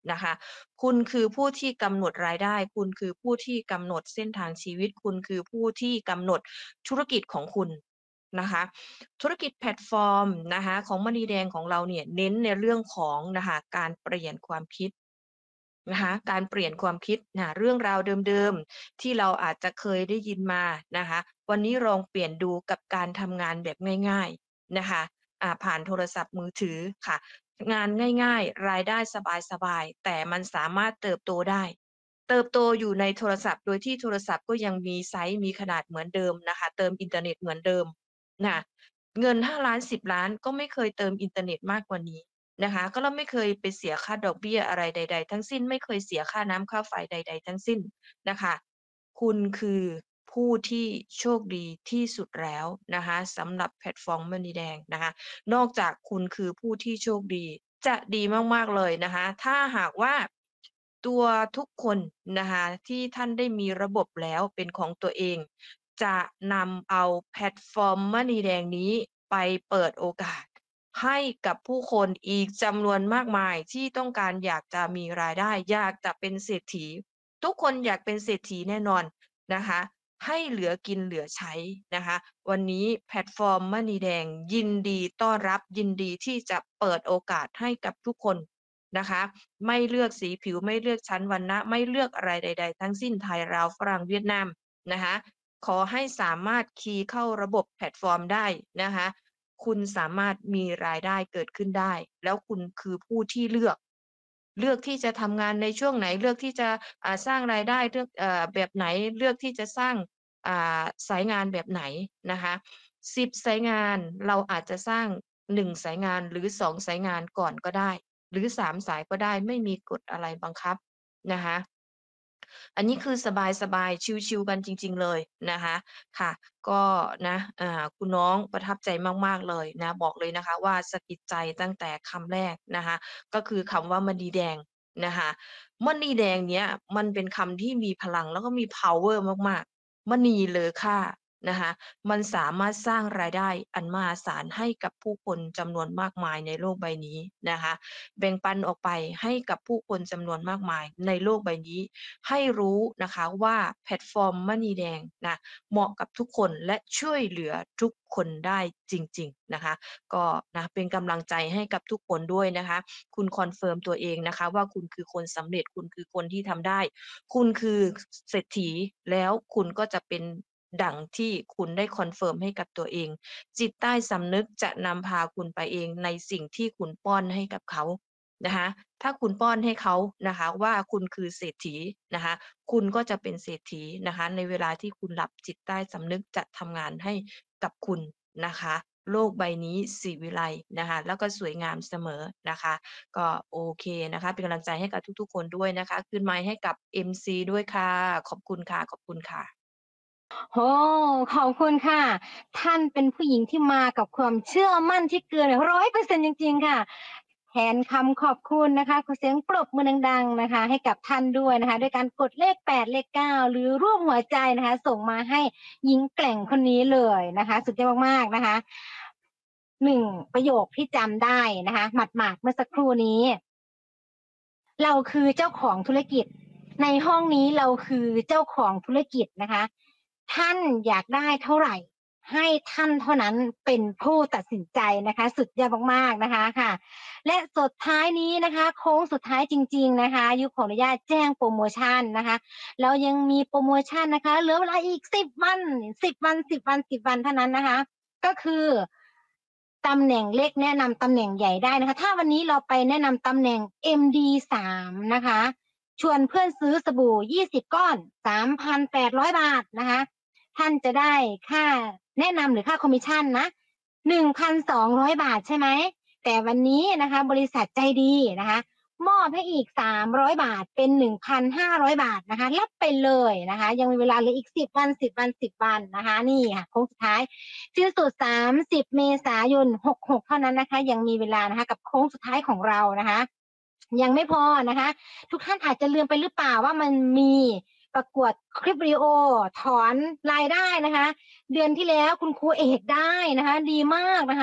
นะคะ คุณคือผู้ที่กำหนดรายได้ คุณคือผู้ที่กำหนดเส้นทางชีวิต คุณคือผู้ที่กำหนดธุรกิจของคุณนะคะ ธุรกิจแพลตฟอร์มนะคะของมณีแดงของเราเนี่ยเน้นในเรื่องของนะคะการเปลี่ยนความคิดนะคะการเปลี่ยนความคิดนะเรื่องราวเดิมๆที่เราอาจจะเคยได้ยินมานะคะวันนี้ลองเปลี่ยนดูกับการทำงานแบบง่ายๆนะคะอ่าผ่านโทรศัพท์มือถือค่ะงานง่ายๆรายได้สบายๆแต่มันสามารถเติบโตได้เติบโตอยู่ในโทรศัพท์โดยที่โทรศัพท์ก็ยังมีไซซ์มีขนาดเหมือนเดิมนะคะเติมอินเทอร์เน็ตเหมือนเดิมนะเงินห้าล้านสิบล้านก็ไม่เคยเติมอินเทอร์เน็ตมากกว่านี้ นะคะก็เราไม่เคยไปเสียค่าดอกเบี้ยอะไรใดๆทั้งสิ้นไม่เคยเสียค่าน้ำค่าไฟใดๆทั้งสิ้นนะคะคุณคือผู้ที่โชคดีที่สุดแล้วนะคะสำหรับแพลตฟอร์มมณีแดงนะคะนอกจากคุณคือผู้ที่โชคดีจะดีมากๆเลยนะคะถ้าหากว่าตัวทุกคนนะคะที่ท่านได้มีระบบแล้วเป็นของตัวเองจะนำเอาแพลตฟอร์มมณีแดงนี้ไปเปิดโอกาส ให้กับผู้คนอีกจำนวนมากมายที่ต้องการอยากจะมีรายได้อยากจะเป็นเศรษฐีทุกคนอยากเป็นเศรษฐีแน่นอนนะคะให้เหลือกินเหลือใช้นะคะวันนี้แพลตฟอร์มมณีแดงยินดีต้อนรับยินดีที่จะเปิดโอกาสให้กับทุกคนนะคะไม่เลือกสีผิวไม่เลือกชั้นวรรณะไม่เลือกอะไรใดๆทั้งสิ้นไทยลาวฝรั่งเวียดนามนะคะขอให้สามารถคีย์เข้าระบบแพลตฟอร์มได้นะคะ คุณสามารถมีรายได้เกิดขึ้นได้แล้วคุณคือผู้ที่เลือกเลือกที่จะทำงานในช่วงไหนเลือกที่จะอ่าสร้างรายได้เลือกเอ่อแบบไหนเลือกที่จะสร้างอ่าสายงานแบบไหนนะคะสิบสายงานเราอาจจะสร้างหนึ่งสายงานหรือสองสายงานก่อนก็ได้หรือสามสายก็ได้ไม่มีกฎอะไรบังคับนะคะอันนี้คือสบายๆชิลๆกันจริงๆเลยนะคะค่ะก็นะอ่าคุณน้องประทับใจมากๆเลยนะบอกเลยนะคะว่าสะกิดใจตั้งแต่คำแรกนะคะก็คือคำว่ามณีแดงนะคะมณีแดงเนี้ยมันเป็นคำที่มีพลังแล้วก็มี power มากๆมณีเลอค่านะคะมันสามารถสร้างรายได้อันมหาศาลให้กับผู้คนจำนวนมากมายในโลกใบนี้นะคะแบ่งปันออกไปให้กับผู้คนจำนวนมากมายในโลกใบนี้ ให้รู้นะคะว่าแพลตฟอร์มมณีแดงนะเหมาะกับทุกคนและช่วยเหลือทุกคนได้จริงๆนะคะก็นะเป็นกำลังใจให้กับทุกคนด้วยนะคะคุณคอนเฟิร์มตัวเองนะคะว่าคุณคือคนสำเร็จคุณคือคนที่ทำได้คุณคือเศรษฐีแล้วคุณก็จะเป็นดั่งที่คุณได้คอนเฟิร์มให้กับตัวเองจิตใต้สำนึกจะนำพาคุณไปเองในสิ่งที่คุณป้อนให้กับเขานะคะ ถ้าคุณป้อนให้เขานะคะว่าคุณคือเศรษฐีนะคะคุณก็จะเป็นเศรษฐีนะคะในเวลาที่คุณหลับจิตใต้สำนึกจะทำงานให้กับคุณนะคะโลกใบนี้ศิวิไลย์นะคะแล้วก็สวยงามเสมอนะคะก็โอเคนะคะเป็นกำลังใจให้กับทุกๆคนด้วยนะคะคืนไมค์ให้กับ เอ็ม ซี ด้วยค่ะขอบคุณค่ะขอบคุณค่ะโอ้ขอบคุณค่ะ ท่านเป็นผู้หญิงที่มากับความเชื่อมั่นที่เกินร้อยเปอร์เซ็นต์จริงๆค่ะแทนคำขอบคุณนะคะขอเสียงปรบมือดังๆนะคะ ให้กับท่านด้วยนะคะด้วยการกดเลขแปดเลขเก้าหรือรูปหัวใจนะคะ ส่งมาให้หญิงแกร่งคนนี้เลยนะคะ สุดยอดมากๆนะคะหนึ่งประโยคที่จำได้นะคะหมาดๆเมื่อสักครู่นี้ เราคือเจ้าของธุรกิจในห้องนี้เราคือเจ้าของธุรกิจนะคะท่านอยากได้เท่าไหร่ให้ท่านเท่านั้นเป็นผู้ตัดสินใจนะคะสุดยอดมากๆนะคะค่ะและสุดท้ายนี้นะคะโค้งสุดท้ายจริงๆนะคะยุขออนุญาตแจ้งโปรโมชั่นนะคะเรายังมีโปรโมชั่นนะคะเหลือเวลาอีกสิบวันสิบวันสิบวันสิบวันเท่านั้นนะคะก็คือตำแหน่งเล็กแนะนำตำแหน่งใหญ่ได้นะคะถ้าวันนี้เราไปแนะนำตำแหน่ง เอ็ม ดี สามนะคะชวนเพื่อนซื้อสบู่ยี่สิบก้อน สามพันแปดร้อย บาทนะคะท่านจะได้ค่าแนะนำหรือค่าคอมมิชชั่นนะ หนึ่งพันสองร้อย บาทใช่ไหมแต่วันนี้นะคะบริษัทใจดีนะคะมอบให้อีกสามร้อยบาทเป็น หนึ่งพันห้าร้อย บาทนะคะรับไปเลยนะคะยังมีเวลาเหลืออีกสิบวันสิบวันสิบวันนะคะนี่ค่ะโค้งสุดท้ายสิ้นสุดสามสิบเมษายนหกสิบหกเท่านั้นนะคะยังมีเวลานะคะกับโค้งสุดท้ายของเรานะคะยังไม่พอนะคะทุกท่านอาจจะลืมไปหรือเปล่าว่ามันมีประกวดคลิปวิดีโอถอนรายได้นะคะเดือนที่แล้วคุณครูเอกได้นะคะดีมากนะคะ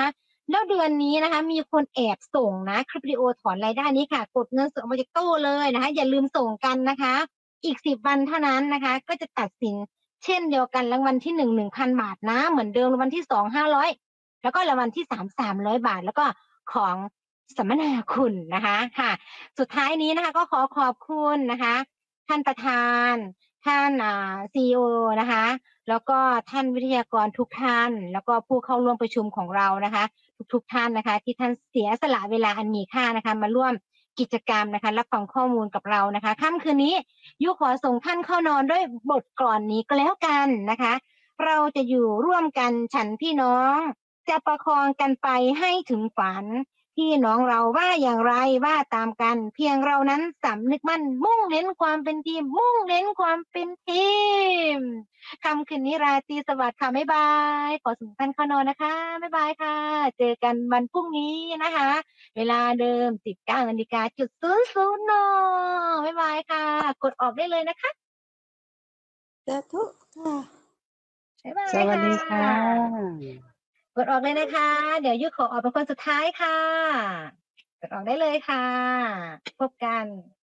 แล้วเดือนนี้นะคะ มีคนแอบส่งนะคลิปวิดีโอถอนรายได้นี้ค่ะ กดเงินสดออกมาจากตู้เลยนะคะ อย่าลืมส่งกันนะคะ อีกสิบวันเท่านั้นนะคะ ก็จะตัดสินเช่นเดียวกันรางวัลที่หนึ่งหนึ่งพันบาทนะเหมือนเดิมรางวัลที่สองห้าร้อยแล้วก็รางวัลที่สามสามร้อยบาท แล้วก็ของสัมมนาคุณนะคะค่ะ สุดท้ายนี้นะคะ ก็ขอขอบคุณนะคะ ท่านประธาน ท่านอ่าซีอีโอนะคะ แล้วก็ท่านวิทยากรทุกท่าน แล้วก็ผู้เข้าร่วมประชุมของเรานะคะ ทุกๆท่านนะคะ ที่ท่านเสียสละเวลาอันมีค่านะคะ มาร่วมกิจกรรมนะคะรับฟังข้อมูลกับเรานะคะค่ำคืนนี้ยุขอส่งท่านเข้านอนด้วยบทกลอนนี้ก็แล้วกันนะคะ เราจะอยู่ร่วมกันฉันพี่น้อง จะประคองกันไปให้ถึงฝัน พี่น้องเราว่าอย่างไรว่าตามกัน เพียงเรานั้นสำนึกมั่นมุ่งเน้นความเป็นทีม มุ่งเน้นความเป็นทีมค่ำคืนนี้ราตรีสวัสดิ์ค่ะบ๊ายบายขอส่งท่านเข้านอนนะคะบ๊ายบายค่ะ เจอกันวันพรุ่งนี้นะคะ เวลาเดิม สิบเก้านาฬิกาจุดศูนย์ศูนย์นบ๊ายบายค่ะ กดออกได้เลยนะคะสาธุค่ะบ๊ายบายสวัสดีค่ะกดออกเลยนะคะ เดี๋ยวยุขอออกเป็นคนสุดท้ายค่ะ กดออกได้เลยค่ะ พบกัน